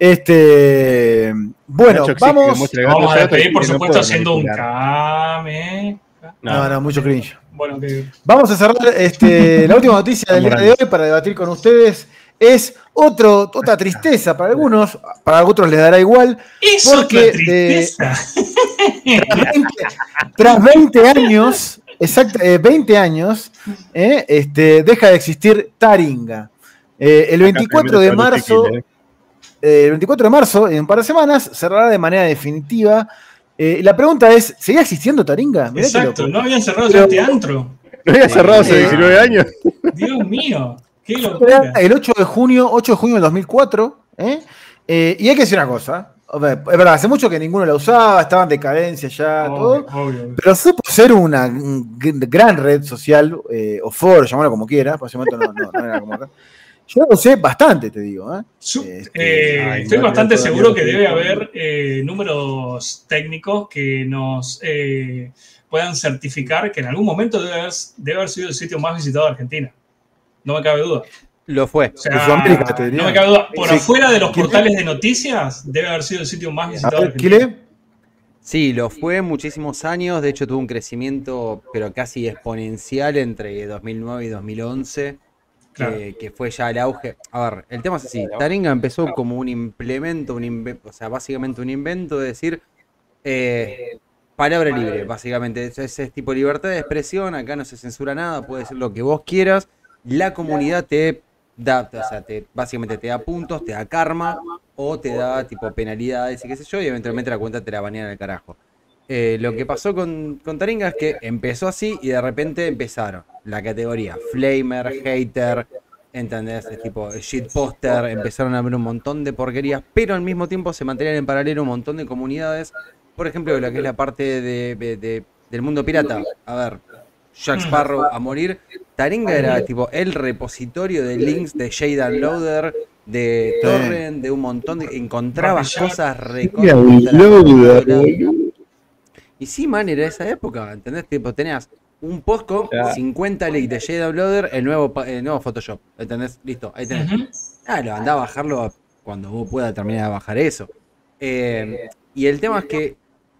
Este, bueno, Nacho exige que vamos. muestre el gato Vamos a Yato y despedir, por que no supuesto, puede haciendo un manipular. Kame. No, no, mucho cringe. Bueno, que. Vamos a cerrar este, la última noticia del día de hoy para debatir con ustedes. Es otro, otra tristeza para algunos, para otros les dará igual. Es Porque, otra tristeza. Tras veinte, tras veinte años, exacto, eh, veinte años, eh, este, deja de existir Taringa. Eh, el veinticuatro de marzo, eh, el veinticuatro de marzo, en un par de semanas, cerrará de manera definitiva. Eh, la pregunta es, ¿seguía existiendo Taringa? Mirá qué Exacto, loco. no habían cerrado ya este antro. ¿No había cerrado hace Eh, diecinueve años? Dios mío, qué locura. El ocho de junio, ocho de junio del dos mil cuatro. ¿eh? Eh, y hay que decir una cosa. A ver, es verdad, hace mucho que ninguno la usaba, estaba en decadencia ya, todo. Obvio, obvio. Pero supo ser una un g- gran red social, eh, o foro, llamarlo como quiera, por ese momento no, no, no era como acá. Yo lo usé bastante, te digo. ¿eh? Su- Este, eh, ay, estoy no, bastante no, seguro no, que no, debe no. haber eh, números técnicos que nos eh, puedan certificar que en algún momento debe haber, debe haber sido el sitio más visitado de Argentina. No me cabe duda. Lo fue. O sea, De Sudamérica, te diría. no me cabe duda. Por Sí. afuera de los ¿Quién? portales de noticias, debe haber sido el sitio más A visitado de ver, Argentina. Kile, Sí, lo fue muchísimos años. De hecho, tuvo un crecimiento, pero casi exponencial entre dos mil nueve y dos mil once. Claro. Que, que fue ya el auge. A ver, el tema es así. Taringa empezó como un implemento, un inve- o sea, básicamente un invento de decir eh, palabra libre, básicamente. Es, es, es tipo libertad de expresión, acá no se censura nada, puedes decir lo que vos quieras. La comunidad te da, o sea, te, básicamente te da puntos, te da karma, o te da tipo penalidades y qué sé yo, y eventualmente la cuenta te la banean al carajo. Eh, lo que pasó con, con Taringa es que empezó así y de repente empezaron la categoría Flamer, Hater, ¿entendés? Es tipo shitposter, empezaron a haber un montón de porquerías, pero al mismo tiempo se mantenían en paralelo un montón de comunidades, por ejemplo, lo que es la parte de, de- de- del mundo pirata. A ver, Jack Sparrow a morir. Taringa era tipo el repositorio de links de Jaden Loader, de Torrent, de un montón de... Encontrabas Rapid cosas recontra. Y sí, man, era esa época, ¿entendés? Tipo, tenías un post con Claro. cincuenta leaks de J W, el nuevo, pa- el nuevo Photoshop, ¿entendés? Listo, ahí tenés. Ujú. Ah, lo andaba a bajarlo cuando vos puedas terminar de bajar eso. Eh, y el tema es que,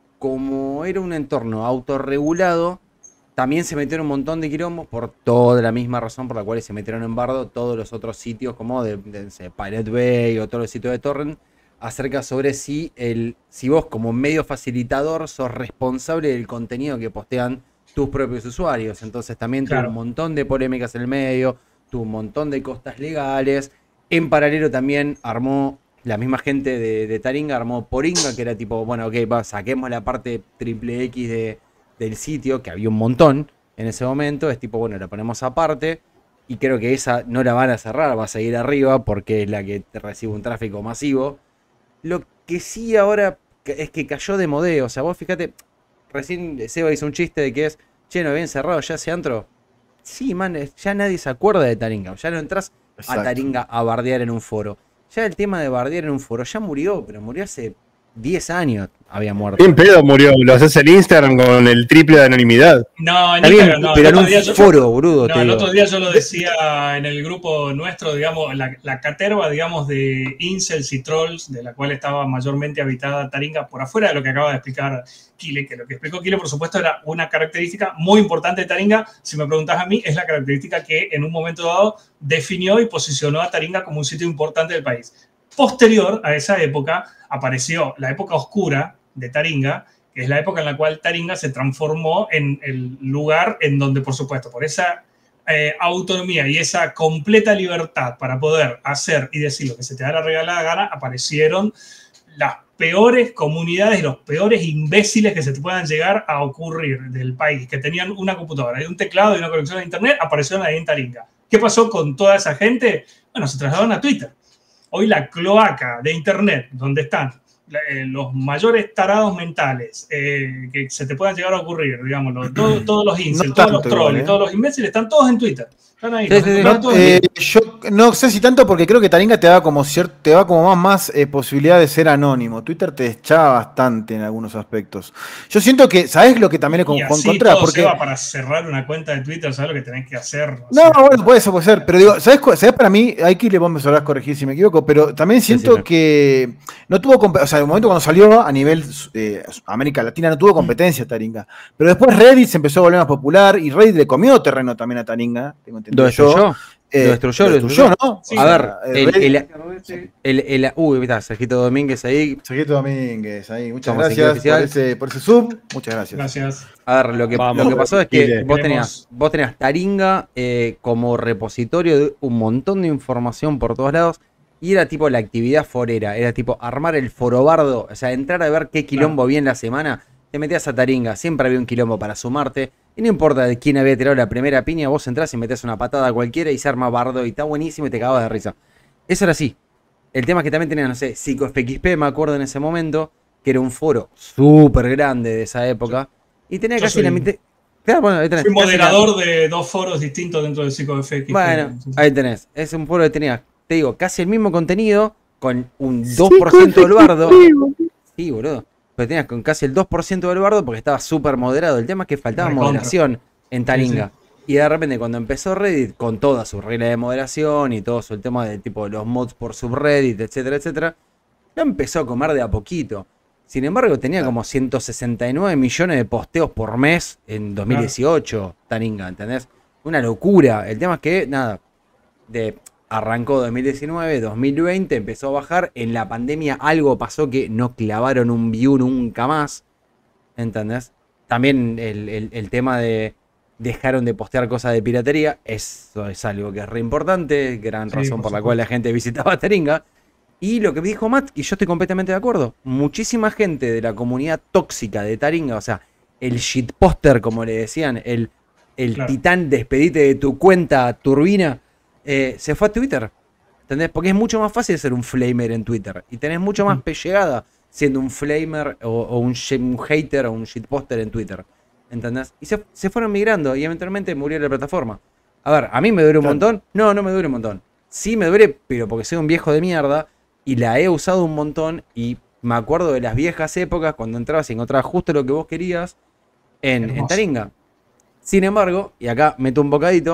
como era un entorno autorregulado, también se metieron un montón de quilombos por toda la misma razón por la cual se metieron en bardo todos los otros sitios como de, de, de Pirate Bay o todos los sitios de torrent, acerca sobre si, el, si vos como medio facilitador sos responsable del contenido que postean tus propios usuarios. Entonces también claro. tuvo un montón de polémicas en el medio, tuvo un montón de costas legales. En paralelo también armó, la misma gente de, de Taringa armó Poringa, que era tipo, bueno, ok, va, saquemos la parte triple X de... del sitio, que había un montón en ese momento, es tipo, bueno, la ponemos aparte, y creo que esa no la van a cerrar, va a seguir arriba, porque es la que te recibe un tráfico masivo. Lo que sí ahora es que cayó de modeo, o sea, vos fíjate, recién Seba hizo un chiste de que es, che, ¿no habían cerrado ya ese antro? Sí, man, ya nadie se acuerda de Taringa, ya no entras Exacto. a Taringa a bardear en un foro. Ya el tema de bardear en un foro ya murió, pero murió hace diez años, había muerto. Bien pedo murió, lo haces en Instagram con el triple de anonimidad. No, en Instagram bien, no. Pero en un yo, foro, boludo. No, te el digo. otro día yo lo decía en el grupo nuestro, digamos, la, la caterva, digamos, de incels y trolls, de la cual estaba mayormente habitada Taringa, por afuera de lo que acaba de explicar Kile, que lo que explicó Kile, por supuesto, era una característica muy importante de Taringa. Si me preguntas a mí, es la característica que en un momento dado definió y posicionó a Taringa como un sitio importante del país. Posterior a esa época apareció la época oscura de Taringa, que es la época en la cual Taringa se transformó en el lugar en donde, por supuesto, por esa eh, autonomía y esa completa libertad para poder hacer y decir lo que se te da la regalada gana, aparecieron las peores comunidades y los peores imbéciles que se te puedan llegar a ocurrir del país, que tenían una computadora y un teclado y una conexión a internet, aparecieron ahí en Taringa. ¿Qué pasó con toda esa gente? Bueno, se trasladaron a Twitter. Hoy la cloaca de internet, donde están eh, los mayores tarados mentales eh, que se te puedan llegar a ocurrir, digamos, los, todo, todos los incels, no todos los trolls, igual, ¿eh? Todos los imbéciles, están todos en Twitter. Están ahí. Sí, sí, no, eh, yo no sé si tanto, porque creo que Taringa te da como cierto, te da como más, más eh, posibilidad de ser anónimo. Twitter te deschaba bastante en algunos aspectos. Yo siento que, ¿sabés lo que también es con, con contra? Todo porque se va para cerrar una cuenta de Twitter, ¿sabés lo que tenés que hacer? O no, sea, bueno, puede ser, puede ser. Pero digo, ¿sabés, ¿sabés para mí? Aquí le vos me sabrás corregir si me equivoco, pero también siento sí, sí, que no tuvo, o sea, en el momento cuando salió a nivel eh, América Latina no tuvo competencia Taringa. Pero después Reddit se empezó a volver más popular y Reddit le comió terreno también a Taringa. Tengo ¿Lo destruyó? Eh, lo destruyó, lo destruyó, ¿no? Sí, a ver, el, el, el, el, el, uy, está, Sergito Domínguez ahí. Sergito Domínguez ahí, muchas Somos gracias por ese, por ese sub, muchas gracias. Gracias. A ver, lo que, Vamos, lo que pasó es que vos tenías, vos tenías Taringa eh, como repositorio de un montón de información por todos lados y era tipo la actividad forera, era tipo armar el forobardo, o sea, entrar a ver qué quilombo había en la semana, te metías a Taringa, siempre había un quilombo para sumarte. Y no importa de quién había tirado la primera piña, vos entrás y metés una patada a cualquiera y se arma bardo y está buenísimo y te cagabas de risa. Eso era así. El tema es que también tenía, no sé, PsicoFXP, me acuerdo en ese momento, que era un foro súper grande de esa época. Y tenía Yo casi soy, la mitad. Claro, bueno, ahí tenés, fui moderador la... de dos foros distintos dentro de PsicoFXP. Bueno, ahí tenés. Es un foro que tenía, te digo, casi el mismo contenido, con un dos por ciento del bardo. Sí, boludo. Pero tenías con casi el dos por ciento del bardo porque estaba súper moderado. El tema es que faltaba Recontra. moderación en Taringa. Sí, sí. Y de repente cuando empezó Reddit, con toda su regla de moderación y todo su, el tema de tipo los mods por subreddit, etcétera, etcétera, lo empezó a comer de a poquito. Sin embargo, tenía como ciento sesenta y nueve millones de posteos por mes en dos mil dieciocho, claro. Taringa, ¿entendés? Una locura. El tema es que, nada, de... arrancó dos mil diecinueve, dos mil veinte, empezó a bajar. En la pandemia algo pasó que no clavaron un view nunca más. ¿Entendés? También el, el, el tema de dejaron de postear cosas de piratería. Eso es algo que es re importante. Gran sí, razón por, por la cual la gente visitaba Taringa. Y lo que me dijo Matt, y yo estoy completamente de acuerdo. Muchísima gente de la comunidad tóxica de Taringa, o sea, el shitposter, como le decían, el, el claro. titán despedite de tu cuenta turbina. Eh, se fue a Twitter, ¿entendés? Porque es mucho más fácil ser un flamer en Twitter y tenés mucho más llegada siendo un flamer o, o un, un hater o un shitposter en Twitter, ¿entendés? Y se, se fueron migrando y eventualmente murió la plataforma. A ver, ¿a mí me duele un montón? No, no me duele un montón. Sí me duele, pero porque soy un viejo de mierda y la he usado un montón y me acuerdo de las viejas épocas cuando entrabas y encontrabas justo lo que vos querías en, en Taringa. Sin embargo, y acá meto un bocadito,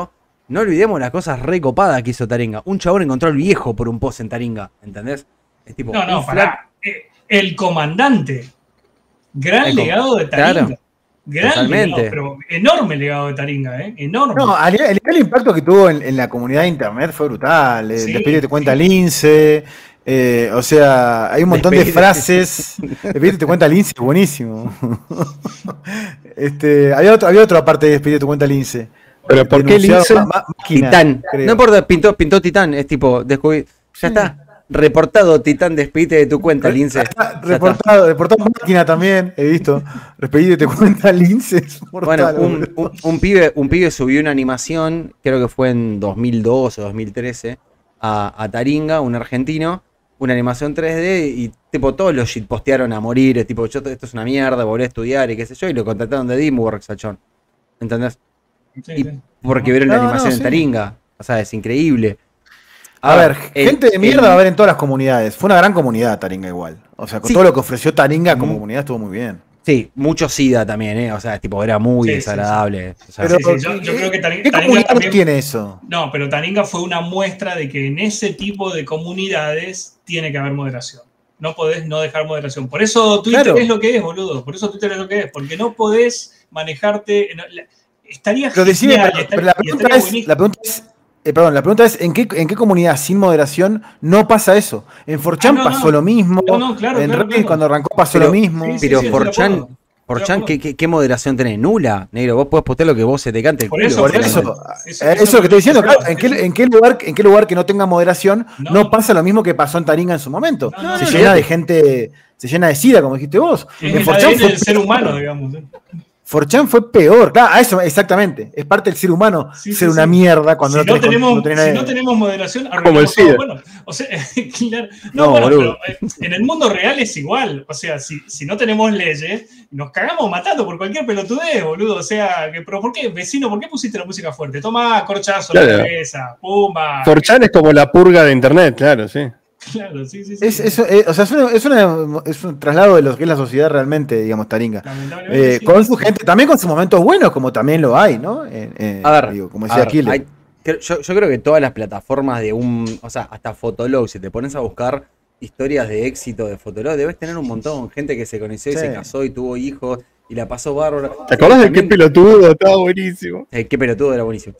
no olvidemos las cosas recopadas que hizo Taringa. Un chabón encontró al viejo por un post en Taringa, ¿entendés? Es tipo, No, no, un pará. Eh, El comandante. Gran El com- legado de Taringa. claro, Gran totalmente. legado, pero enorme legado de Taringa, ¿eh? Enorme. No, al- el, el impacto que tuvo en, en la comunidad de internet fue brutal. El Sí, despedite te cuenta sí. Lince. eh, o sea, hay un montón de Despedite. frases. Despedite te cuenta Lince, buenísimo. este, había, otro, había otra parte de Despedite te cuenta Lince. Pero ¿por qué Denunciado Lince? ma- ma- máquina, Titán. creo. No importa, pintó, pintó Titán. Es tipo, descubrí. Ya está. Reportado Titán, despedite de tu cuenta, Lince. Ah, Ya está. Reportado, reportado máquina también, he visto. Despedite te cuenta Lince. Es Bueno, mortal, un, boludo. un- un pibe, un pibe subió una animación, creo que fue en dos mil doce o dos mil trece, a, a Taringa, un argentino, una animación tres D y tipo todos lo shitpostearon a morir, es tipo, yo, esto es una mierda, volví a estudiar y qué sé yo, y lo contrataron de DreamWorks a Chon. ¿Entendés? Sí, Y sí. porque vieron la No, no, animación en sí. Taringa. O sea, es increíble. A ver, el- gente de mierda el- va a haber en todas las comunidades. Fue una gran comunidad Taringa igual. O sea, con Sí. todo lo que ofreció Taringa como Mm. comunidad estuvo muy bien. Sí, mucho SIDA también, ¿eh? O sea, tipo, era muy Sí, sí, desagradable. O sea, Pero, sí, yo- yo ¿qué- creo que Taringa- ¿qué Taringa comunidad también- no tiene eso? No, pero Taringa fue una muestra de que en ese tipo de comunidades tiene que haber moderación. No podés no dejar moderación. Por eso Twitter Claro. es lo que es, boludo. Por eso Twitter es lo que es. Porque no podés manejarte. no, la- estaría Pero decime, genial, pero- estaría- pero la y pregunta estaría es, buenísimo. la pregunta es, eh, perdón, la pregunta es ¿en qué, en qué comunidad sin moderación no pasa eso? En four chan Ah, no, pasó no. lo mismo, No, no, claro, en claro, Reddit claro. cuando arrancó pasó Pero- lo mismo. Sí, sí, pero sí, estoy de Forchan, acuerdo. Forchan, de ¿qué, acuerdo. qué, qué moderación tenés? Nula, negro. Vos podés postear lo que vos se te cante el Por culo. eso, Por por eso, eso. eh, Eso- eso es eso lo que estoy diciendo, eso- claro, ¿en qué, eso- en, qué lugar, ¿en qué lugar que no tenga moderación no, No. pasa lo mismo que pasó en Taringa en su momento? No, no, se no, llena no. de gente, se llena de sida, como dijiste vos. Es En el four A D chan N fue del ser humano, digamos. ¿eh? four chan fue peor, claro, a eso, exactamente. Es parte del ser humano Sí, sí, ser una sí. mierda cuando si no, no, tenés, tenemos, no tenés si nadie- no tenemos moderación, Como el arruinamos todo. SIDA. Bueno, o sea, claro. No, No, bueno, boludo. pero eh, en el mundo real es igual. O sea, si, si no tenemos leyes, nos cagamos matando por cualquier pelotudez, boludo. O sea, que, pero ¿por qué, vecino, por qué pusiste la música fuerte? Toma corchazo en la Claro. cabeza, pumba. four chan es como la purga de internet, claro, sí. Claro, sí, sí, sí. Es, es- eh, o sea, es, una- es una- es un traslado de lo que es la sociedad realmente, digamos, Taringa. Lamentablemente, Eh, sí. con su gente, también con sus momentos buenos, como también lo hay, ¿no? Eh, eh, A ver, digo, como a decía ver, Kille. hay- creo- yo, yo creo que todas las plataformas de un, o sea, hasta Fotolog, si te pones a buscar historias de éxito de Fotolog, debes tener un montón, gente que se conoció y Sí. se casó y tuvo hijos y la pasó bárbaro. ¿Te acordás de qué También- pelotudo? Estaba buenísimo. eh, qué pelotudo, era buenísimo.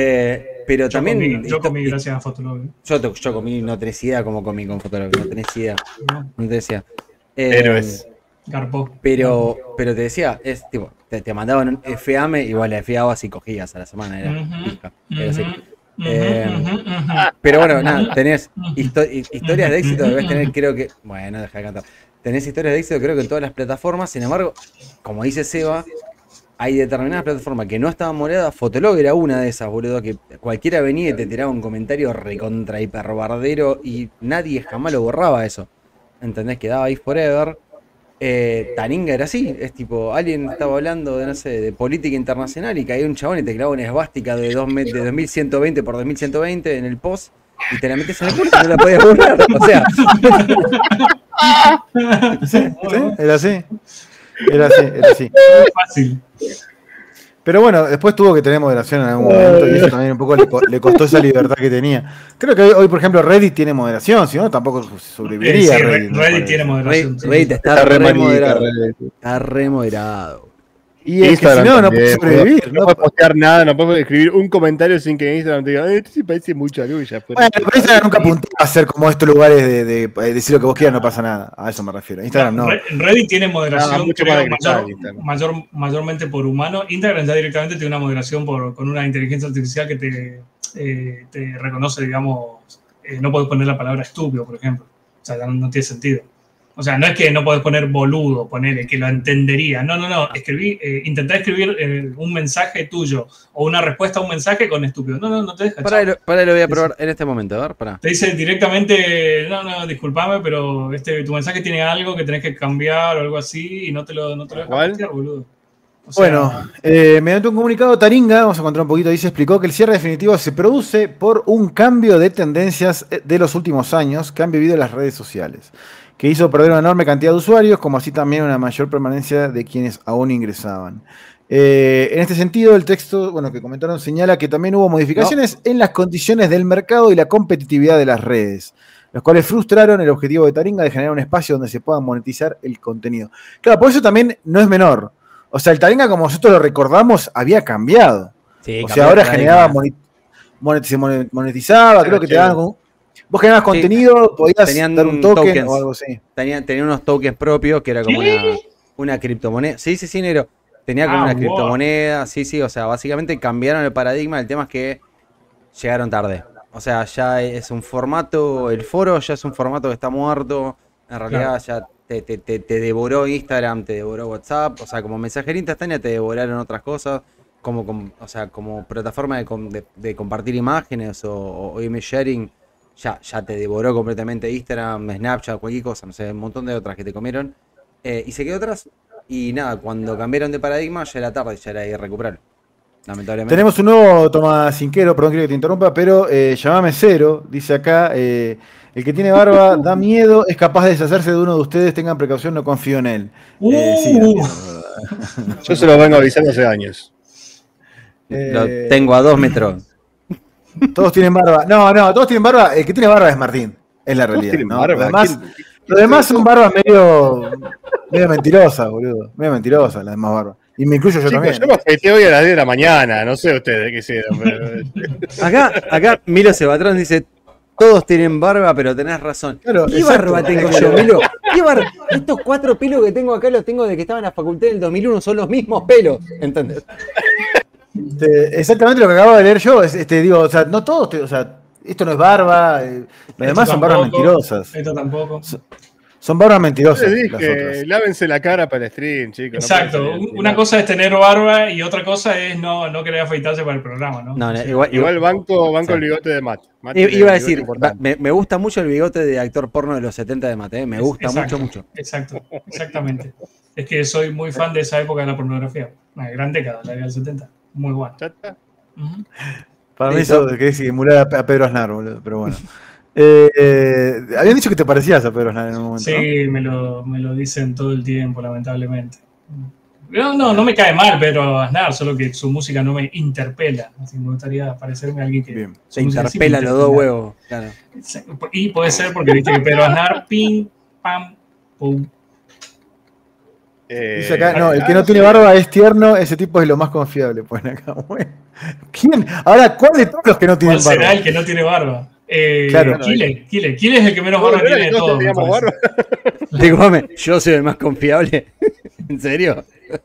Eh, pero Yo también comí, yo esto- comí gracias a Fotolog. yo, to- yo comí, no tenés idea cómo comí con Fotolog, no tenés idea, ¿no? no tenés idea. Eh, Héroes. Garpó. Pero, pero te decía, es tipo, te, te mandaban un F A M y vos le fiabas y cogías a la semana, era Ujú, pija, pero sí. Ujú, ujú, Eh, ujú, ujú. Pero bueno, nada, tenés histo- hi- historias de éxito, debes tener, creo que. Bueno, deja de cantar. Tenés historias de éxito, creo que en todas las plataformas. Sin embargo, como dice Seba, hay determinadas plataformas que no estaban moradas. Fotolog era una de esas, boludo. Que cualquiera venía y te tiraba un comentario recontra hiperbardero y nadie jamás lo borraba eso. ¿Entendés? Quedaba ahí forever. Eh, Taringa era así, es tipo, alguien estaba hablando de, no sé, de política internacional y caía un chabón y te clavaba una esvástica de, dos met- de dos mil ciento veinte por dos mil ciento veinte en el post y te la metes en el culo y no la podías borrar. O sea, Sí, sí, era así. Era así, era así. Muy fácil. Pero bueno, después tuvo que tener moderación en algún momento y eso también un poco le, co- le costó esa libertad que tenía. Creo que hoy, hoy, por ejemplo, Reddit tiene moderación, si no, tampoco Eh, sobreviviría. sí, Reddit, me Reddit parece. tiene moderación. sí, Reddit sí. está, Está re re marica, moderado. Reddit. Está re moderado. Y es que si no, no puede sobrevivir. No ¿no? puedes postear nada, no puedes escribir un comentario sin que Instagram te diga, eh, esto sí parece mucha luz. Ya fue. Bueno, pero Instagram nunca apuntó a ser como estos lugares de, de- de decir lo que vos quieras, no pasa nada. A eso me refiero. Instagram no. Re- Reddit tiene moderación Ah, mucho creo, más de cristal, mayor- Instagram. mayor- mayormente por humano. Instagram ya directamente tiene una moderación por, con una inteligencia artificial que te, eh, te reconoce, digamos, eh, no puedes poner la palabra estúpido, por ejemplo. O sea, ya no, no tiene sentido. O sea, no es que no podés poner boludo, ponerle que lo entendería. No, no, no. Escribí, eh, intenté escribir eh, un mensaje tuyo o una respuesta a un mensaje con estúpido. No, no, no te deja. Para, chao. lo, para lo voy a probar en este momento, a ver, pará. Te dice directamente, no, no, disculpame, pero este, tu mensaje tiene algo que tenés que cambiar o algo así y no te lo, no te lo deja ¿Cuál? postear, boludo. O sea, Bueno, eh, mediante un comunicado, Taringa, vamos a encontrar un poquito, dice, explicó que el cierre definitivo se produce por un cambio de tendencias de los últimos años que han vivido las redes sociales, que hizo perder una enorme cantidad de usuarios, como así también una mayor permanencia de quienes aún ingresaban. Eh, en este sentido, el texto, bueno, que comentaron señala que también hubo modificaciones no. en las condiciones del mercado y la competitividad de las redes, los cuales frustraron el objetivo de Taringa de generar un espacio donde se pueda monetizar el contenido. Claro, por eso también no es menor. O sea, el Taringa, como nosotros lo recordamos, había cambiado. Sí, o sea, ahora generaba monet, monet, se monetizaba, claro, creo que te daban un, vos generabas sí, contenido, podías tenían dar un token tokens, o algo así. Tenían, tenían unos tokens propios que era como una, una criptomoneda. Sí, sí, sí, negro. Tenía como ah, una wow. criptomoneda, sí, sí, o sea, básicamente cambiaron el paradigma. El tema es que llegaron tarde. O sea, ya es un formato, el foro ya es un formato que está muerto. En realidad claro. ya te, te, te, te devoró Instagram, te devoró WhatsApp. O sea, como mensajería instantánea te devoraron otras cosas. Como, como, o sea, como plataforma de, de, de compartir imágenes o, o image sharing. Ya, ya te devoró completamente Instagram, Snapchat, cualquier cosa. No sé, un montón de otras que te comieron. Eh, y se quedó atrás. Y nada, cuando cambiaron de paradigma ya era tarde, ya era irrecuperable. Lamentablemente. Tenemos un nuevo Tomás Cinquero, perdón quiero que te interrumpa, pero eh, llamame cero, dice acá, eh, el que tiene barba da miedo, es capaz de deshacerse de uno de ustedes, tengan precaución, no confío en él. Uh, eh, sí, yo se lo vengo avisando hace años. Eh, lo tengo a dos metros. Todos tienen barba. No, no, todos tienen barba. El que tiene barba es Martín, es la realidad. ¿No? Barba, los, demás, los demás son barbas medio, medio mentirosas, boludo. Medio mentirosas las demás barbas. Y me incluyo yo Chicos, también. Yo me afeité hoy a las diez de la mañana, no sé ustedes qué hicieron. Pero... acá, acá Milo Cebatrón dice, todos tienen barba, pero tenés razón. Claro, ¿qué exacto, barba tengo yo, Milo? ¿Qué barba? Estos cuatro pelos que tengo acá los tengo de que estaba en la facultad del dos mil uno, son los mismos pelos, ¿entendés? Este, exactamente lo que acabo de leer yo, es, este, digo, o sea, no todos, o sea, esto no es barba, eh, lo demás son barbas mentirosas. Esto tampoco. Son, son barbas mentirosas. Les dije, lávense la cara para el stream, chicos. Exacto, no una cosa es tener barba y otra cosa es no, no querer afeitarse para el programa, ¿no? no, no igual, igual banco, banco sí. el bigote de Matt. Matt Iba a decir, me, me gusta mucho el bigote de actor porno de los setenta de Matt, ¿eh? Me gusta exacto, mucho, mucho. Exacto, exactamente. Es que soy muy fan de esa época de la pornografía. Una gran década, la década del setenta. Muy bueno. Uh-huh. Para mí eso que es emular a Pedro Aznar, boludo, pero bueno. Eh, eh, habían dicho que te parecías a Pedro Aznar en un momento. Sí, ¿no? me, lo, me lo dicen todo el tiempo, lamentablemente. No, no, no me cae mal Pedro Aznar, solo que su música no me interpela. Así me gustaría parecerme a alguien que. Bien. Se interpela sí los dos huevos. Claro. Y puede ser porque viste que Pedro Aznar, pim, pam, pum. Eh, Dice acá, no, el que no tiene barba es tierno, ese tipo es lo más confiable. Pues acá, bueno. ¿Quién? Ahora, ¿cuál de todos los que no tienen barba? ¿Cuál será el que no tiene barba? Eh, claro. Kile, Kile, Kile es el que menos barba tiene de todos. Dígame, yo soy el más confiable. ¿En serio?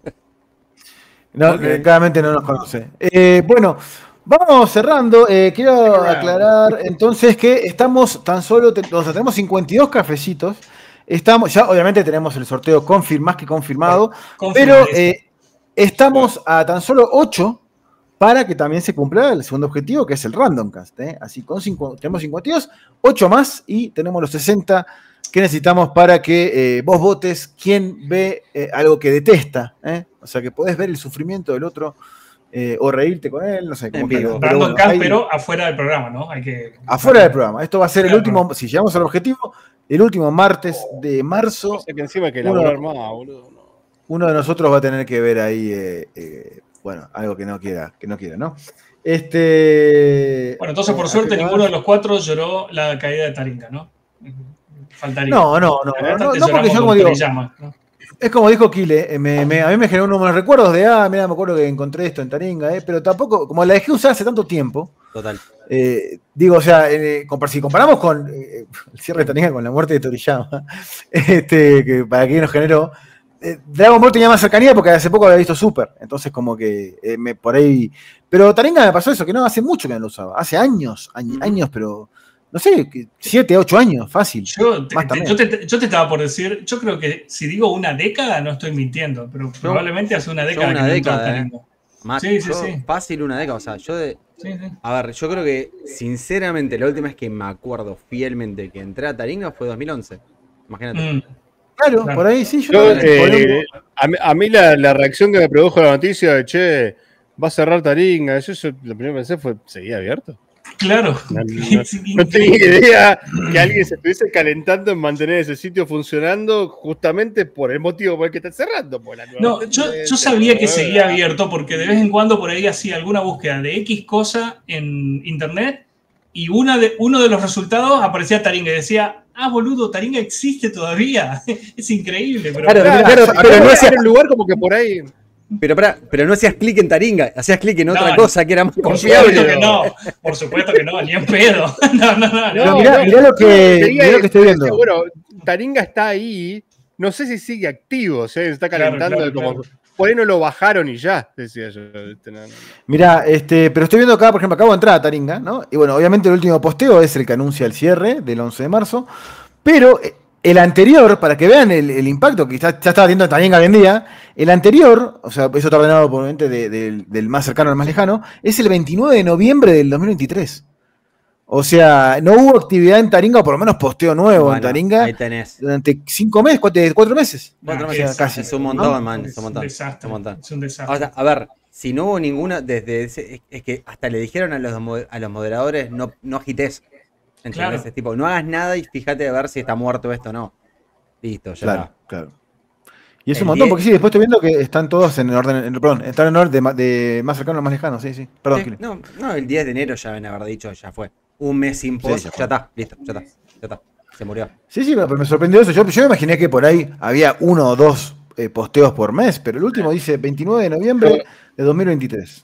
No, okay. Claramente no nos conoce. Eh, bueno, vamos cerrando. Eh, quiero aclarar entonces que estamos tan solo, o sea, tenemos cincuenta y dos cafecitos. Estamos, ya obviamente tenemos el sorteo confirm, más que confirmado, pero eh, estamos a tan solo ocho para que también se cumpla el segundo objetivo, que es el Randomcast. ¿eh? Así con cinco, tenemos cincuenta y dos, ocho más y tenemos los sesenta que necesitamos para que eh, vos votes quién ve eh, algo que detesta. ¿eh? O sea, que podés ver el sufrimiento del otro eh, o reírte con él, no sé. Cómo pero, pero, bueno, hay, pero afuera del programa, ¿no? Hay que... Afuera del programa. Esto va a ser el último, si llegamos al objetivo... El último martes de marzo. O sea que encima hay que elaborar más, boludo. No. Uno de nosotros va a tener que ver ahí, eh, eh, bueno, algo que no quiera, que no quiera, ¿no? Este. Bueno, entonces por suerte ninguno de los cuatro lloró la caída de Taringa, ¿no? Faltaría. No, no, no, no, no, no porque yo como digo. Llama, ¿no? Es como dijo Kile, me, me, a mí me generó unos recuerdos de, ah, mira, me acuerdo que encontré esto en Taringa, eh, pero tampoco, como la dejé usar hace tanto tiempo. Total. Eh, digo, o sea, eh, si comparamos con eh, el cierre de Taringa con la muerte de Toriyama, este, que para quien nos generó, eh, Dragon Ball tenía más cercanía porque hace poco había visto Super, entonces como que eh, me, por ahí... Pero Taringa me pasó eso, que no, hace mucho que no lo usaba, hace años, años, años pero... No sé, siete, ocho años, fácil. Yo te, te, yo, te, yo te estaba por decir, yo creo que si digo una década no estoy mintiendo, pero yo, probablemente hace una década. Una que década, eh. Más, sí, sí, sí. Fácil una década, o sea, yo de... Sí, sí. A ver, yo creo que, sinceramente, la última vez que me acuerdo fielmente que entré a Taringa fue dos mil once. Imagínate. Mm. Claro, claro, por ahí sí. Yo, yo eh, a, mí, a mí la, la reacción que me produjo la noticia de, che, va a cerrar Taringa, yo, yo lo primero que pensé fue, ¿seguía abierto? Claro. No, no, no tenía idea que alguien se estuviese calentando en mantener ese sitio funcionando justamente por el motivo por el que está cerrando. Por la no, yo, yo sabía que seguía abierto porque de vez en cuando por ahí hacía alguna búsqueda de X cosa en internet y una de, uno de los resultados aparecía Taringa y decía, ah, boludo, Taringa existe todavía. Es increíble. Pero, claro, claro, claro, pero, pero no no es hacía, un lugar como que por ahí... pero, pará, pero no hacías clic en Taringa, hacías clic en otra No, cosa que era más por confiable. supuesto que no, por supuesto que no, ni en pedo. No, no, no. Pero no. mirá, mirá lo que, Tenía mirá lo que estoy viendo. Bueno, Taringa está ahí, no sé si sigue activo, se está calentando, Claro, claro, como claro. por ahí no lo bajaron y ya, decía yo. Este, no, no, no. Mirá, este, pero estoy viendo acá, por ejemplo, acabo de entrar a Taringa, ¿no? Y bueno, obviamente el último posteo es el que anuncia el cierre del once de marzo, pero el anterior, para que vean el, el impacto que ya, ya estaba teniendo Taringa hoy en día, el anterior, o sea, eso está ordenado probablemente de, de, del más cercano al más lejano, es el veintinueve de noviembre del dos mil veintitrés. O sea, no hubo actividad en Taringa, o por lo menos posteo nuevo Bueno, en Taringa, ahí tenés. durante cinco meses, cuatro, cuatro meses. Cuatro Ah, meses, es- casi. Es un montón, ¿no? man. Es un Es un montón. Es desastre. un montón. Es un desastre. O sea, a ver, si no hubo ninguna, desde ese, es, es que hasta le dijeron a los, mo- a los moderadores, no, no agites. ¿Entendés? Claro. Es tipo, no hagas nada y fíjate a ver si está muerto esto o no. Listo, ya Claro, está. claro. Y es El un montón, diez porque sí, después estoy viendo que están todos en orden, en- perdón, están en orden de, ma- de más cercano a más lejano, sí, sí. Perdón, Sí, Kile. no, no, el diez de enero ya deben haber dicho, ya fue. Un mes sin post, Sí, ya ya, fue. está, listo, ya está, ya está. Se murió. Sí, sí, pero me sorprendió eso. Yo, yo me imaginé que por ahí había uno o dos eh, posteos por mes, pero el último dice veintinueve de noviembre de dos mil veintitrés.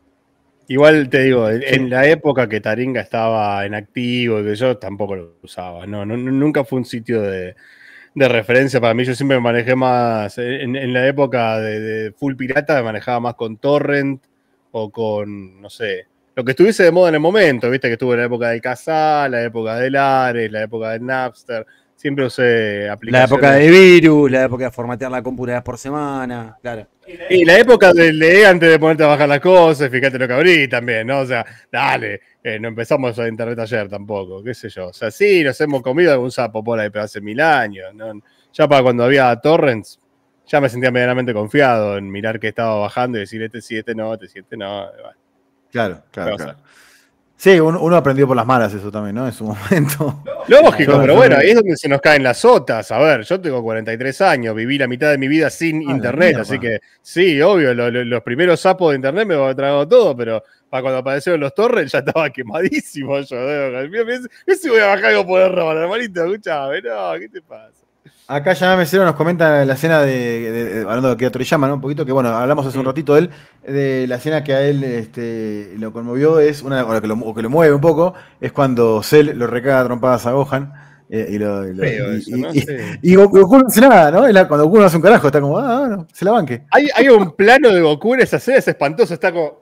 Igual te digo, en, en la época que Taringa estaba en activo, que yo tampoco lo usaba, no, no, nunca fue un sitio de, de referencia para mí. Yo siempre me manejé más, en, en la época de, de full pirata, me manejaba más con Torrent o con, no sé, lo que estuviese de moda en el momento, viste que estuve en la época del Kazaa, la época del Ares, la época del Napster, siempre usé La aplicaciones. época de virus, la época de formatear la compu una vez por semana, claro. Y la época del leer antes de ponerte a bajar las cosas, fíjate lo que abrí también, ¿no? O sea, dale, eh, no empezamos a internet ayer tampoco, qué sé yo. O sea, sí, nos hemos comido algún sapo por ahí, pero hace mil años, ¿no? Ya para cuando había torrents, ya me sentía medianamente confiado en mirar qué estaba bajando y decir este sí, este no, este sí, este no. Bueno, Claro, claro, ¿qué claro. pasa? Sí, uno, uno aprendió por las malas eso también, ¿no? En su momento. Lógico, Yo- pero yo- bueno, ahí es donde se nos caen las sotas. A ver, yo tengo cuarenta y tres años, viví la mitad de mi vida sin Ah, la internet, mierda. así que sí, obvio, lo- lo- los primeros sapos de internet me lo he tragado todo, pero para cuando aparecieron los torrents ya estaba quemadísimo yo. Si voy a bajar algo por el robar, hermanito, escuchame, no, ¿qué te pasa? Acá ya Mesero nos comenta la escena de, de- de- hablando de Akira Toriyama, ¿no? Un poquito, que bueno, hablamos hace un Mm. ratito de él, de la escena que a él este, lo conmovió, es una, o que lo, o que lo mueve un poco, es cuando Cell lo recaga a trompadas a Gohan. eh, y, lo, y, lo- Feo y- eso, y- ¿no? y- Sí. y Goku, Goku no hace nada, ¿no? Él, cuando Goku no hace un carajo, está como, ah, bueno, se la banque. Hay, hay un plano de Goku en esa escena, es espantoso, está como...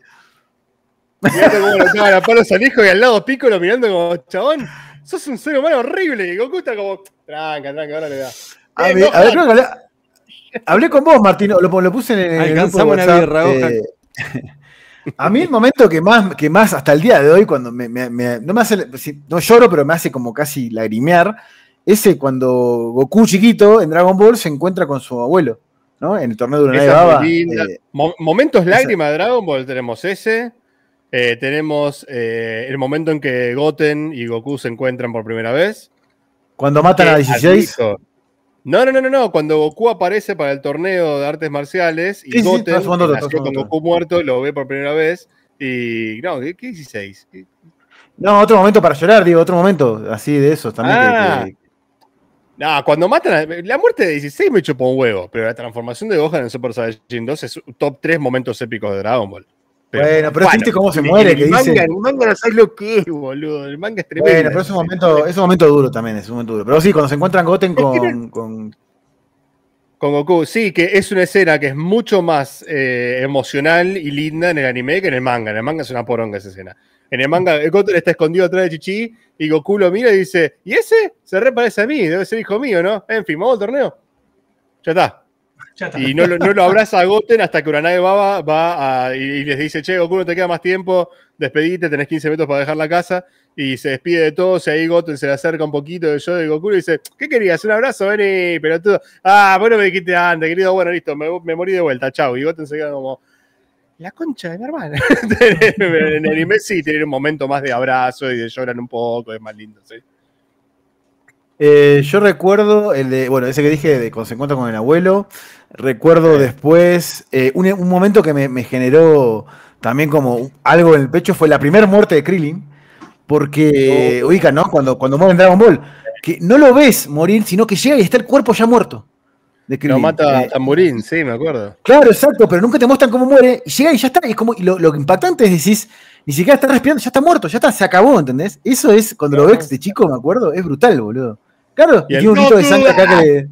Mirando cómo le cagan a palos al hijo y al lado Piccolo mirando como, chabón, sos un ser humano horrible. Y Goku está como, tranca, tranca, ahora le da. A Eh, ver, Gohan. a ver, creo que hablé, hablé con vos, Martín, lo, lo puse en el, en el grupo de Alcanzamos una WhatsApp, birra, Gohan. eh, a mí el momento que más, que más hasta el día de hoy, cuando me, me- me- no me hace, si- no lloro, pero me hace como casi lagrimear, ese cuando Goku chiquito en Dragon Ball se encuentra con su abuelo, ¿no? En el torneo de una Esa es Baba. muy linda. eh, Mo- Momentos lágrimas de Dragon Ball tenemos ese. Eh, tenemos eh, el momento en que Goten y Goku se encuentran por primera vez. cuando matan a Que dieciséis. admito- No, no, no, no, no. Cuando Goku aparece para el torneo de artes marciales y Sí, sí, Goten, estás sumando que otro, nació estás con sumando Goku muerto, lo ve por primera vez. Y. No, ¿qué, qué dieciséis? ¿Qué- No, otro momento para llorar, digo, otro momento así de esos también. que- Ah. que- No, cuando matan a, la muerte de dieciséis me chupó un huevo, pero la transformación de Gohan en Super Saiyajin dos es top tres momentos épicos de Dragon Ball. Bueno, pero viste cómo se el- muere, el que manga, dice- El manga no sabes lo que es, boludo. El manga es tremendo. Bueno, pero es un momento, es un momento duro también, es un momento duro. Pero sí, cuando se encuentran Goten con, con- Con Goku, sí, que es una escena que es mucho más eh, emocional y linda en el anime que en el manga. En el manga es una poronga esa escena. En el manga, el Goten está escondido atrás de Chichi y Goku lo mira y dice: ¿y ese? Se re parece a mí, debe ser hijo mío, ¿no? En fin, vamos al torneo. Ya está. Ya está. Y no, lo- no lo abraza a Goten hasta que Uranae Baba va a- y, y les dice: che, Goku, no te queda más tiempo, despedite, tenés quince minutos para dejar la casa. Y se despide de todos, y ahí Goten se le acerca un poquito de yo de Goku y dice: ¿qué querías? ¿Un abrazo? Vení, pelotudo. Ah, bueno, me dijiste antes, querido, bueno, listo, me, me morí de vuelta, chau. Y Goten se queda como: la concha de mi hermana. En el anime sí, tienen un momento más de abrazo y de lloran un poco, es más lindo, sí. Eh, yo recuerdo el de, bueno, ese que dije de cuando se encuentra con el abuelo. Recuerdo después eh, un, un momento que me, me generó también como algo en el pecho fue la primera muerte de Krillin. Porque, oh. ubica, ¿no? Cuando, cuando muere en Dragon Ball, que no lo ves morir, sino que llega y está el cuerpo ya muerto. De Lo mata eh, a Tamburín, sí, me acuerdo. Claro, exacto, pero nunca te muestran cómo muere. Y llega y ya está. Y, es como, y lo, lo impactante es decís, ni siquiera está respirando, ya está muerto, ya está, se acabó, ¿entendés? Eso es, cuando lo ves de chico, me acuerdo, es brutal, boludo. Claro, y tiene un grito de sangre acá que le...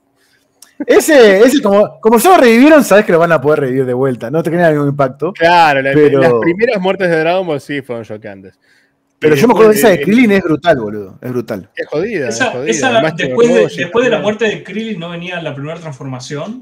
Ese, ese como, como ya lo revivieron, sabes que lo van a poder revivir de vuelta, no te genera ningún impacto. Claro, la, pero... las primeras muertes de Dragon Ball sí fueron chocantes. Pero yo me acuerdo de esa de Krillin, es brutal, boludo. Es brutal. Es jodida. Esa, es jodida. Esa, Además, después, de, después de la muerte de Krillin, ¿no venía la primera transformación?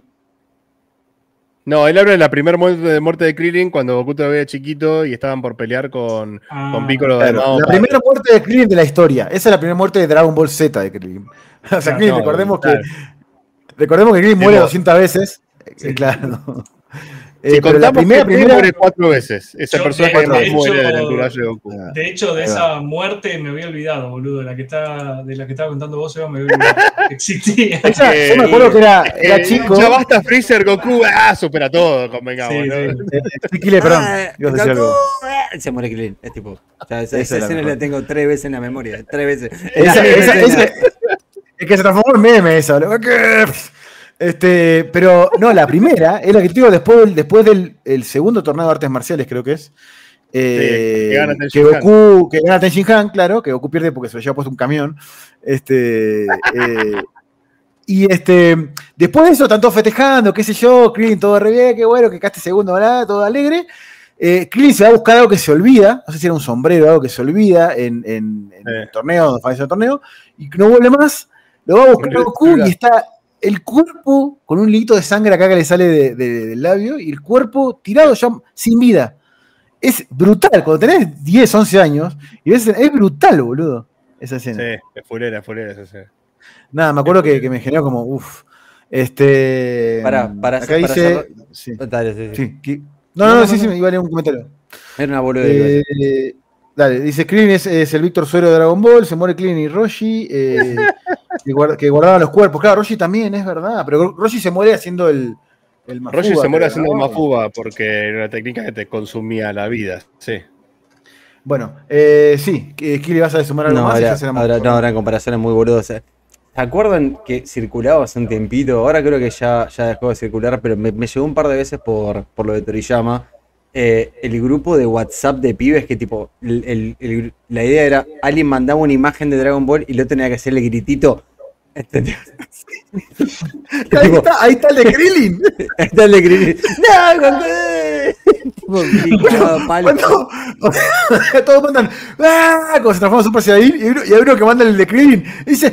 No, él habla de la primera muerte, muerte de Krillin cuando Goku todavía era chiquito y estaban por pelear con, ah, con Piccolo. Claro, de Mao. La primera muerte de Krillin de la historia. Esa es la primera muerte de Dragon Ball Z de Krillin. O sea, claro, Krillin, no, recordemos, claro. que, recordemos que Krillin muere doscientas veces. Sí. Eh, claro. Si eh, contamos la primera, que primera muere cuatro veces. Esa yo, persona de, que más de muere hecho, del entourage de Goku. De hecho, de esa muerte me había olvidado, boludo. De la que, está, de la que estaba contando vos, Eva, me había olvidado. Existía. Esa, yo me acuerdo que era, era eh, chico. Ya basta Freezer, Goku, ah, supera todo, convengamos. Sí, ¿no? sí. Eh, Kile, perdón. Ah, Goku, eh, se muere Krillin. Es tipo. O sea, esa, esa escena la, la tengo tres veces en la memoria. Tres veces. Esa, esa, esa, es que se transformó en meme esa, boludo. Este, pero no, la primera es la que te digo después del, después del el segundo torneo de artes marciales, creo que es. Eh, sí, que, gana que Goku, que gana Ten Shin Han, claro, que Goku pierde porque se lo lleva puesto un camión. Este, eh, y este, después de eso, tanto festejando, qué sé yo, Krillin todo re bien, qué bueno, que caste segundo, ¿verdad? Todo alegre. Eh, Krillin se va a buscar algo que se olvida, no sé si era un sombrero, algo que se olvida en, en, en sí. el torneo, donde fallece el torneo, y que no vuelve más. Lo va a buscar a Goku y está el cuerpo con un hilito de sangre acá que le sale de, de, del labio y el cuerpo tirado ya sin vida. Es brutal. Cuando tenés diez, once años, y ves, es brutal, boludo, esa escena. Sí, es fulera, fulera esa escena. Nada, me acuerdo que, que me generó como, uff. Este. Para, para acá hacer, dice. para sí. Dale, sí, sí. sí. No, no, no, no, sí, no, sí, me iba a leer un comentario. Era una boluda. Eh, dale, dice Krillin es, es el Víctor Suero de Dragon Ball, se muere Krillin y Roshi. Eh, Que, guarda, que guardaban los cuerpos. Claro, Roshi también, es verdad. Pero Roshi se muere haciendo el, el Mafuba. Roshi se muere haciendo el Mafuba porque era una técnica que te consumía la vida. Sí. Bueno, eh, sí. ¿Qué le vas a sumar algo no, más? Ahora, ahora, no, ahora en comparaciones muy boludas. ¿Se acuerdan que circulaba hace un tiempito? Ahora creo que ya, ya dejó de circular, pero me, me llegó un par de veces por, por lo de Toriyama. Eh, el grupo de WhatsApp de pibes que tipo, el, el, el, la idea era, alguien mandaba una imagen de Dragon Ball y luego tenía que hacerle gritito. Ahí, está, ahí está el de Krillin. Ahí está el de Krillin. ¡No, Cuando todos mandan, ¡ah! Como se transforma en Super Saiyajin y hay uno que manda el de Krillin y dice,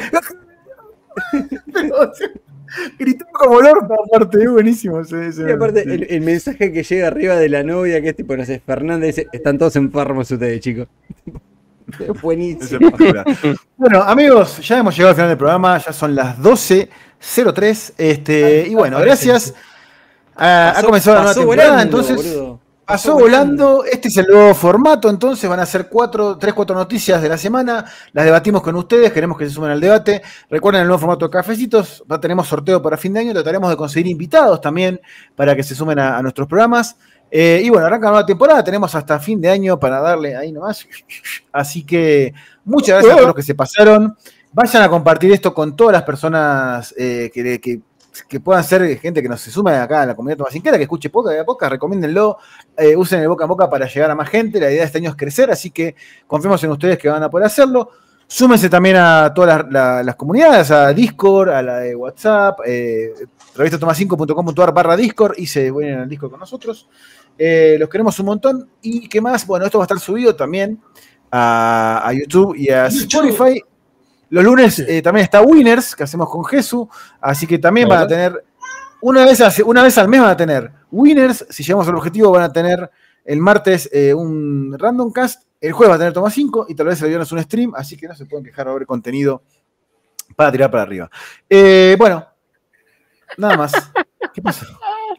gritó como lorto, aparte, es buenísimo. Ese, ese, y aparte, sí. el, el mensaje que llega arriba de la novia, que es tipo, no sé, Fernández, dice, están todos enfermos ustedes, chicos. Es buenísimo. Bueno, amigos, ya hemos llegado al final del programa, ya son las doce cero tres. Este, y bueno, gracias. A, ha comenzado la nueva temporada, volando, entonces. Boludo. Pasó volando, este es el nuevo formato, entonces van a ser cuatro, tres, cuatro noticias de la semana, las debatimos con ustedes, queremos que se sumen al debate. Recuerden el nuevo formato de Cafecitos, ya tenemos sorteo para fin de año, trataremos de conseguir invitados también para que se sumen a, a nuestros programas. Eh, y bueno, arranca la nueva temporada, tenemos hasta fin de año para darle ahí nomás. Así que muchas gracias a todos los que se pasaron. Vayan a compartir esto con todas las personas eh, que, que que puedan ser gente que nos se sume acá a la comunidad tomacinquera, que escuche poca de poca, recomiéndenlo, eh, usen el boca a boca para llegar a más gente. La idea de este año es crecer, así que confiemos en ustedes que van a poder hacerlo. Súmense también a todas las, la, las comunidades, a Discord, a la de WhatsApp, eh, revista toma cinco punto com punto ar barra Discord, y se unen al Discord con nosotros. Eh, los queremos un montón. ¿Y qué más? Bueno, esto va a estar subido también a, a YouTube y a Spotify. Los lunes eh, también está Winners, que hacemos con Jesús, así que también van a tener, una vez, una vez al mes van a tener Winners, si llegamos al objetivo van a tener el martes eh, un Random Cast, el jueves va a tener Toma cinco y tal vez el viernes un stream, así que no se pueden quejar de haber contenido para tirar para arriba. Eh, bueno, nada más. ¿Qué pasa?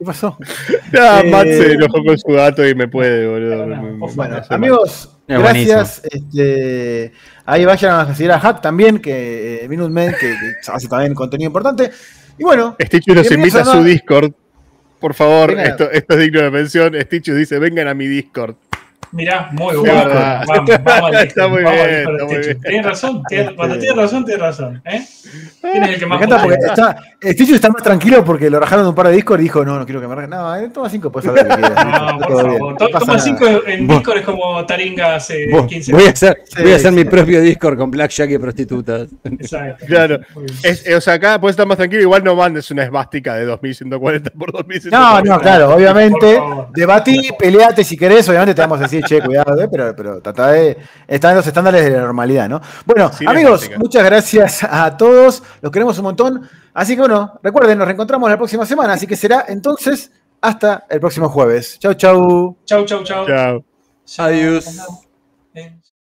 ¿Qué pasó? No, Eh, Matt se enojó con su gato y me puede, boludo. No, no, Me- por me- Bueno, me hace amigos, Es gracias. Este, ahí vayan a seguir a Hack también, que eh, Minutemen, que, que hace también contenido importante. Y bueno, mal. Stitchus nos bienvenidos invita a su una- Discord. Por favor, Vengan a- esto, esto es digno de mención. Stitchus dice, vengan a mi Discord. Mirá, muy Sí, bueno. verdad. Vamos, vamos al Está muy vamos al bien, Discord está muy Stitch. bien. Tienes razón, tienes- cuando tienes razón, tienes razón. ¿eh? ¿Quién es el que Me más encanta porque vota? está, Stitch está más tranquilo porque lo rajaron de un par de Discord y dijo, no, no quiero que me rajen. No, eh, toma cinco, puedes hablar lo que quieras. No, Está por todo bien, favor. no To- pasa Toma nada. cinco en Vos- Discord es como Taringa hace Vos- quince voy a años. hacer, Sí, voy a hacer sí. mi propio Discord con Blackjack y prostitutas. Exacto. Claro. Muy bien. Es, o sea, acá puedes estar más tranquilo. Igual no mandes una esvástica de dos mil ciento cuarenta por dos mil ciento No, cuarenta. no, claro, obviamente, Por favor. debatí, peleate si querés, obviamente te vamos a decir, che, cuidado, eh, pero, pero trata de estar en los estándares de la normalidad, ¿no? Bueno, Sin amigos, esvástica. muchas gracias a todos, los queremos un montón, así que bueno, recuerden, nos reencontramos la próxima semana, así que será entonces hasta el próximo jueves. Chau, chau. Chau, chau, chau. Chao. Chau. Adiós. Eh.